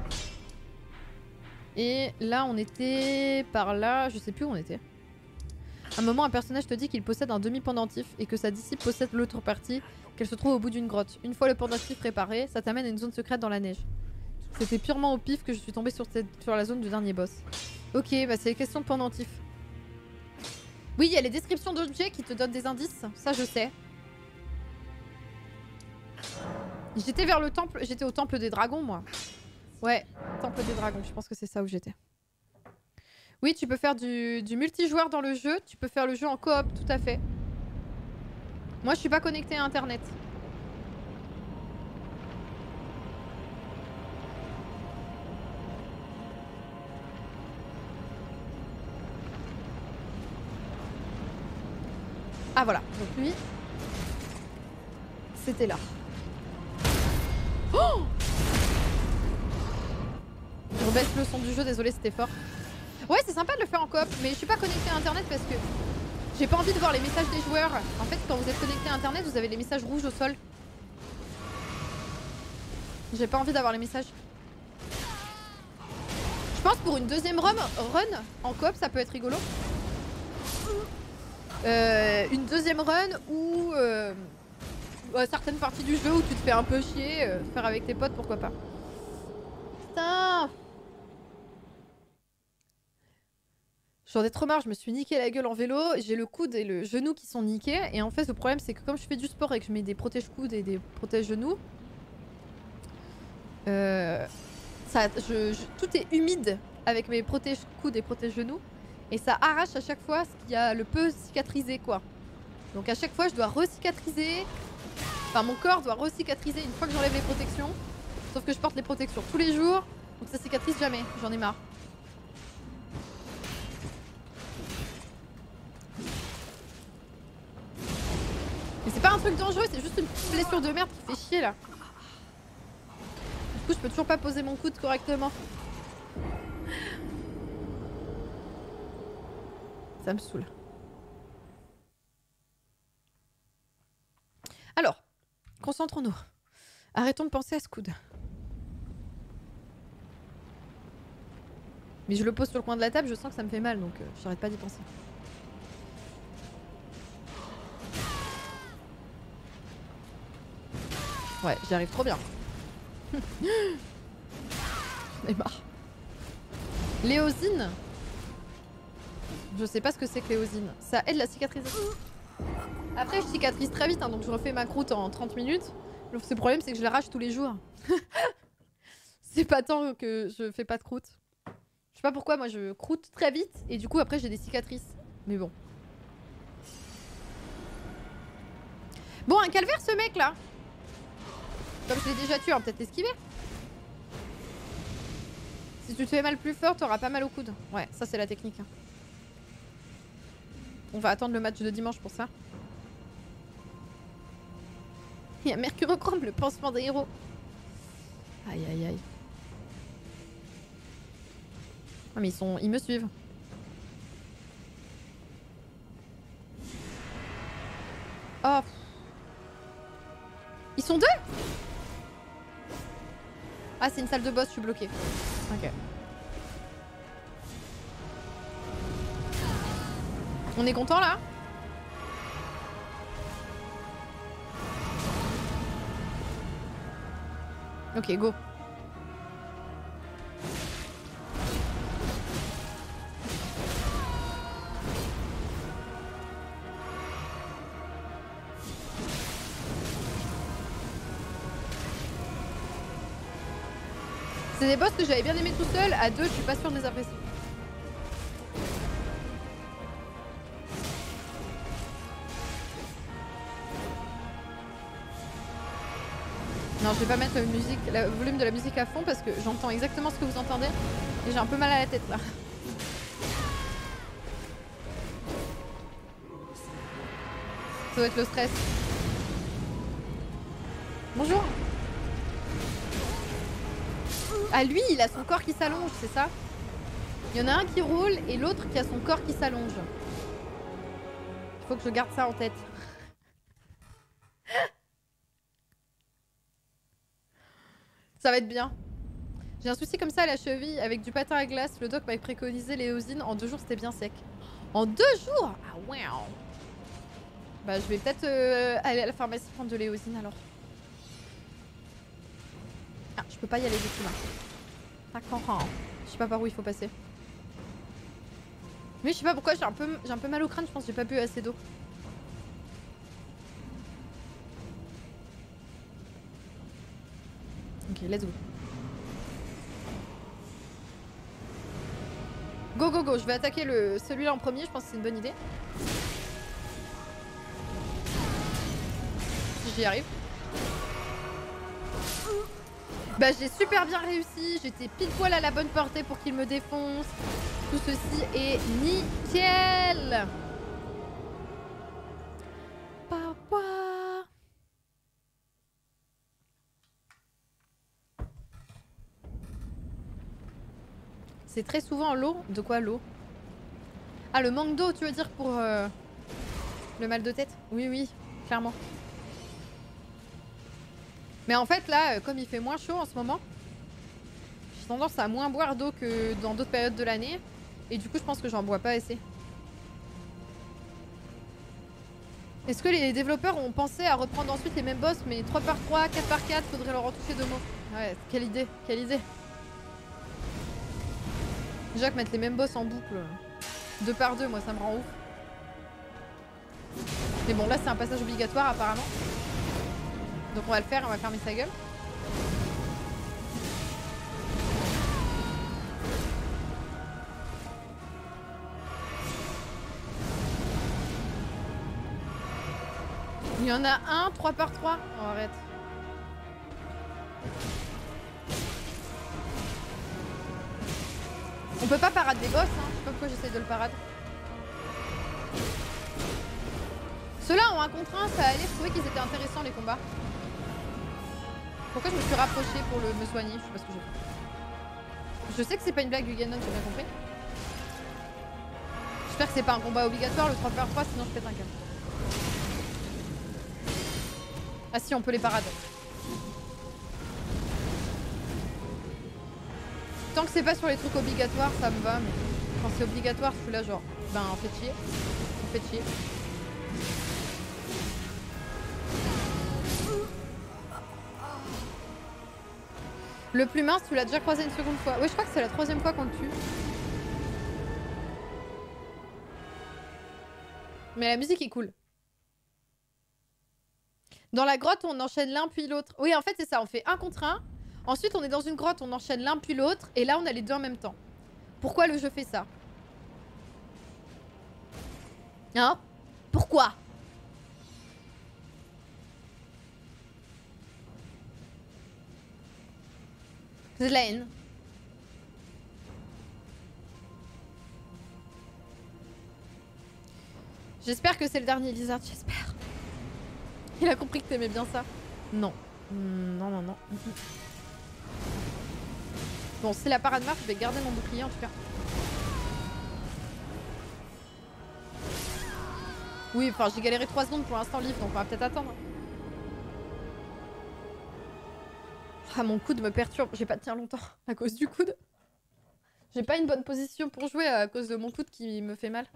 Et là on était par là, je sais plus où on était. À un moment, un personnage te dit qu'il possède un demi-pendentif et que sa disciple possède l'autre partie, qu'elle se trouve au bout d'une grotte. Une fois le pendentif préparé, ça t'amène à une zone secrète dans la neige. C'était purement au pif que je suis tombée sur la zone du dernier boss. Ok, bah c'est question de pendentif. Oui, il y a les descriptions d'objets qui te donnent des indices, ça je sais. J'étais vers le temple, j'étais au temple des dragons moi. Ouais, temple des dragons, je pense que c'est ça où j'étais. Oui, tu peux faire du multijoueur dans le jeu. Tu peux faire le jeu en coop, tout à fait. Moi, je suis pas connectée à Internet. Ah voilà, donc lui, c'était là. Oh! Je rebaisse le son du jeu, désolé, c'était fort. Ouais, c'est sympa de le faire en coop, mais je suis pas connectée à Internet parce que j'ai pas envie de voir les messages des joueurs. En fait, quand vous êtes connecté à Internet, vous avez les messages rouges au sol. J'ai pas envie d'avoir les messages. Je pense pour une deuxième run en coop, ça peut être rigolo. Une deuxième run où certaines parties du jeu où tu te fais un peu chier, faire avec tes potes, pourquoi pas. Putain! J'en ai trop marre, je me suis niqué la gueule en vélo, j'ai le coude et le genou qui sont niqués, et en fait le problème c'est que comme je fais du sport et que je mets des protège-coudes et des protège-genoux, tout est humide avec mes protège-coudes et protège-genoux, et ça arrache à chaque fois ce qui a le peu cicatrisé quoi. Donc à chaque fois je dois re-cicatriser, enfin mon corps doit re-cicatriser une fois que j'enlève les protections, sauf que je porte les protections tous les jours, donc ça cicatrise jamais, j'en ai marre. Mais c'est pas un truc dangereux, c'est juste une petite blessure de merde qui fait chier là. Du coup, je peux toujours pas poser mon coude correctement. Ça me saoule. Alors, concentrons-nous. Arrêtons de penser à ce coude. Mais je le pose sur le coin de la table, je sens que ça me fait mal, donc j'arrête pas d'y penser. Ouais, j'y arrive trop bien. J'en ai marre. L'éosine. Je sais pas ce que c'est que l'éosine. Ça aide la cicatrisation. Après, je cicatrise très vite, hein, donc je refais ma croûte en 30 minutes. Le seul problème, c'est que je l'arrache tous les jours. C'est pas tant que je fais pas de croûte. Je sais pas pourquoi, moi je croûte très vite et du coup après j'ai des cicatrices. Mais bon. Bon, un calvaire ce mec là. Comme je l'ai déjà tué, on va peut-être l'esquiver. Si tu te fais mal plus fort, t'auras pas mal au coude. Ouais, ça c'est la technique. Hein. On va attendre le match de dimanche pour ça. Il y a Mercurochrome, le pansement des héros. Aïe aïe aïe. Ah mais ils me suivent. Oh. Ils sont deux? Ah c'est une salle de boss, je suis bloquée. Ok. On est content là? Ok, go. C'est des boss que j'avais bien aimé tout seul, à deux je suis pas sûre de les apprécier. Non, je vais pas mettre le volume de la musique à fond parce que j'entends exactement ce que vous entendez et j'ai un peu mal à la tête là. Ça doit être le stress. Bonjour. Ah lui, il a son corps qui s'allonge, c'est ça? Il y en a un qui roule et l'autre qui a son corps qui s'allonge. Il faut que je garde ça en tête. Ça va être bien. J'ai un souci comme ça à la cheville avec du patin à glace. Le doc m'avait préconisé l'éosine. En 2 jours, c'était bien sec. En 2 jours? Ah ouais. Bah, je vais peut-être aller à la pharmacie prendre de l'éosine alors. Ah, je peux pas y aller du tout là. D'accord. Je sais pas par où il faut passer. Mais je sais pas pourquoi j'ai un peu mal au crâne. Je pense que j'ai pas bu assez d'eau. Ok, let's go. Go go go, je vais attaquer celui-là en premier, je pense que c'est une bonne idée. Si j'y arrive. Bah j'ai super bien réussi, j'étais pile poil à la bonne portée pour qu'il me défonce. Tout ceci est nickel. Papa. C'est très souvent l'eau. De quoi l'eau? Ah, le manque d'eau, tu veux dire pour le mal de tête? Oui, oui, clairement. Mais en fait, là, comme il fait moins chaud en ce moment, j'ai tendance à moins boire d'eau que dans d'autres périodes de l'année. Et du coup, je pense que j'en bois pas assez. Est-ce que les développeurs ont pensé à reprendre ensuite les mêmes boss, mais 3x3, 4x4, faudrait leur en toucher 2 mots. Ouais, quelle idée, quelle idée. Déjà que mettre les mêmes boss en boucle 2x2, moi ça me rend ouf. Mais bon, là c'est un passage obligatoire apparemment. Donc on va le faire, on va fermer sa gueule. Il y en a un 3x3. Oh, arrête. On peut pas parade des boss, hein. Je sais pas pourquoi j'essaye de le parade. Ceux-là en 1 contre 1, ça allait, je trouvais qu'ils étaient intéressants les combats. Pourquoi je me suis rapprochée pour me soigner? Je sais pas ce que j'ai fait. Je sais que c'est pas une blague du Ganon, j'ai bien compris. J'espère que c'est pas un combat obligatoire le 3x3, sinon je pète un câble. Ah si, on peut les parades. Tant que c'est pas sur les trucs obligatoires, ça me va, mais quand c'est obligatoire, je suis là genre, ben faites chier. Faites chier. Le plus mince, tu l'as déjà croisé une seconde fois. Ouais, je crois que c'est la 3e fois qu'on le tue. Mais la musique est cool. Dans la grotte, on enchaîne l'un puis l'autre. Oui, en fait, c'est ça. On fait 1 contre 1. Ensuite, on est dans une grotte, on enchaîne l'un puis l'autre. Et là, on a les deux en même temps. Pourquoi le jeu fait ça? Hein? Pourquoi? C'est de la haine. J'espère que c'est le dernier Lizard, j'espère. Il a compris que t'aimais bien ça. Non. Non, non, non. Bon, si la parade marche, je vais garder mon bouclier en tout cas. Oui, enfin, j'ai galéré 3 secondes pour l'instant livre, donc on va peut-être attendre. Ah, mon coude me perturbe. J'ai pas tenu longtemps à cause du coude. J'ai pas une bonne position pour jouer à cause de mon coude qui me fait mal.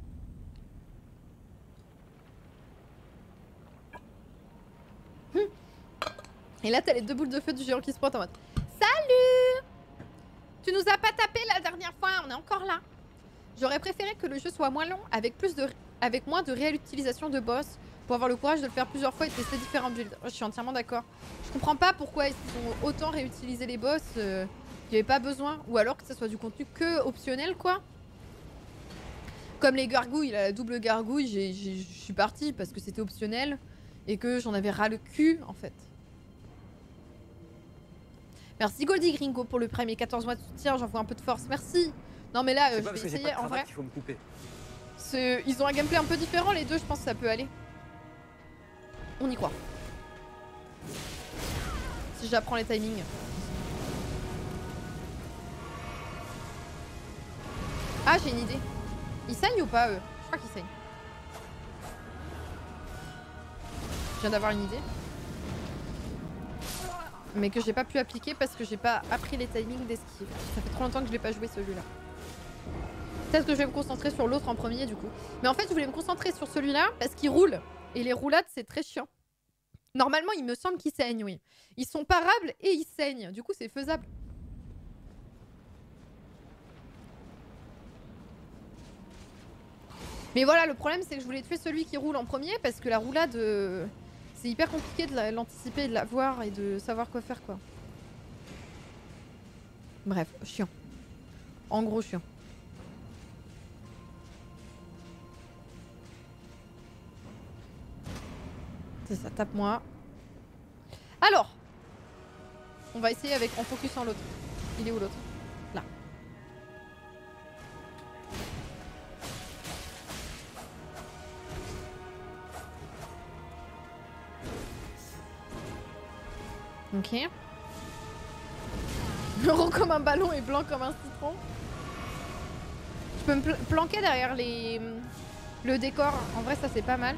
Et là, t'as les 2 boules de feu du géant qui se pointent en mode salut! Tu nous as pas tapé la dernière fois, on est encore là. J'aurais préféré que le jeu soit moins long, avec moins de réutilisation de boss, pour avoir le courage de le faire plusieurs fois et tester différents builds. Oh, je suis entièrement d'accord. Je comprends pas pourquoi ils ont autant réutilisé les boss, qu'il n'y avait pas besoin, ou alors que ça soit du contenu que optionnel, quoi. Comme les gargouilles, la double gargouille, je suis partie parce que c'était optionnel et que j'en avais ras le cul, en fait. Merci Goldie Gringo pour le premier 14 mois de soutien, j'en vois un peu de force, merci. Non mais là, je vais essayer en vrai. Faut me couper. Ils ont un gameplay un peu différent les deux, je pense que ça peut aller. On y croit. Si j'apprends les timings. Ah, j'ai une idée. Ils saignent ou pas eux? Je crois qu'ils saignent. Je viens d'avoir une idée. Mais que j'ai pas pu appliquer parce que j'ai pas appris les timings d'esquive. Ça fait trop longtemps que je l'ai pas joué celui-là. Peut-être que je vais me concentrer sur l'autre en premier du coup. Mais en fait je voulais me concentrer sur celui-là parce qu'il roule. Et les roulades c'est très chiant. Normalement il me semble qu'ils saignent, oui. Ils sont parables et ils saignent. Du coup c'est faisable. Mais voilà, le problème c'est que je voulais tuer celui qui roule en premier parce que la roulade... c'est hyper compliqué de l'anticiper, de la voir et de savoir quoi faire, quoi. Bref, chiant. En gros, chiant. C'est ça, tape-moi. Alors, on va essayer avec en focusant l'autre. Il est où l'autre? Là. Ok. Rond comme un ballon et blanc comme un citron. Je peux me planquer derrière le décor. En vrai, ça c'est pas mal.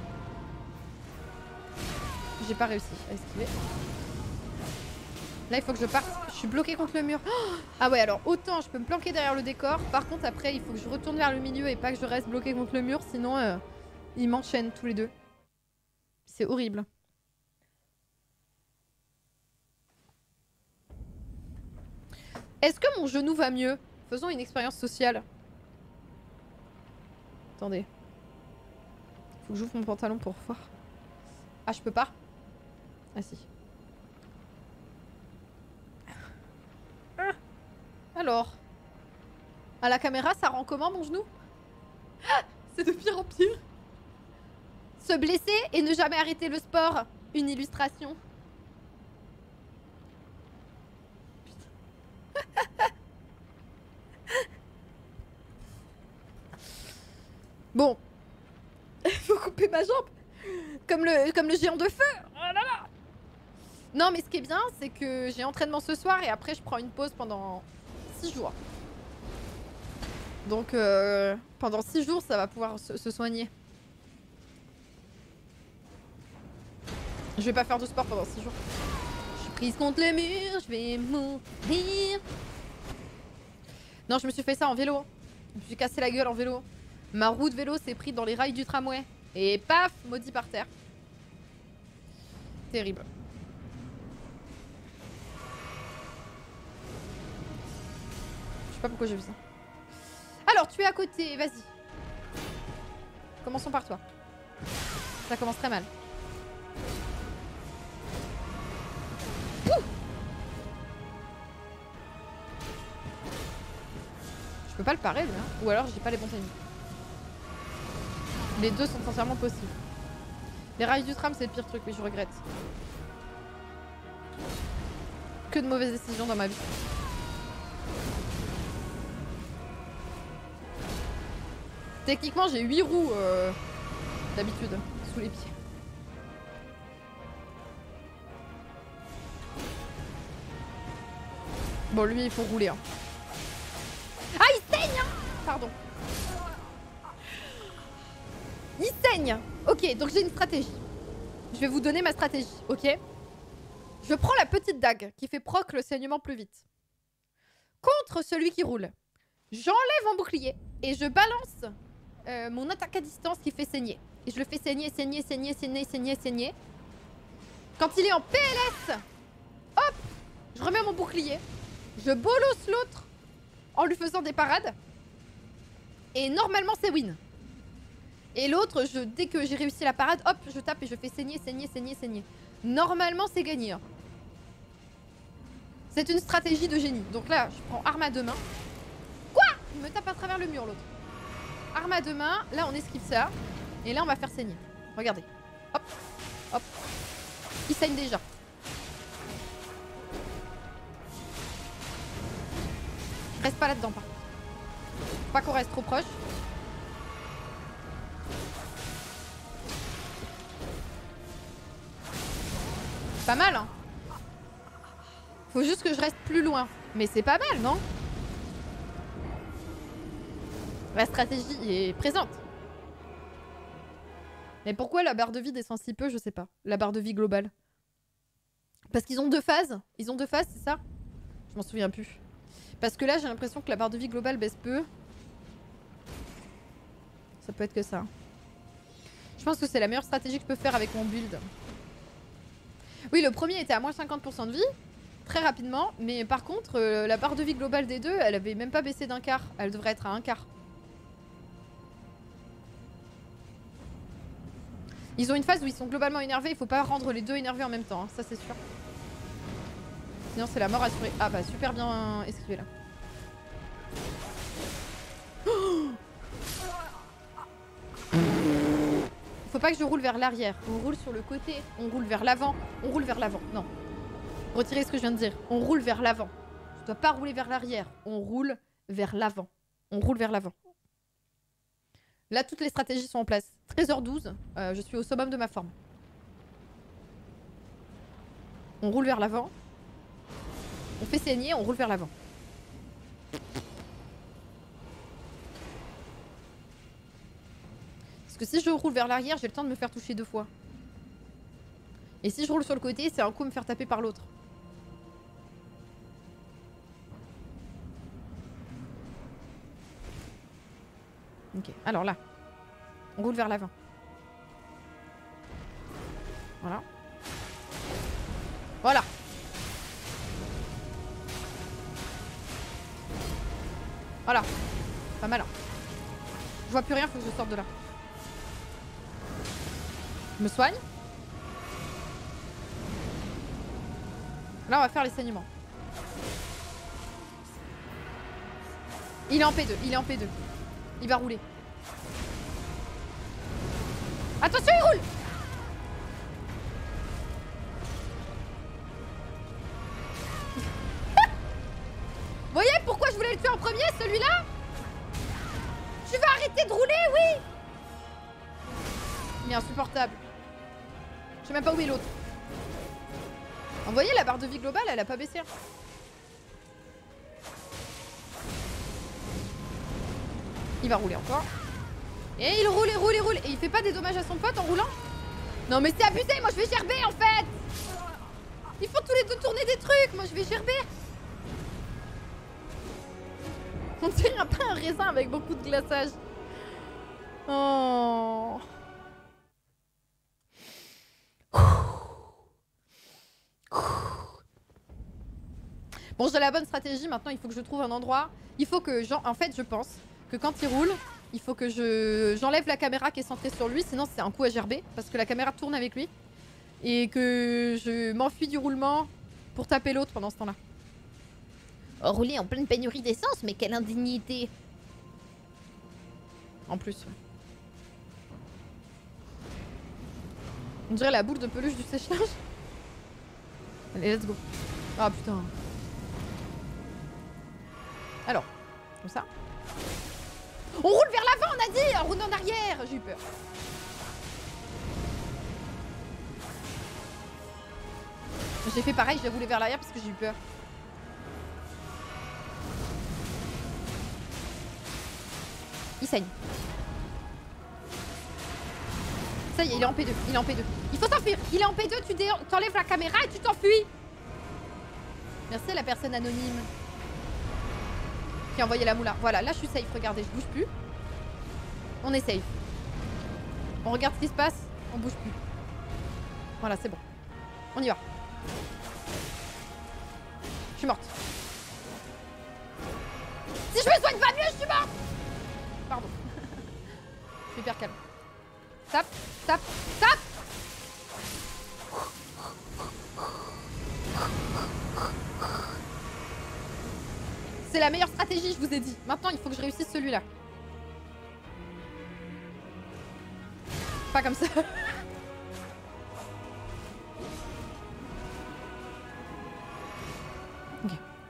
J'ai pas réussi à esquiver. Là, il faut que je parte. Je suis bloquée contre le mur. Oh, ah ouais, alors autant je peux me planquer derrière le décor. Par contre, après, il faut que je retourne vers le milieu et pas que je reste bloquée contre le mur. Sinon, ils m'enchaînent tous les deux. C'est horrible. Est-ce que mon genou va mieux? Faisons une expérience sociale. Attendez. Faut que j'ouvre mon pantalon pour voir. Ah, je peux pas? Ah si. Ah. Alors. À la caméra, ça rend comment mon genou? Ah, c'est de pire en pire. Se blesser et ne jamais arrêter le sport. Une illustration. Bon. Il faut couper ma jambe. Comme le géant de feu. Oh là là. Non mais ce qui est bien c'est que j'ai entraînement ce soir et après je prends une pause pendant 6 jours. Donc pendant 6 jours ça va pouvoir se soigner. Je vais pas faire de sport pendant 6 jours. Je suis prise contre le mur, je vais mourir. Non, je me suis fait ça en vélo. Je me suis cassé la gueule en vélo. Ma roue de vélo s'est prise dans les rails du tramway. Et paf, maudit par terre. Terrible. Je sais pas pourquoi j'ai vu ça. Alors, tu es à côté, vas-y. Commençons par toi. Ça commence très mal. Ouh, je peux pas le parer, lui, hein. Ou alors j'ai pas les bons timings. Les deux sont entièrement possibles. Les rails du tram, c'est le pire truc, mais je regrette. Que de mauvaises décisions dans ma vie. Techniquement, j'ai 8 roues d'habitude sous les pieds. Bon, lui, il faut rouler. Hein. Ah, il saigne hein. Pardon. Il saigne. Ok, donc j'ai une stratégie. Je vais vous donner ma stratégie, ok? Je prends la petite dague qui fait proc le saignement plus vite. Contre celui qui roule. J'enlève mon bouclier et je balance mon attaque à distance qui fait saigner. Et je le fais saigner, saigner, saigner, saigner, saigner, saigner. Quand il est en PLS, hop, je remets mon bouclier. Je bolosse l'autre en lui faisant des parades. Et normalement, c'est win. Et l'autre, dès que j'ai réussi la parade, hop, je tape et je fais saigner, saigner, saigner, saigner. Normalement, c'est gagné. Hein. C'est une stratégie de génie. Donc là, je prends arme à deux mains. Quoi? Il me tape à travers le mur, l'autre. Arme à deux mains. Là, on esquive ça. Et là, on va faire saigner. Regardez. Hop, hop. Il saigne déjà. Reste pas là-dedans, par contre. Faut pas qu'on reste trop proche. Pas mal, hein. Faut juste que je reste plus loin. Mais c'est pas mal, non? La stratégie est présente. Mais pourquoi la barre de vie descend si peu? Je sais pas. La barre de vie globale. Parce qu'ils ont deux phases. Ils ont deux phases, c'est ça? Je m'en souviens plus. Parce que là, j'ai l'impression que la barre de vie globale baisse peu. Ça peut être que ça. Je pense que c'est la meilleure stratégie que je peux faire avec mon build. Oui, le premier était à moins 50% de vie. Très rapidement. Mais par contre, la barre de vie globale des deux, elle avait même pas baissé d'un quart. Elle devrait être à un quart. Ils ont une phase où ils sont globalement énervés. Il faut pas rendre les deux énervés en même temps. Hein. Ça, c'est sûr. Sinon, c'est la mort assurée. Ah bah, super bien esquivé là. Oh, faut pas que je roule vers l'arrière. On roule sur le côté. On roule vers l'avant. On roule vers l'avant. Non. Retirez ce que je viens de dire. On roule vers l'avant. Je dois pas rouler vers l'arrière. On roule vers l'avant. On roule vers l'avant. Là, toutes les stratégies sont en place. 13h12. Je suis au summum de ma forme. On roule vers l'avant. On fait saigner, on roule vers l'avant. Parce que si je roule vers l'arrière, j'ai le temps de me faire toucher deux fois. Et si je roule sur le côté, c'est un coup me faire taper par l'autre. Ok, alors là. On roule vers l'avant. Voilà. Voilà. Voilà. Pas mal. Hein. Je vois plus rien, faut que je sorte de là. Je me soigne. Là, on va faire les saignements. Il est en P2, il est en P2. Il va rouler. Attention, il roule! Vous voyez pourquoi je voulais le tuer en premier, celui-là? Tu vas arrêter de rouler, oui! Il est insupportable. Je sais même pas où est l'autre. Vous voyez, la barre de vie globale, elle a pas baissé. Il va rouler encore. Et il roule, il roule, il roule. Et il fait pas des dommages à son pote en roulant? Non mais c'est abusé, moi je vais gerber en fait. Il faut tous les deux tourner des trucs, moi je vais gerber. On dirait un peu un raisin avec beaucoup de glaçage. Oh. Bon, j'ai la bonne stratégie. Maintenant, il faut que je trouve un endroit. Il faut que, en fait, je pense que quand il roule, il faut que j'enlève la caméra qui est centrée sur lui. Sinon, c'est un coup à gerber parce que la caméra tourne avec lui. Et que je m'enfuis du roulement pour taper l'autre pendant ce temps-là. Oh, rouler en pleine pénurie d'essence, mais quelle indignité. En plus, ouais. On dirait la boule de peluche du sèche-linge. Allez, let's go. Ah putain. Alors, comme ça. On roule vers l'avant, on a dit. On roule en arrière. J'ai eu peur. J'ai fait pareil, j'ai roulé vers l'arrière parce que j'ai eu peur. Il saigne. Ça y est, il est en P2. Il est en P2. Il faut s'enfuir. Il est en P2, tu t'enlèves la caméra et tu t'enfuis. Merci à la personne anonyme qui a envoyé la moula. Voilà, là je suis safe. Regardez, je bouge plus. On est safe. On regarde ce qui se passe. On bouge plus. Voilà, c'est bon. On y va. Je suis morte. Si je me soigne pas mieux, je suis morte. Pardon. Je suis hyper calme. Tape, tape, tape. C'est la meilleure stratégie, je vous ai dit. Maintenant, il faut que je réussisse celui-là. Pas comme ça. Ok.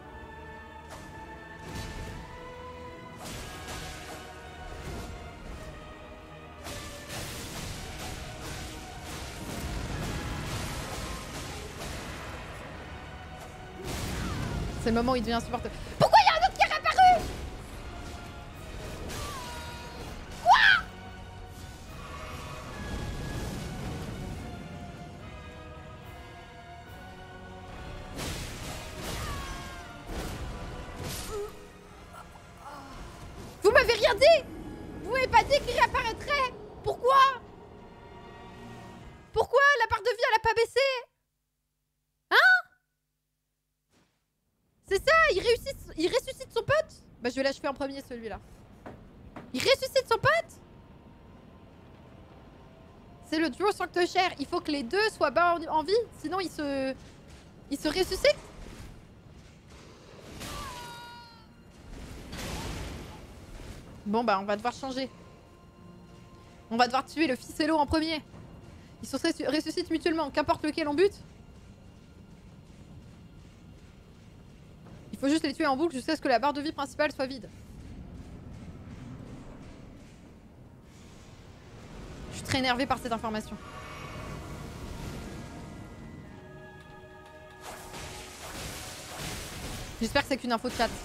C'est le moment où il devient insupportable. Pourquoi il y a un autre qui est réapparu? Quoi? Vous m'avez rien dit? Vous m'avez pas dit qu'il réapparaîtrait? Pourquoi? Pourquoi la barre de vie elle a pas baissé? C'est ça, il ressuscite son pote. Bah je vais l'achever en premier celui-là. Il ressuscite son pote. C'est le duo sanctuaire. Il faut que les deux soient bas en vie, sinon il se ressuscite. Bon bah on va devoir changer. On va devoir tuer le ficello en premier. Ils se ressuscitent mutuellement, qu'importe lequel on bute. Il faut juste les tuer en boucle jusqu'à ce que la barre de vie principale soit vide. Je suis très énervée par cette information. J'espère que c'est qu'une info de chat.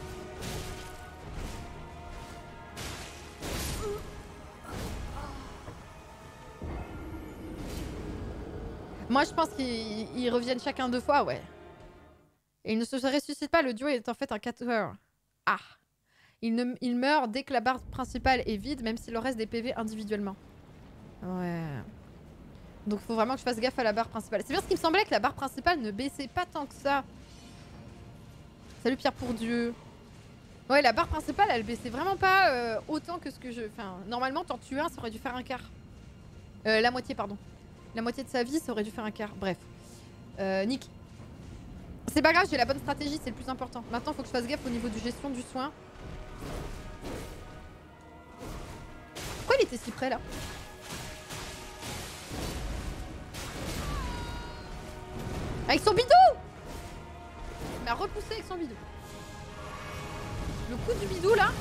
Moi je pense qu'ils reviennent chacun 2 fois, ouais. Et il ne se ressuscite pas, le duo est en fait un 4 heures. Ah. Il meurt dès que la barre principale est vide, même s'il leur reste des PV individuellement. Ouais. Donc il faut vraiment que je fasse gaffe à la barre principale. C'est bien ce qui me semblait que la barre principale ne baissait pas tant que ça. Salut Pierre pour Dieu. Ouais, la barre principale, elle baissait vraiment pas autant que ce que je... Enfin, normalement, t'en tues un, ça aurait dû faire un quart. La moitié, pardon. La moitié de sa vie, ça aurait dû faire un quart. Bref. Nick. C'est pas grave, j'ai la bonne stratégie, c'est le plus important. Maintenant, faut que je fasse gaffe au niveau du gestion du soin. Pourquoi il était si près, là? Avec son bidou! Il m'a repoussé avec son bidou. Le coup du bidou, là.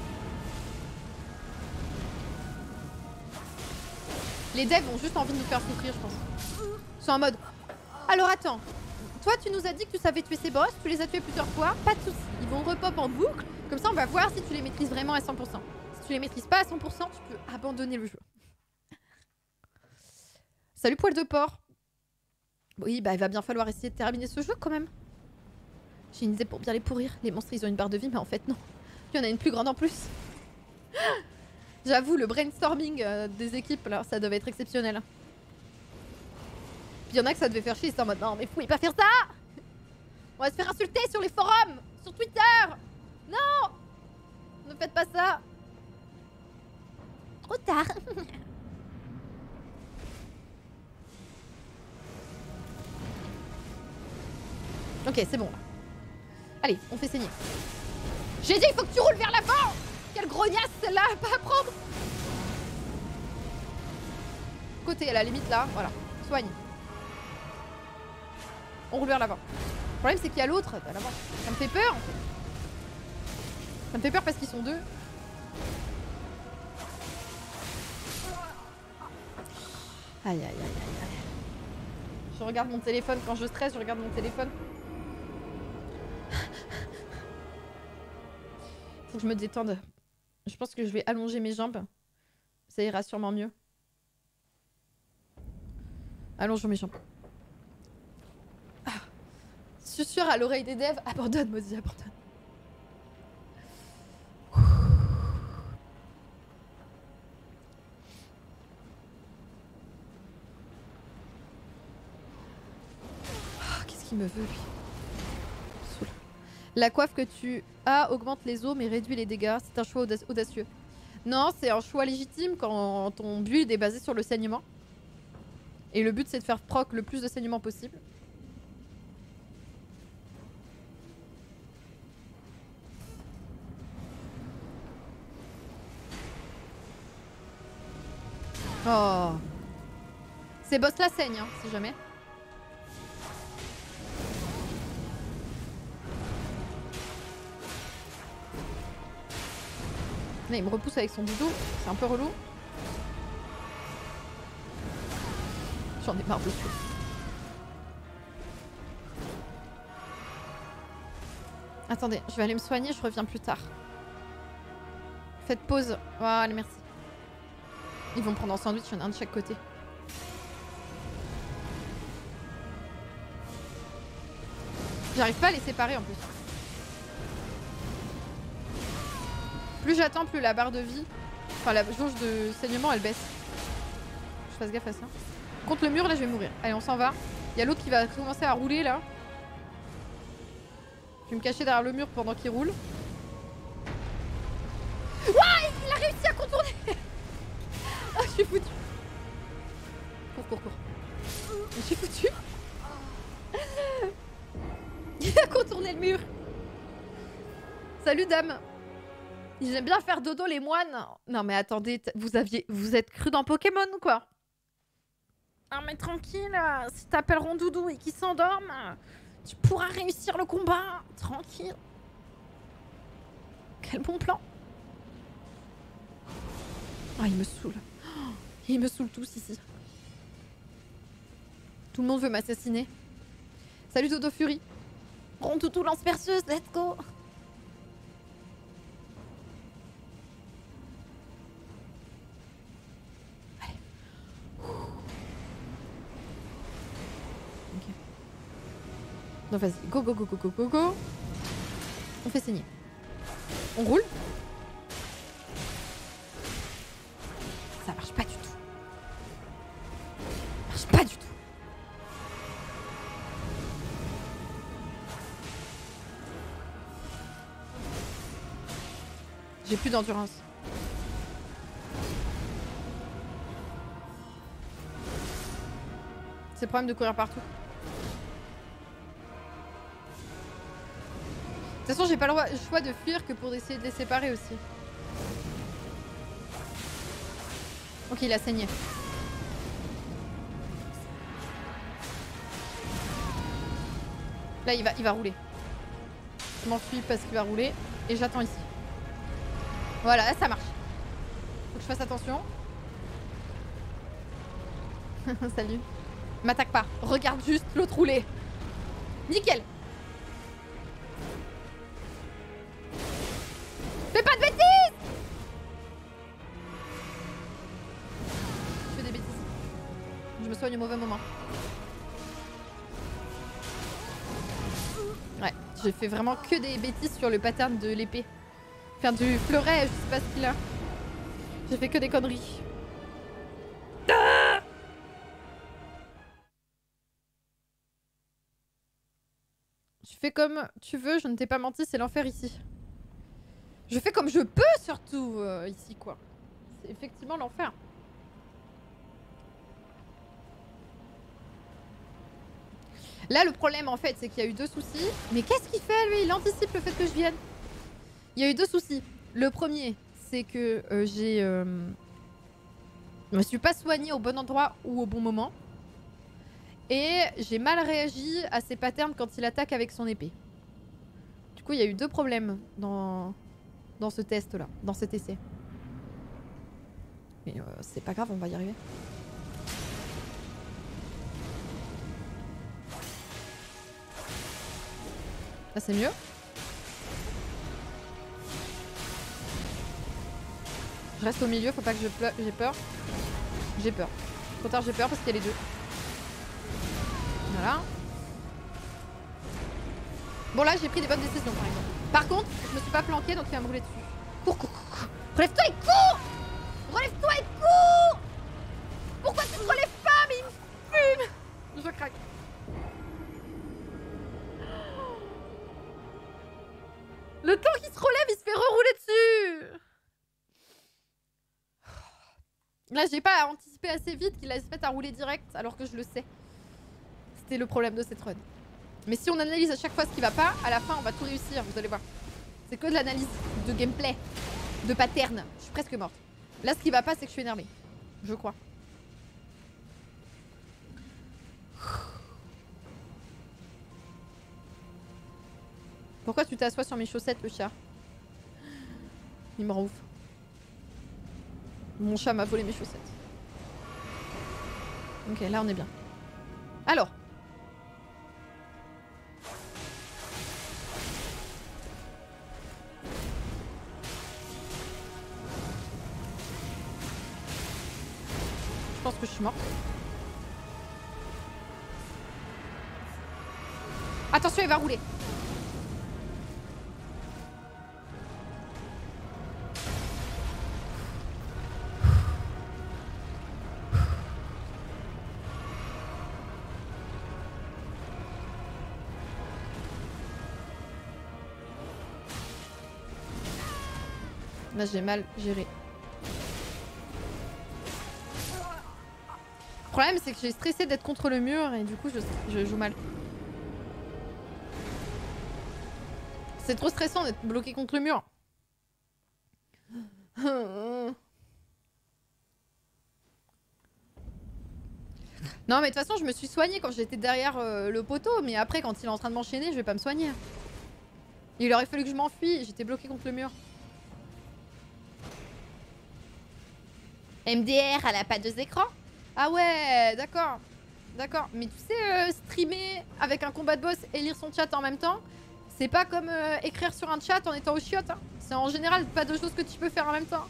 Les devs ont juste envie de nous faire souffrir, je pense. Ils sont en mode... Alors attends. Toi, tu nous as dit que tu savais tuer ces boss, tu les as tués plusieurs fois, pas de soucis. Ils vont repop en boucle, comme ça on va voir si tu les maîtrises vraiment à 100%. Si tu les maîtrises pas à 100%, tu peux abandonner le jeu. Salut poil de porc. Oui, bah il va bien falloir essayer de terminer ce jeu quand même. J'ai une idée pour bien les pourrir. Les monstres, ils ont une barre de vie, mais en fait non. qu'il y en a une plus grande en plus. J'avoue, le brainstorming des équipes, là, ça devait être exceptionnel. Puis il y en a que ça devait faire chier, c'est en mode non, mais vous pouvez pas faire ça! On va se faire insulter sur les forums! Sur Twitter! Non! Ne faites pas ça! Trop tard. Ok, c'est bon là. Allez, on fait saigner. J'ai dit, il faut que tu roules vers l'avant! Quelle grognasse celle-là, pas à prendre! Côté, à la limite là, voilà. Soigne. On roule vers l'avant. Le problème, c'est qu'il y a l'autre à l'avant. Ça me fait peur en fait. Ça me fait peur parce qu'ils sont deux. Aïe aïe aïe aïe aïe. Je regarde mon téléphone quand je stresse, je regarde mon téléphone. Faut que je me détende. Je pense que je vais allonger mes jambes. Ça ira sûrement mieux. Allongeons mes jambes. Ah. Susurre à l'oreille des devs. Abandonne, Maudit, abandonne. Qu'est-ce qu'il me veut, lui? Saoul. La coiffe que tu as augmente les os mais réduit les dégâts. C'est un choix audacieux. Non, c'est un choix légitime quand ton build est basé sur le saignement. Et le but, c'est de faire proc le plus de saignement possible. Oh. Ces boss là saignent, hein, si jamais. Là, il me repousse avec son doudou. C'est un peu relou. J'en ai marre dessus. Attendez, je vais aller me soigner, je reviens plus tard. Faites pause. Voilà, merci. Ils vont me prendre en sandwich, il y en a un de chaque côté. J'arrive pas à les séparer en plus. Plus j'attends, plus la barre de vie, enfin la jauge de saignement, elle baisse. Je fasse gaffe à ça. Contre le mur, là, je vais mourir. Allez, on s'en va. Il y a l'autre qui va commencer à rouler, là. Je vais me cacher derrière le mur pendant qu'il roule. Ouah, il a réussi à contourner. Ah, je suis foutu. Cours, cours, cours. Je suis foutu. Il a contourné le mur. Salut, dame. J'aime bien faire dodo les moines. Non, mais attendez, vous êtes cru dans Pokémon ou quoi? Ah mais tranquille, si t'appelles Rondoudou et qu'il s'endorme, tu pourras réussir le combat. Tranquille. Quel bon plan. Ah, il me saoule. Oh, il me saoule tous ici. Tout le monde veut m'assassiner. Salut Dodo Fury. Rondoudou lance-perceuse, let's go. Non, vas-y, go, go, go, go, go, go, go. On fait saigner. On roule. Ça marche pas du tout. Ça marche pas du tout. J'ai plus d'endurance. C'est le problème de courir partout. De toute façon, j'ai pas le choix de fuir que pour essayer de les séparer aussi. Ok, il a saigné. Là, il va rouler. Je m'enfuis parce qu'il va rouler. Et j'attends ici. Voilà, là, ça marche. Faut que je fasse attention. Salut. M'attaque pas. Regarde juste l'autre rouler. Nickel. Fais pas de bêtises! Je fais des bêtises. Je me soigne au mauvais moment. Ouais, j'ai fait vraiment que des bêtises sur le pattern de l'épée. Enfin, du fleuret, je sais pas ce qu'il a. J'ai fait que des conneries. Ah, tu fais comme tu veux, je ne t'ai pas menti, c'est l'enfer ici. Je fais comme je peux surtout ici quoi. C'est effectivement l'enfer. Là le problème en fait c'est qu'il y a eu deux soucis. Mais qu'est-ce qu'il fait lui? Il anticipe le fait que je vienne. Il y a eu deux soucis. Le premier c'est que je me suis pas soignée au bon endroit ou au bon moment. Et j'ai mal réagi à ses patterns quand il attaque avec son épée. Du coup il y a eu deux problèmes dans ce test là, dans cet essai. Mais c'est pas grave, on va y arriver. Là c'est mieux. Je reste au milieu, faut pas que j'ai peur. J'ai peur. Trop tard j'ai peur parce qu'il y a les deux. Voilà. Bon là j'ai pris des bonnes décisions par exemple. Par contre, je me suis pas planqué donc il va me rouler dessus. Cours, cours, cours, cours. Relève-toi et cours! Relève-toi et cours! Pourquoi tu te relèves pas? Mais il me fume! Je craque. Le temps qu'il se relève, il se fait rerouler dessus! Là j'ai pas anticipé assez vite qu'il allait se mettre à rouler direct alors que je le sais. C'était le problème de cette run. Mais si on analyse à chaque fois ce qui va pas, à la fin on va tout réussir, vous allez voir. C'est que de l'analyse de gameplay, de pattern. Je suis presque morte. Là ce qui va pas c'est que je suis énervée. Je crois. Pourquoi tu t'assois sur mes chaussettes le chat? Il me rend ouf. Mon chat m'a volé mes chaussettes. Ok là on est bien. Alors. Je pense que je suis morte. Attention, il va rouler. Là, j'ai mal géré. Le problème, c'est que j'ai stressé d'être contre le mur et du coup, je joue mal. C'est trop stressant d'être bloqué contre le mur. Non, mais de toute façon, je me suis soignée quand j'étais derrière le poteau. Mais après, quand il est en train de m'enchaîner, je vais pas me soigner. Il aurait fallu que je m'enfuis. J'étais bloquée contre le mur. MDR, elle a pas deux écrans? Ah ouais, d'accord. D'accord. Mais tu sais, streamer avec un combat de boss et lire son chat en même temps, c'est pas comme écrire sur un chat en étant au chiottes. Hein. C'est en général pas deux choses que tu peux faire en même temps.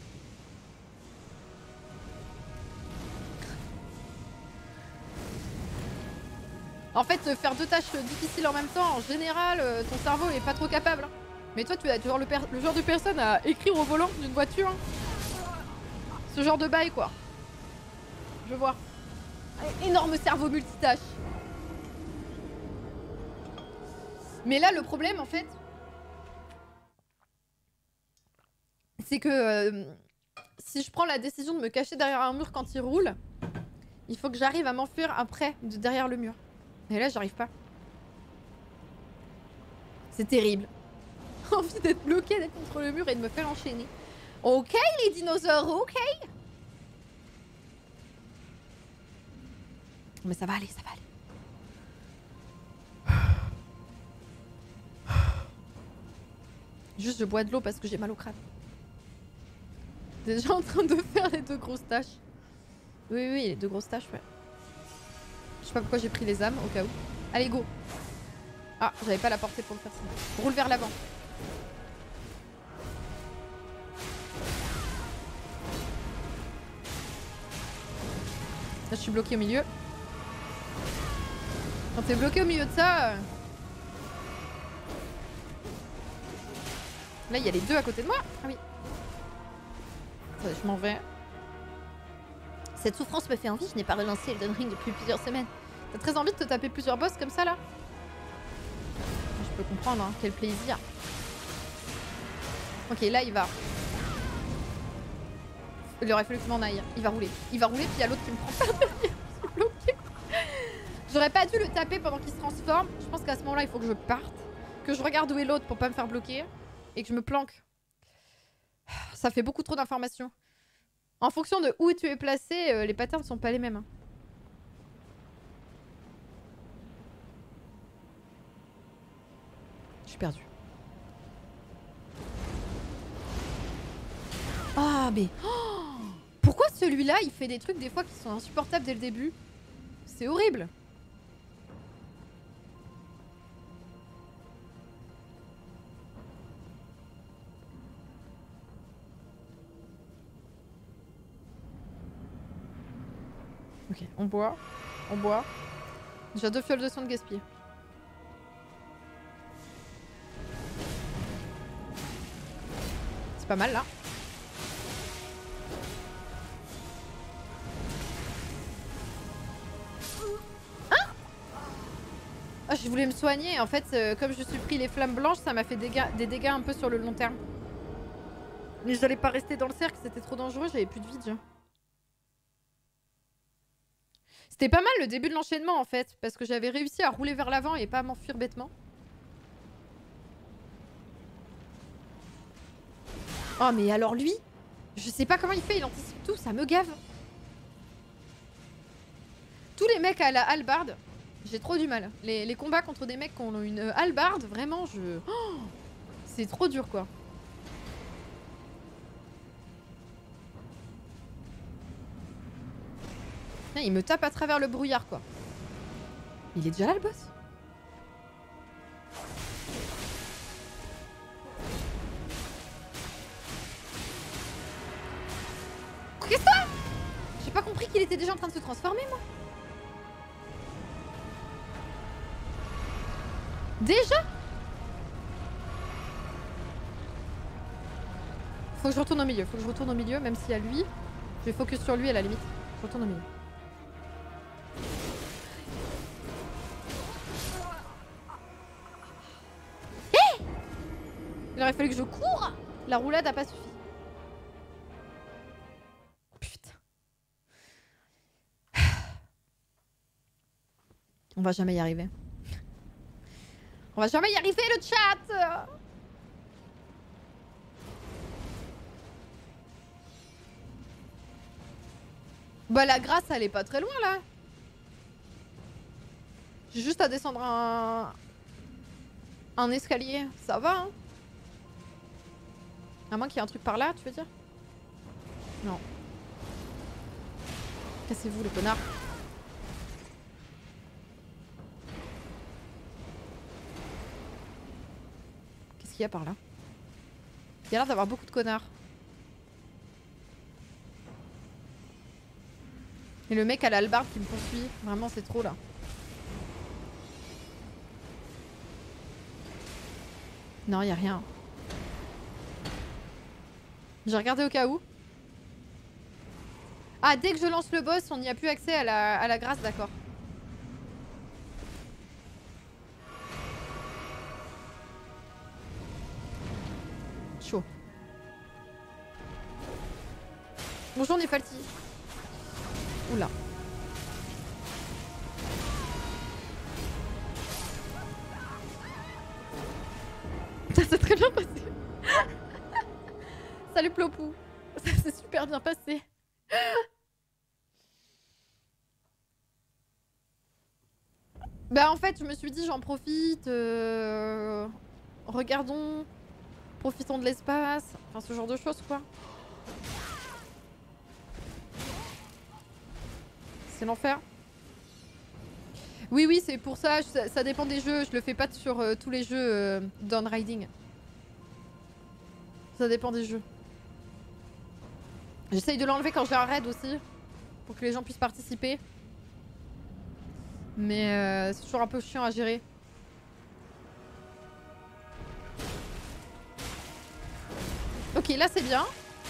En fait, faire deux tâches difficiles en même temps, en général, ton cerveau est pas trop capable. Hein. Mais toi, tu es genre le genre de personne à écrire au volant d'une voiture. Hein. Ce genre de bail, quoi. Je vois. Énorme cerveau multitâche. Mais là, le problème, en fait, c'est que si je prends la décision de me cacher derrière un mur quand il roule, il faut que j'arrive à m'enfuir après, de derrière le mur. Et là, j'arrive pas. C'est terrible. Envie d'être bloqué, d'être contre le mur et de me faire enchaîner. Ok, les dinosaures, ok. Mais ça va aller, ça va aller. Juste, je bois de l'eau parce que j'ai mal au crâne. Déjà en train de faire les deux grosses tâches. Oui, oui, les deux grosses tâches, ouais. Je sais pas pourquoi j'ai pris les âmes, au cas où. Allez, go. Ah, j'avais pas la portée pour le faire ça. Roule vers l'avant. Là, je suis bloqué au milieu. Quand t'es bloqué au milieu de ça... Là, il y a les deux à côté de moi. Ah oui. Attendez, je m'en vais. Cette souffrance me fait envie, je n'ai pas relancé Elden Ring depuis plusieurs semaines. T'as très envie de te taper plusieurs boss comme ça, là? Je peux comprendre, hein. Quel plaisir. Ok, là, il va. Il aurait fallu que je m'en aille. Il va rouler. Il va rouler, puis il y a l'autre qui me prend par derrière. Je suis bloquée. J'aurais pas dû le taper pendant qu'il se transforme. Je pense qu'à ce moment-là, il faut que je parte. Que je regarde où est l'autre pour pas me faire bloquer. Et que je me planque. Ça fait beaucoup trop d'informations. En fonction de où tu es placé, les patterns sont pas les mêmes. Hein. Je suis perdue. Ah, mais... Oh, pourquoi celui-là, il fait des trucs des fois qui sont insupportables dès le début? C'est horrible. Ok, on boit. On boit. J'ai 2 fioles de sang de gaspiller. C'est pas mal là. Hein? Ah, je voulais me soigner. En fait, comme je suis pris les flammes blanches, ça m'a fait des dégâts un peu sur le long terme. Mais j'allais pas rester dans le cercle, c'était trop dangereux, j'avais plus de vie. C'était pas mal le début de l'enchaînement en fait, parce que j'avais réussi à rouler vers l'avant et pas à m'enfuir bêtement. Oh mais alors lui, je sais pas comment il fait, il anticipe tout, ça me gave. Tous les mecs à la hallebarde, j'ai trop du mal. Les combats contre des mecs qui ont une hallebarde, vraiment je... Oh, c'est trop dur quoi. Il me tape à travers le brouillard quoi. Il est déjà là le boss? Qu'est-ce que c'est? J'ai pas compris qu'il était déjà en train de se transformer moi. Déjà? Faut que je retourne au milieu, faut que je retourne au milieu, même s'il y a lui. Je vais focus sur lui à la limite. Je retourne au milieu. Il aurait fallu que je cours. La roulade a pas suffi. Putain. On va jamais y arriver. On va jamais y arriver le chat. Bah la grâce elle est pas très loin là. J'ai juste à descendre un escalier. Ça va hein. À moins qu'il y ait un truc par là, tu veux dire? Non. Cassez-vous, les connards. Qu'est-ce qu'il y a par là? Il y a l'air d'avoir beaucoup de connards. Et le mec à l'hallebarde qui me poursuit. Vraiment, c'est trop là. Non, il y a rien. J'ai regardé au cas où. Ah, dès que je lance le boss, on n'y a plus accès à la grâce, d'accord. Chaud. Bonjour Nefalti. Oula. Ça s'est très bien passé. Salut Plopou. Ça s'est super bien passé. Bah en fait je me suis dit j'en profite. Regardons. Profitons de l'espace. Enfin ce genre de choses quoi. C'est l'enfer. Oui c'est pour ça, ça dépend des jeux. Je le fais pas sur tous les jeux Dawn Riding. Ça dépend des jeux. J'essaye de l'enlever quand j'ai un raid aussi. Pour que les gens puissent participer. Mais c'est toujours un peu chiant à gérer. Ok, là c'est bien.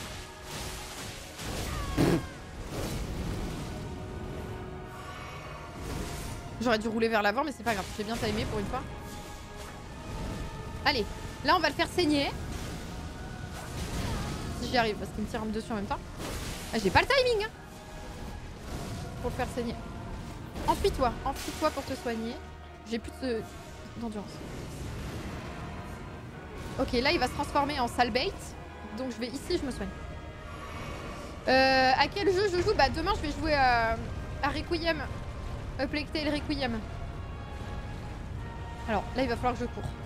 J'aurais dû rouler vers l'avant, mais c'est pas grave. J'ai bien timé pour une fois. Allez, là on va le faire saigner. Si j'y arrive, parce qu'il me tire dessus en même temps. Ah, j'ai pas le timing hein, pour le faire saigner. Enfuis-toi pour te soigner. J'ai plus d'endurance. Ok, là il va se transformer en sale bait. Donc je vais ici, je me soigne. À quel jeu je joue? Bah demain je vais jouer à Requiem. A Plague Tale Requiem. Alors là il va falloir que je cours.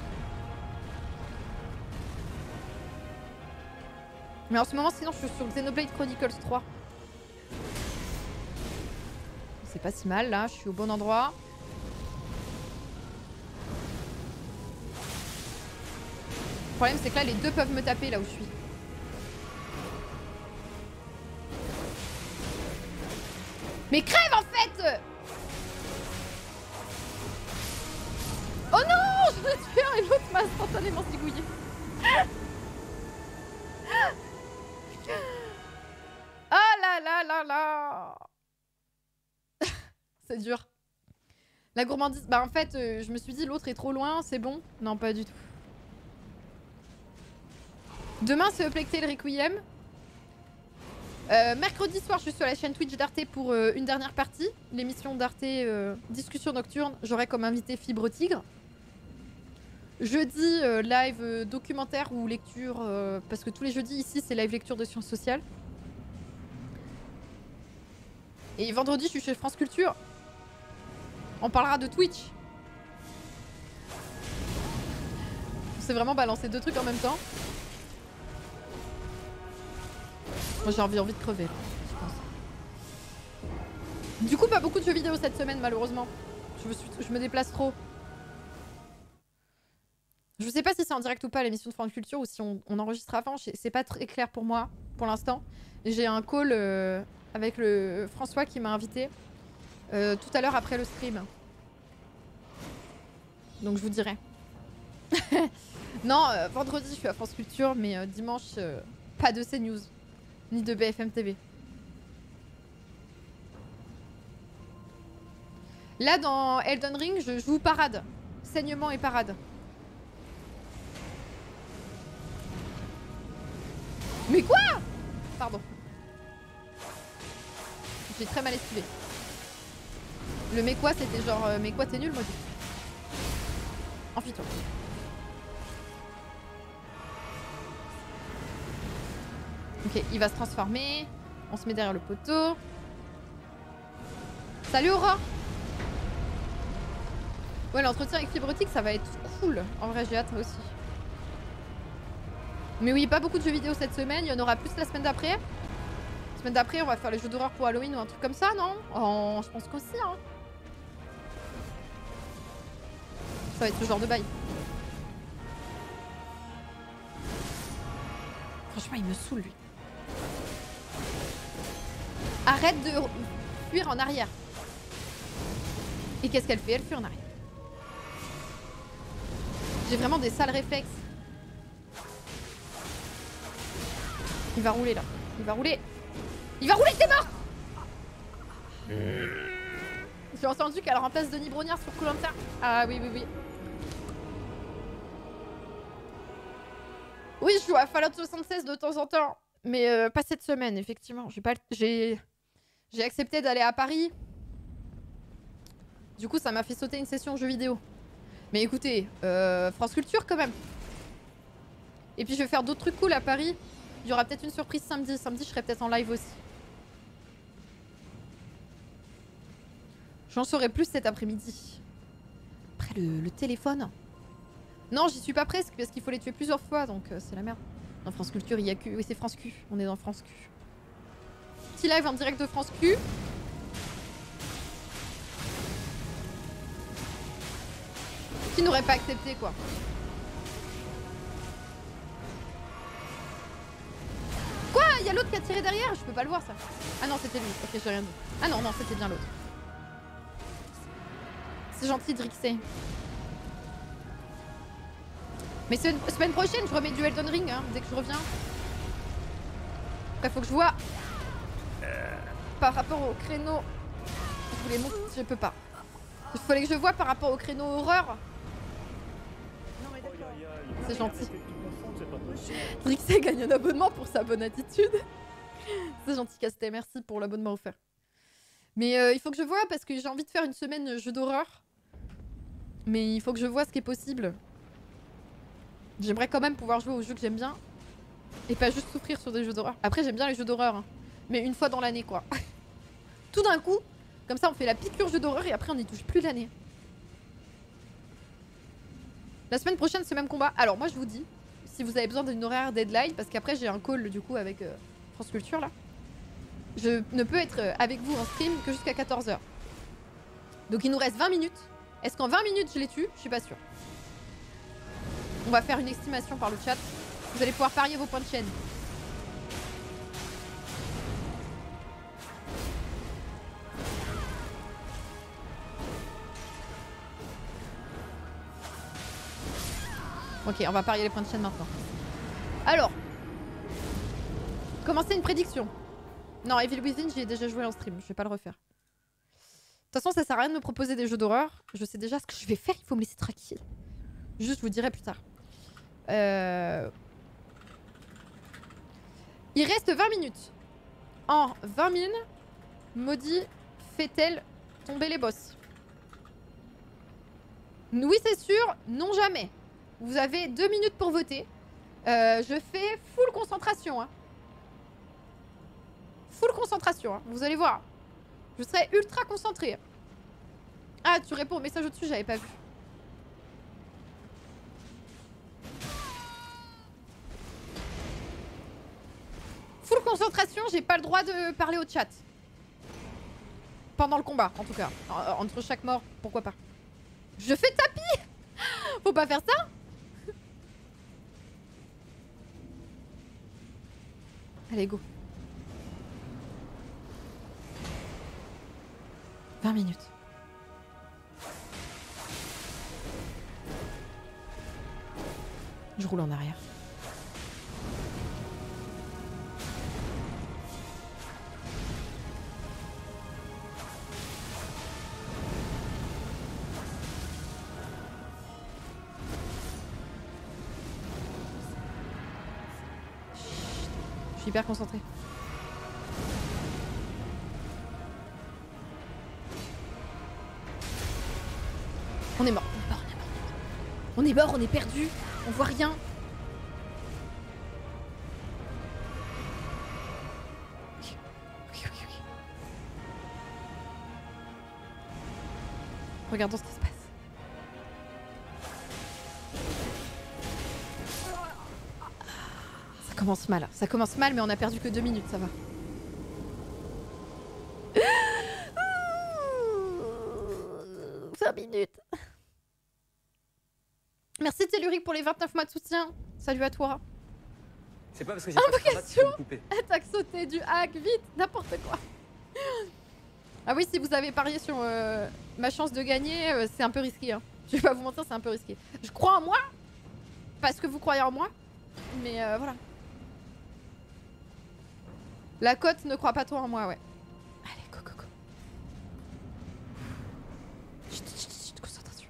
Mais en ce moment sinon je suis sur Xenoblade Chronicles 3. C'est pas si mal là, je suis au bon endroit. Le problème c'est que là les deux peuvent me taper là où je suis. Mais crève en fait! Oh non! Je l'ai tué un et l'autre m'a instantanément zigouillé. Oh là là là là! C'est dur. La gourmandise... Bah en fait, je me suis dit l'autre est trop loin, c'est bon? Non, pas du tout. Demain, c'est A Plague Tale Requiem. Mercredi soir, je suis sur la chaîne Twitch d'Arte pour une dernière partie. L'émission d'Arte Discussion Nocturne. J'aurai comme invité Fibre Tigre. Jeudi, live documentaire ou lecture. Parce que tous les jeudis, ici, c'est live lecture de sciences sociales. Et vendredi, je suis chez France Culture. On parlera de Twitch. C'est vraiment balancer deux trucs en même temps. Moi j'ai envie de crever, je pense. Du coup, pas beaucoup de jeux vidéo cette semaine, malheureusement. Je me déplace trop. Je sais pas si c'est en direct ou pas l'émission de France Culture ou si on enregistre avant. C'est pas très clair pour moi, pour l'instant. J'ai un call avec le François qui m'a invité tout à l'heure après le stream. Donc je vous dirai. Non, vendredi je suis à France Culture, mais dimanche, pas de CNews. Ni de BFM TV. Là, dans Elden Ring, je joue parade. Saignement et parade. Mais quoi? Pardon. J'ai très mal esquivé. Le mais quoi, c'était genre mais quoi, t'es nul, moi. Enfuis-toi. Ok, il va se transformer. On se met derrière le poteau. Salut Aurore. Ouais, l'entretien avec Fibrotique, ça va être cool. En vrai, j'ai hâte aussi. Mais oui, pas beaucoup de jeux vidéo cette semaine. Il y en aura plus la semaine d'après. La semaine d'après, on va faire les jeux d'horreur pour Halloween ou un truc comme ça, non? Oh, je pense qu'aussi, hein. Ça va être ce genre de bail. Franchement, il me saoule, lui. Arrête de fuir en arrière. Et qu'est-ce qu'elle fait? Elle fuit en arrière. J'ai vraiment des sales réflexes. Il va rouler là. Il va rouler. Il va rouler, t'es mort. J'ai entendu qu'elle remplace Denis Brognard sur Koh-Lanta. Ah oui, oui, oui. Oui, je joue à Fallout 76 de temps en temps. Mais pas cette semaine, effectivement. J'ai accepté d'aller à Paris. Du coup, ça m'a fait sauter une session jeux vidéo. Mais écoutez, France Culture quand même. Et puis je vais faire d'autres trucs cool à Paris. Il y aura peut-être une surprise samedi. Samedi, je serai peut-être en live aussi. J'en saurai plus cet après-midi. Après le téléphone. Non, j'y suis pas presque parce qu'il faut les tuer plusieurs fois, donc c'est la merde. Dans France Culture, il y a que... Oui, c'est France Q. On est dans France Q. Petit live en direct de France Q. Qui n'aurait pas accepté, quoi. Quoi? Il y a l'autre qui a tiré derrière? Je peux pas le voir, ça. Ah non, c'était lui. Ok, j'ai rien dit. Ah non, non, c'était bien l'autre. C'est gentil de rixer. Mais semaine prochaine, je remets du Elden Ring, hein, dès que je reviens. Après, faut que je vois par rapport au créneau. Je voulais montrer, je peux pas. Il fallait que je vois par rapport au créneau horreur. C'est gentil. Drixé gagne un abonnement pour sa bonne attitude. C'est gentil, Castet, merci pour l'abonnement offert. Mais il faut que je vois parce que j'ai envie de faire une semaine jeu d'horreur. Mais il faut que je vois ce qui est possible. J'aimerais quand même pouvoir jouer aux jeux que j'aime bien. Et pas juste souffrir sur des jeux d'horreur. Après, j'aime bien les jeux d'horreur. Hein. Mais une fois dans l'année, quoi. Tout d'un coup, comme ça, on fait la piqûre jeu d'horreur et après, on n'y touche plus l'année. La semaine prochaine, c'est le même combat. Alors, moi, je vous dis, si vous avez besoin d'une horaire deadline, parce qu'après, j'ai un call, du coup, avec France Culture, là. Je ne peux être avec vous en stream que jusqu'à 14 h. Donc, il nous reste 20 minutes. Est-ce qu'en 20 minutes, je les tue? Je suis pas sûre. On va faire une estimation par le chat. Vous allez pouvoir parier vos points de chaîne. Ok, on va parier les points de chaîne maintenant. Alors, commencer une prédiction. Non, Evil Within, j'y ai déjà joué en stream. Je vais pas le refaire. De toute façon, ça sert à rien de me proposer des jeux d'horreur. Je sais déjà ce que je vais faire. Il faut me laisser tranquille. Juste, je vous dirai plus tard. Il reste 20 minutes. En 20 000, Maudit fait-elle tomber les boss? Oui, c'est sûr. Non, jamais. Vous avez 2 minutes pour voter. Je fais full concentration. Hein. Full concentration. Hein. Vous allez voir. Je serai ultra concentrée. Ah, tu réponds au message au-dessus, j'avais pas vu. Full concentration, j'ai pas le droit de parler au chat. Pendant le combat, en tout cas. Entre chaque mort, pourquoi pas. Je fais tapis. Faut pas faire ça. Allez, go. 20 minutes. Je roule en arrière. Je suis hyper concentrée. On est mort, on est mort, on est mort. On est mort, on est perdu, on voit rien. Ok. Regardons ce qui se passe. Ça commence mal, mais on a perdu que 2 minutes, ça va. 5 minutes. Merci Telluric pour les 29 mois de soutien. Salut à toi. C'est pas parce que j'ai pas de cravate qu'il faut me couper. Attaque sautée du hack, vite, n'importe quoi. Ah oui, si vous avez parié sur ma chance de gagner, c'est un peu risqué. Hein. Je vais pas vous mentir, c'est un peu risqué. Je crois en moi, parce que vous croyez en moi, mais voilà. La cote ne croit pas trop en moi, ouais. Allez, go. Chut, concentration.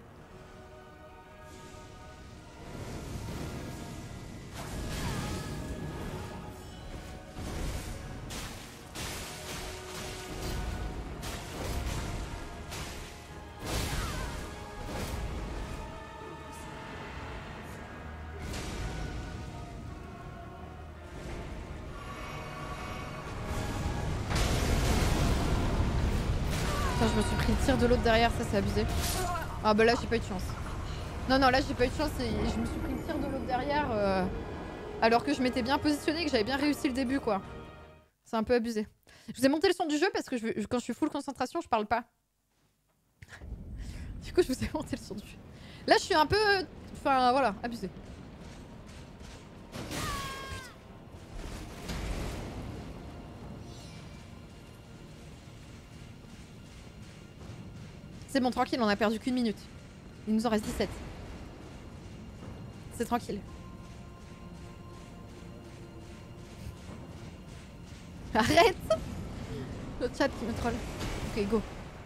Je me suis pris le tir de l'autre derrière, ça c'est abusé. Ah bah là j'ai pas eu de chance. Non, là j'ai pas eu de chance et je me suis pris le tir de l'autre derrière alors que je m'étais bien positionnée et que j'avais bien réussi le début quoi. C'est un peu abusé. Je vous ai monté le son du jeu parce que quand je suis full concentration je parle pas. Du coup je vous ai monté le son du jeu. Là je suis un peu... Enfin voilà, abusé. C'est bon, tranquille, on a perdu qu'une minute. Il nous en reste 17. c'est tranquille. Arrête! Le chat qui me troll. Ok, go.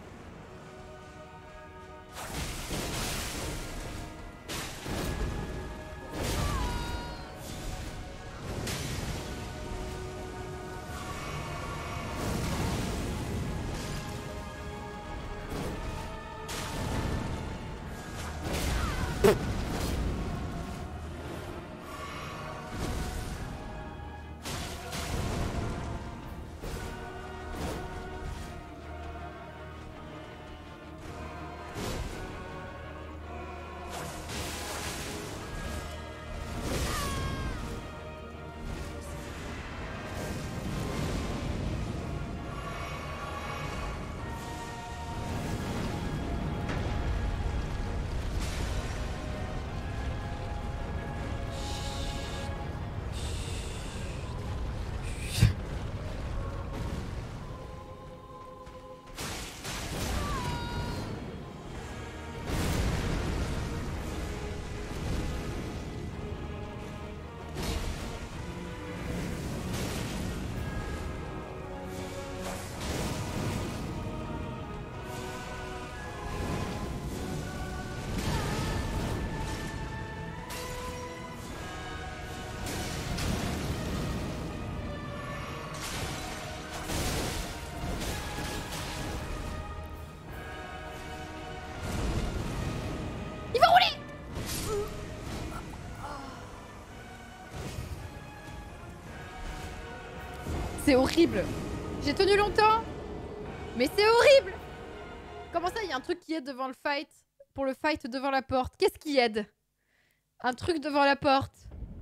C'est horrible. J'ai tenu longtemps. Mais c'est horrible. Comment ça, il y a un truc qui aide devant le fight? Pour le fight devant la porte. Qu'est-ce qui aide? Un truc devant la porte.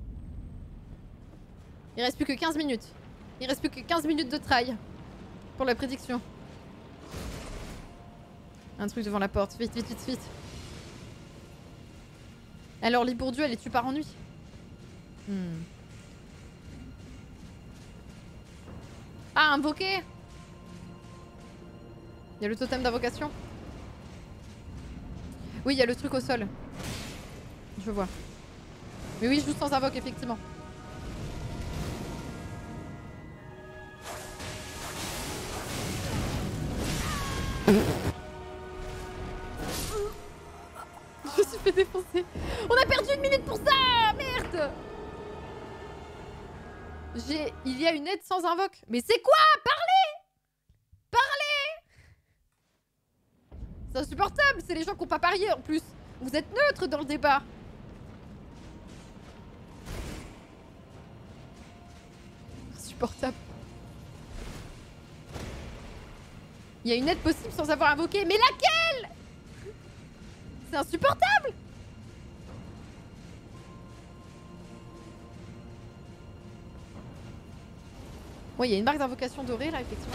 Il reste plus que 15 minutes. Il reste plus que 15 minutes de try. Pour la prédiction. Un truc devant la porte. Vite, vite, vite, vite. Alors, Libourdieu, elle est tue par ennui. Ah, invoquer. Il y a le totem d'invocation. Oui, il y a le truc au sol. Je vois. Mais oui, je joue sans invoque, effectivement. Je me suis fait défoncer. On a perdu 1 minute pour ça. Merde. Il y a une aide sans invoque. Mais c'est quoi? Parlez! Parlez! C'est insupportable. C'est les gens qui n'ont pas parié en plus. Vous êtes neutre dans le débat. Insupportable. Il y a une aide possible sans avoir invoqué. Mais laquelle? C'est insupportable. Ouais, il y a une marque d'invocation dorée là, effectivement.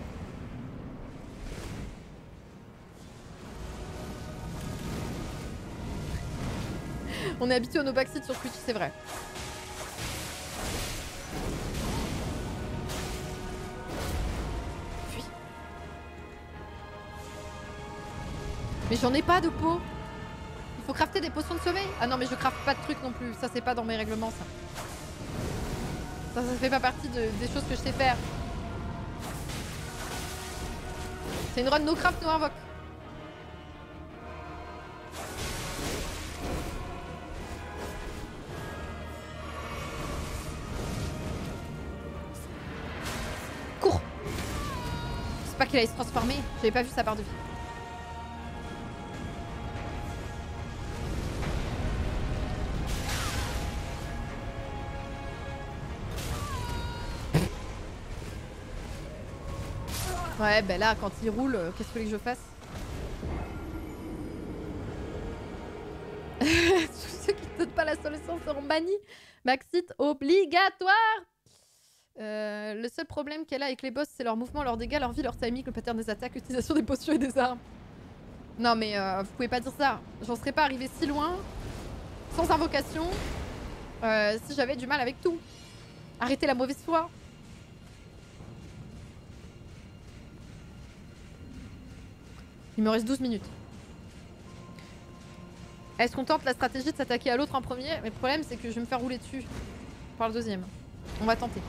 On est habitué au no backseat sur Twitch, c'est vrai. Fuis. Mais j'en ai pas de peau. Il faut crafter des potions de sommeil. Ah non, mais je crafte pas de trucs non plus. Ça, c'est pas dans mes règlements, ça. Ça fait pas partie des choses que je sais faire. C'est une run no craft, no invoque. Cours. C'est pas qu'il allait se transformer. J'avais pas vu sa part de vie. Ouais, ben là, quand il roule, qu'est-ce que vous voulez que je fasse? Tous ceux qui ne donnent pas la solution seront bannis. Maxit obligatoire. Le seul problème qu'elle a avec les boss, c'est leur mouvement, leurs dégâts, leur vie, leur timing, le pattern des attaques, l'utilisation des potions et des armes. Non mais vous pouvez pas dire ça. J'en serais pas arrivé si loin, sans invocation, si j'avais du mal avec tout. Arrêtez la mauvaise foi. Il me reste 12 minutes. Est-ce qu'on tente la stratégie de s'attaquer à l'autre en premier? Mais le problème, c'est que je vais me faire rouler dessus par le deuxième. On va tenter.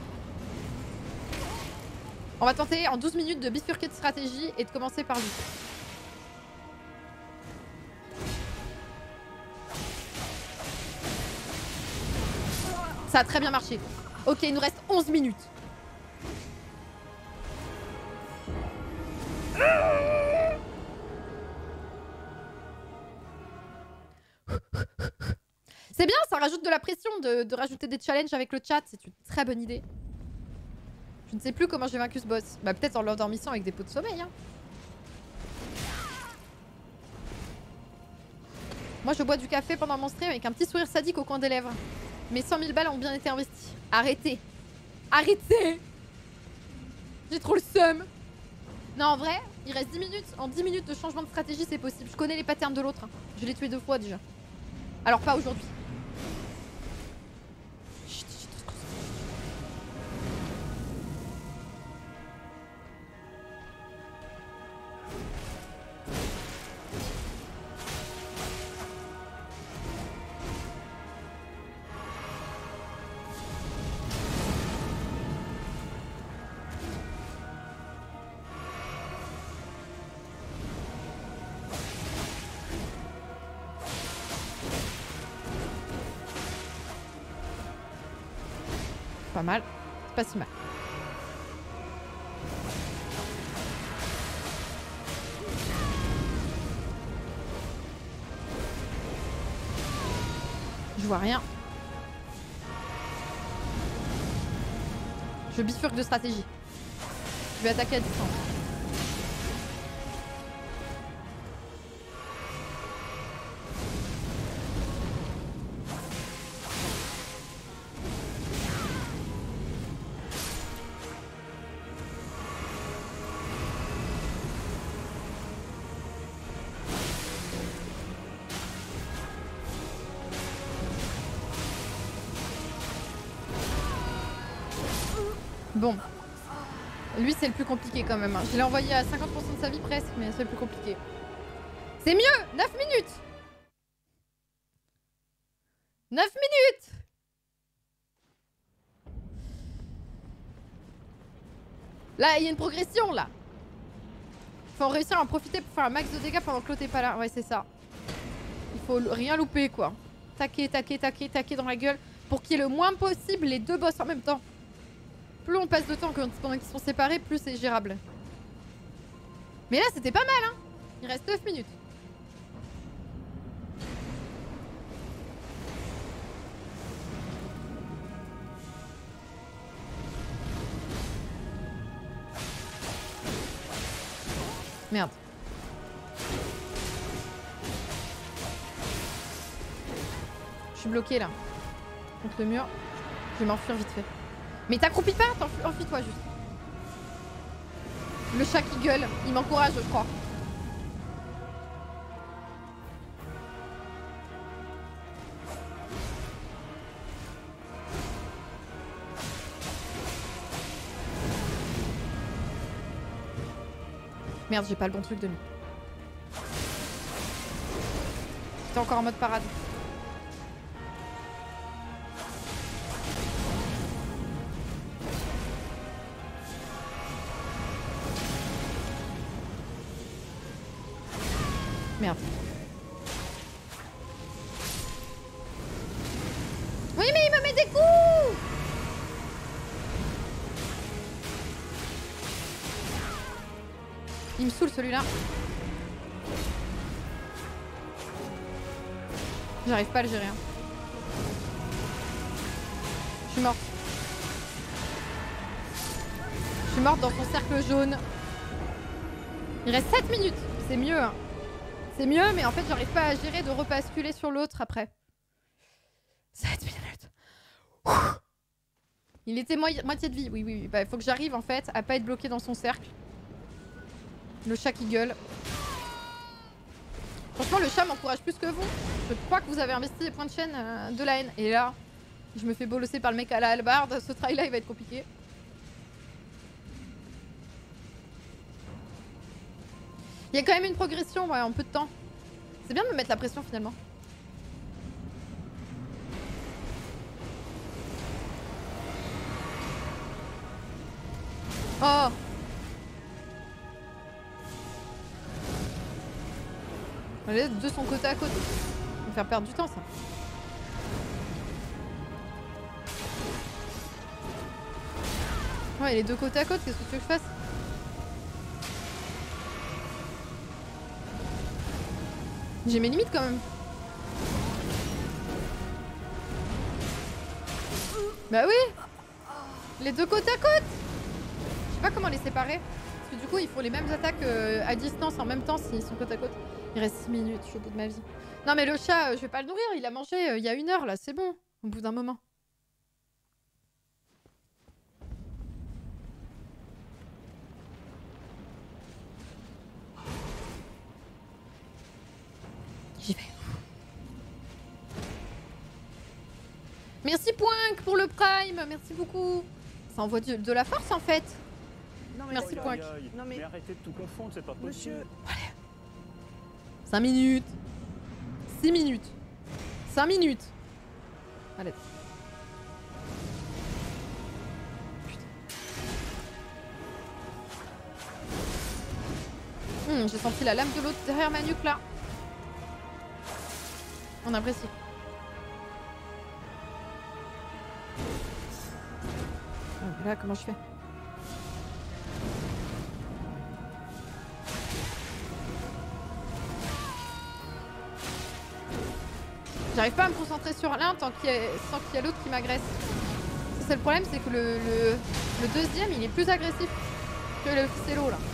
On va tenter en 12 minutes de bifurquer de stratégie et de commencer par lui. Ça a très bien marché. Ok, il nous reste 11 minutes. C'est bien, ça rajoute de la pression de rajouter des challenges avec le chat. C'est une très bonne idée. Je ne sais plus comment j'ai vaincu ce boss. Bah peut-être en l'endormissant avec des pots de sommeil. Hein. Moi je bois du café pendant mon stream avec un petit sourire sadique au coin des lèvres. Mes 100 000 balles ont bien été investies. Arrêtez. Arrêtez. J'ai trop le seum. Non en vrai, il reste 10 minutes. En 10 minutes de changement de stratégie c'est possible. Je connais les patterns de l'autre. Hein. Je l'ai tué 2 fois déjà. Alors pas aujourd'hui. Pas mal, c'est pas si mal. Je vois rien. Je bifurque de stratégie. Je vais attaquer à distance. Bon. Lui, c'est le plus compliqué quand même. Hein. Je l'ai envoyé à 50% de sa vie presque, mais c'est le plus compliqué. C'est mieux! 9 minutes! 9 minutes! Là, il y a une progression, là. Faut réussir à en profiter pour faire un max de dégâts pendant que l'autre est pas là. Ouais, c'est ça. Il faut rien louper, quoi. Taquer, taquer, taquer, taquer dans la gueule pour qu'il y ait le moins possible les deux boss en même temps. Plus on passe de temps pendant qu'ils sont séparés, plus c'est gérable. Mais là, c'était pas mal, hein. Il reste 9 minutes. Merde. Je suis bloquée là. Contre le mur. Je vais m'enfuir vite fait. Mais t'accroupis pas, enfuis-toi juste. Le chat qui gueule, il m'encourage je crois. Merde, j'ai pas le bon truc de lui. J'étais encore en mode parade. Merde. Oui, mais il me met des coups! Il me saoule celui-là. J'arrive pas à le gérer. Hein. Je suis morte. Je suis morte dans son cercle jaune. Il reste 7 minutes. C'est mieux. Hein. C'est mieux, mais en fait, j'arrive pas à gérer de repasculer sur l'autre après. 7 minutes. Ouh. Il était moitié de vie. Oui, oui, oui. Bah, faut que j'arrive en fait à pas être bloqué dans son cercle. Le chat qui gueule. Franchement, le chat m'encourage plus que vous. Je crois que vous avez investi des points de chaîne de la haine. Et là, je me fais bolosser par le mec à la hallebarde. Ce trail là, il va être compliqué. Il y a quand même une progression ouais, en peu de temps. C'est bien de me mettre la pression finalement. Oh. Les deux sont côte à côte. Ça va me faire perdre du temps ça. Ouais, les deux côte à côte, qu'est-ce que tu veux que je fasse? J'ai mes limites quand même. Bah oui. Les deux côte à côte. Je sais pas comment les séparer. Parce que du coup, il faut les mêmes attaques à distance en même temps s'ils sont côte à côte. Il reste 6 minutes, je suis au bout de ma vie. Non mais le chat, je vais pas le nourrir, il a mangé il y a 1 heure là, c'est bon. Au bout d'un moment. J'y vais. Merci Poink pour le prime, merci beaucoup. Ça envoie de la force en fait. Non, mais merci Poink. Non mais arrêtez de tout confondre, c'est pas possible. Monsieur. 5 minutes. 6 minutes. 5 minutes. Allez. J'ai senti la lame de l'autre derrière ma nuque là. On apprécie. Là, comment je fais? J'arrive pas à me concentrer sur l'un sans qu'il y ait l'autre qui m'agresse. C'est le problème, c'est que le deuxième, il est plus agressif que le ficello là.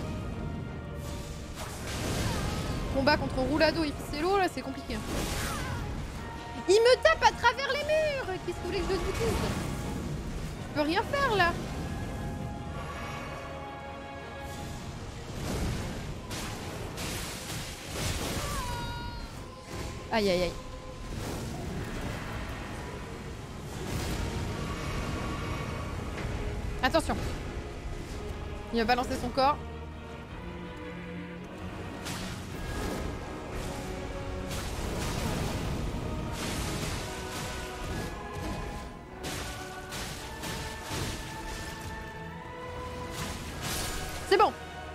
Combat contre Roulado et ficello là, c'est compliqué. Il me tape à travers les murs. Qu'est-ce que vous voulez que je vous dise? Je peux rien faire là. Aïe aïe aïe. Attention. Il va balancer son corps. C'est bon.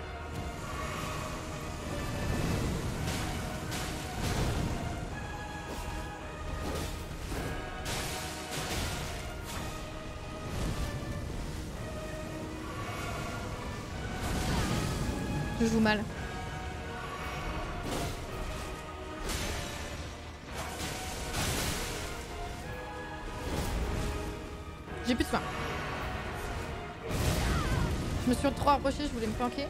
Je joue mal. J'ai plus de soin. Je me suis trop rapprochée, je voulais me planquer.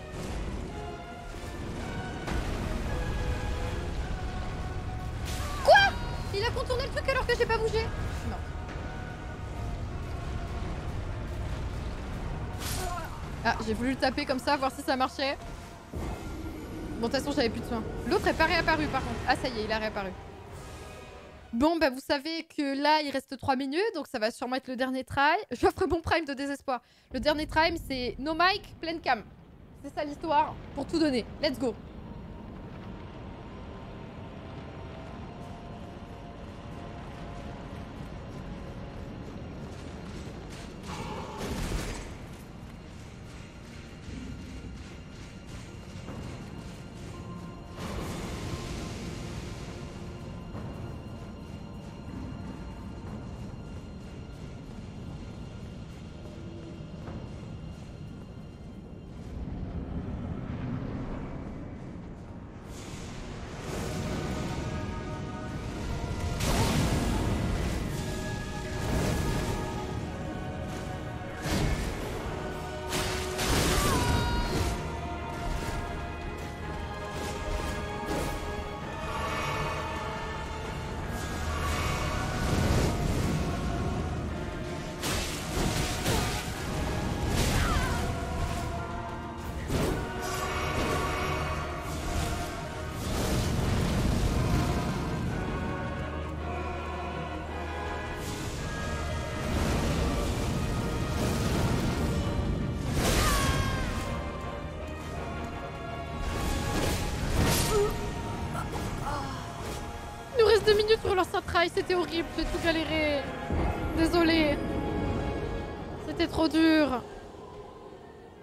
Quoi? Il a contourné le truc alors que j'ai pas bougé. Je suis morte. Ah, j'ai voulu le taper comme ça, voir si ça marchait. Bon, de toute façon, j'avais plus de soin. L'autre est pas réapparu par contre. Ah, ça y est, il a réapparu. Bon, bah vous savez que là, il reste 3 minutes, donc ça va sûrement être le dernier try. J'offre mon prime de désespoir. Le dernier try, c'est no mic, pleine cam. C'est ça l'histoire, pour tout donner. Let's go. Il nous reste 2 minutes pour lancer un try, c'était horrible, j'ai tout galéré. Désolée. C'était trop dur.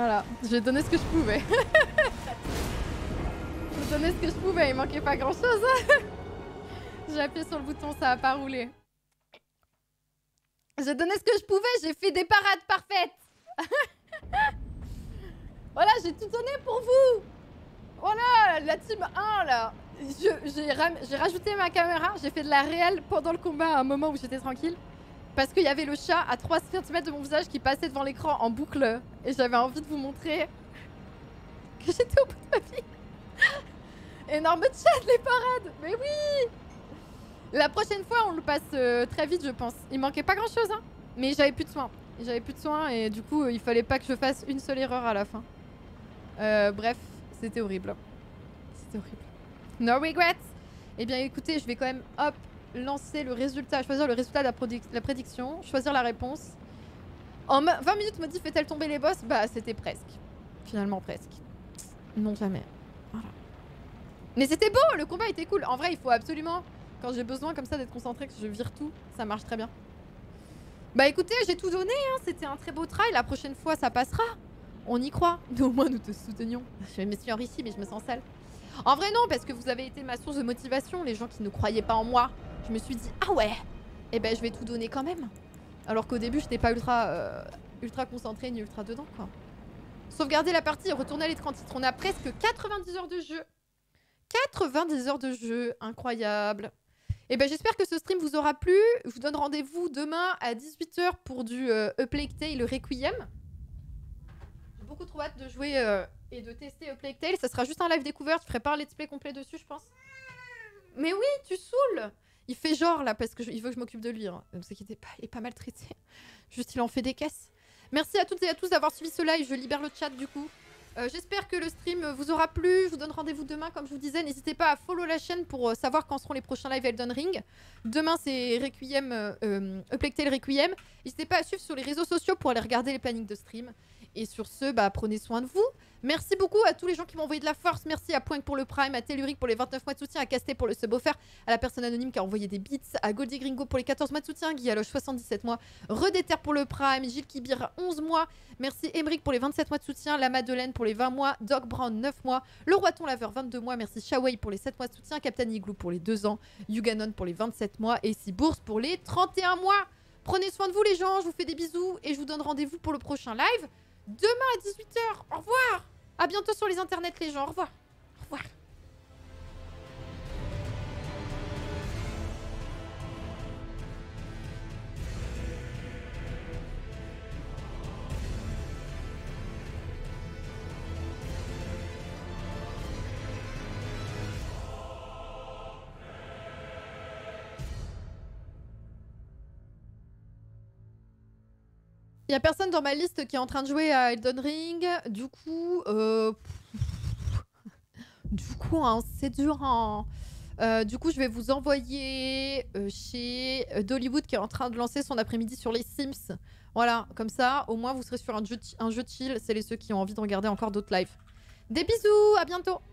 Voilà, j'ai donné ce que je pouvais. J'ai donné ce que je pouvais, il manquait pas grand chose. J'ai appuyé sur le bouton, ça a pas roulé. J'ai donné ce que je pouvais, j'ai fait des parades parfaites. Voilà, j'ai tout donné pour vous. Voilà, la team 1 là. J'ai rajouté ma caméra, j'ai fait de la réelle pendant le combat à un moment où j'étais tranquille. Parce qu'il y avait le chat à 3 cm de mon visage qui passait devant l'écran en boucle. Et j'avais envie de vous montrer que j'étais au bout de ma vie. Énorme chat, les parades. Mais oui. La prochaine fois, on le passe très vite, je pense. Il manquait pas grand chose, hein. Mais j'avais plus de soins. J'avais plus de soins et du coup, il fallait pas que je fasse une seule erreur à la fin. Bref, c'était horrible. C'était horrible. No regrets. Eh bien, écoutez, je vais quand même, hop, lancer le résultat, choisir le résultat de la prédiction, choisir la réponse. En 20 minutes, Maudit fait-elle tomber les boss? Bah, c'était presque. Finalement, presque. Non, jamais. Voilà. Mais c'était beau, le combat était cool. En vrai, il faut absolument, quand j'ai besoin comme ça d'être concentré, que je vire tout, ça marche très bien. Bah écoutez, j'ai tout donné, hein. C'était un très beau try. La prochaine fois, ça passera. On y croit. Mais au moins, nous te soutenions. Je me suis enrichie, mais je me sens sale. En vrai, non, parce que vous avez été ma source de motivation. Les gens qui ne croyaient pas en moi. Je me suis dit, ah ouais, eh ben je vais tout donner quand même. Alors qu'au début, je n'étais pas ultra concentrée ni ultra dedans, quoi. Sauvegarder la partie et retourner à l'écran titre. On a presque 90 heures de jeu. 90 heures de jeu, incroyable. Et ben j'espère que ce stream vous aura plu. Je vous donne rendez-vous demain à 18 h pour du A Plague Tale Requiem. J'ai beaucoup trop hâte de jouer et de tester A Plague Tale. Ça sera juste un live découverte. Je ferai pas un let's play complet dessus, je pense. Mais oui, tu saoules. Il fait genre là parce qu'il veut que je m'occupe de lui. Hein. Ne vous inquiétez pas, il est pas mal traité. Juste il en fait des caisses. Merci à toutes et à tous d'avoir suivi ce live. Je libère le chat du coup. J'espère que le stream vous aura plu. Je vous donne rendez-vous demain comme je vous disais. N'hésitez pas à follow la chaîne pour savoir quand seront les prochains lives Elden Ring. Demain c'est Requiem, A Plague Tale Requiem. N'hésitez pas à suivre sur les réseaux sociaux pour aller regarder les plannings de stream. Et sur ce, bah, prenez soin de vous. Merci beaucoup à tous les gens qui m'ont envoyé de la force. Merci à Poink pour le Prime, à Telluric pour les 29 mois de soutien, à Casté pour le sub offert, à la personne anonyme qui a envoyé des bits, à Goldie Gringo pour les 14 mois de soutien, Guy Aloche 77 mois, Redéter pour le Prime, Gilles Kibir 11 mois, merci Emeric pour les 27 mois de soutien, la Madeleine pour les 20 mois, Doc Brown 9 mois, le Roiton Laveur 22 mois, merci Shawei pour les 7 mois de soutien, Captain Igloo pour les 2 ans, Yuganon pour les 27 mois et Sibourse pour les 31 mois. Prenez soin de vous les gens, je vous fais des bisous et je vous donne rendez-vous pour le prochain live. Demain à 18 h. Au revoir. À bientôt sur les internets les gens. Au revoir. Au revoir. Il y a personne dans ma liste qui est en train de jouer à Elden Ring. Du coup, hein, c'est dur. Hein. Du coup, je vais vous envoyer chez Dollywood qui est en train de lancer son après-midi sur les Sims. Voilà, comme ça, au moins vous serez sur un jeu chill. C'est les ceux qui ont envie de regarder encore d'autres lives. Des bisous, à bientôt.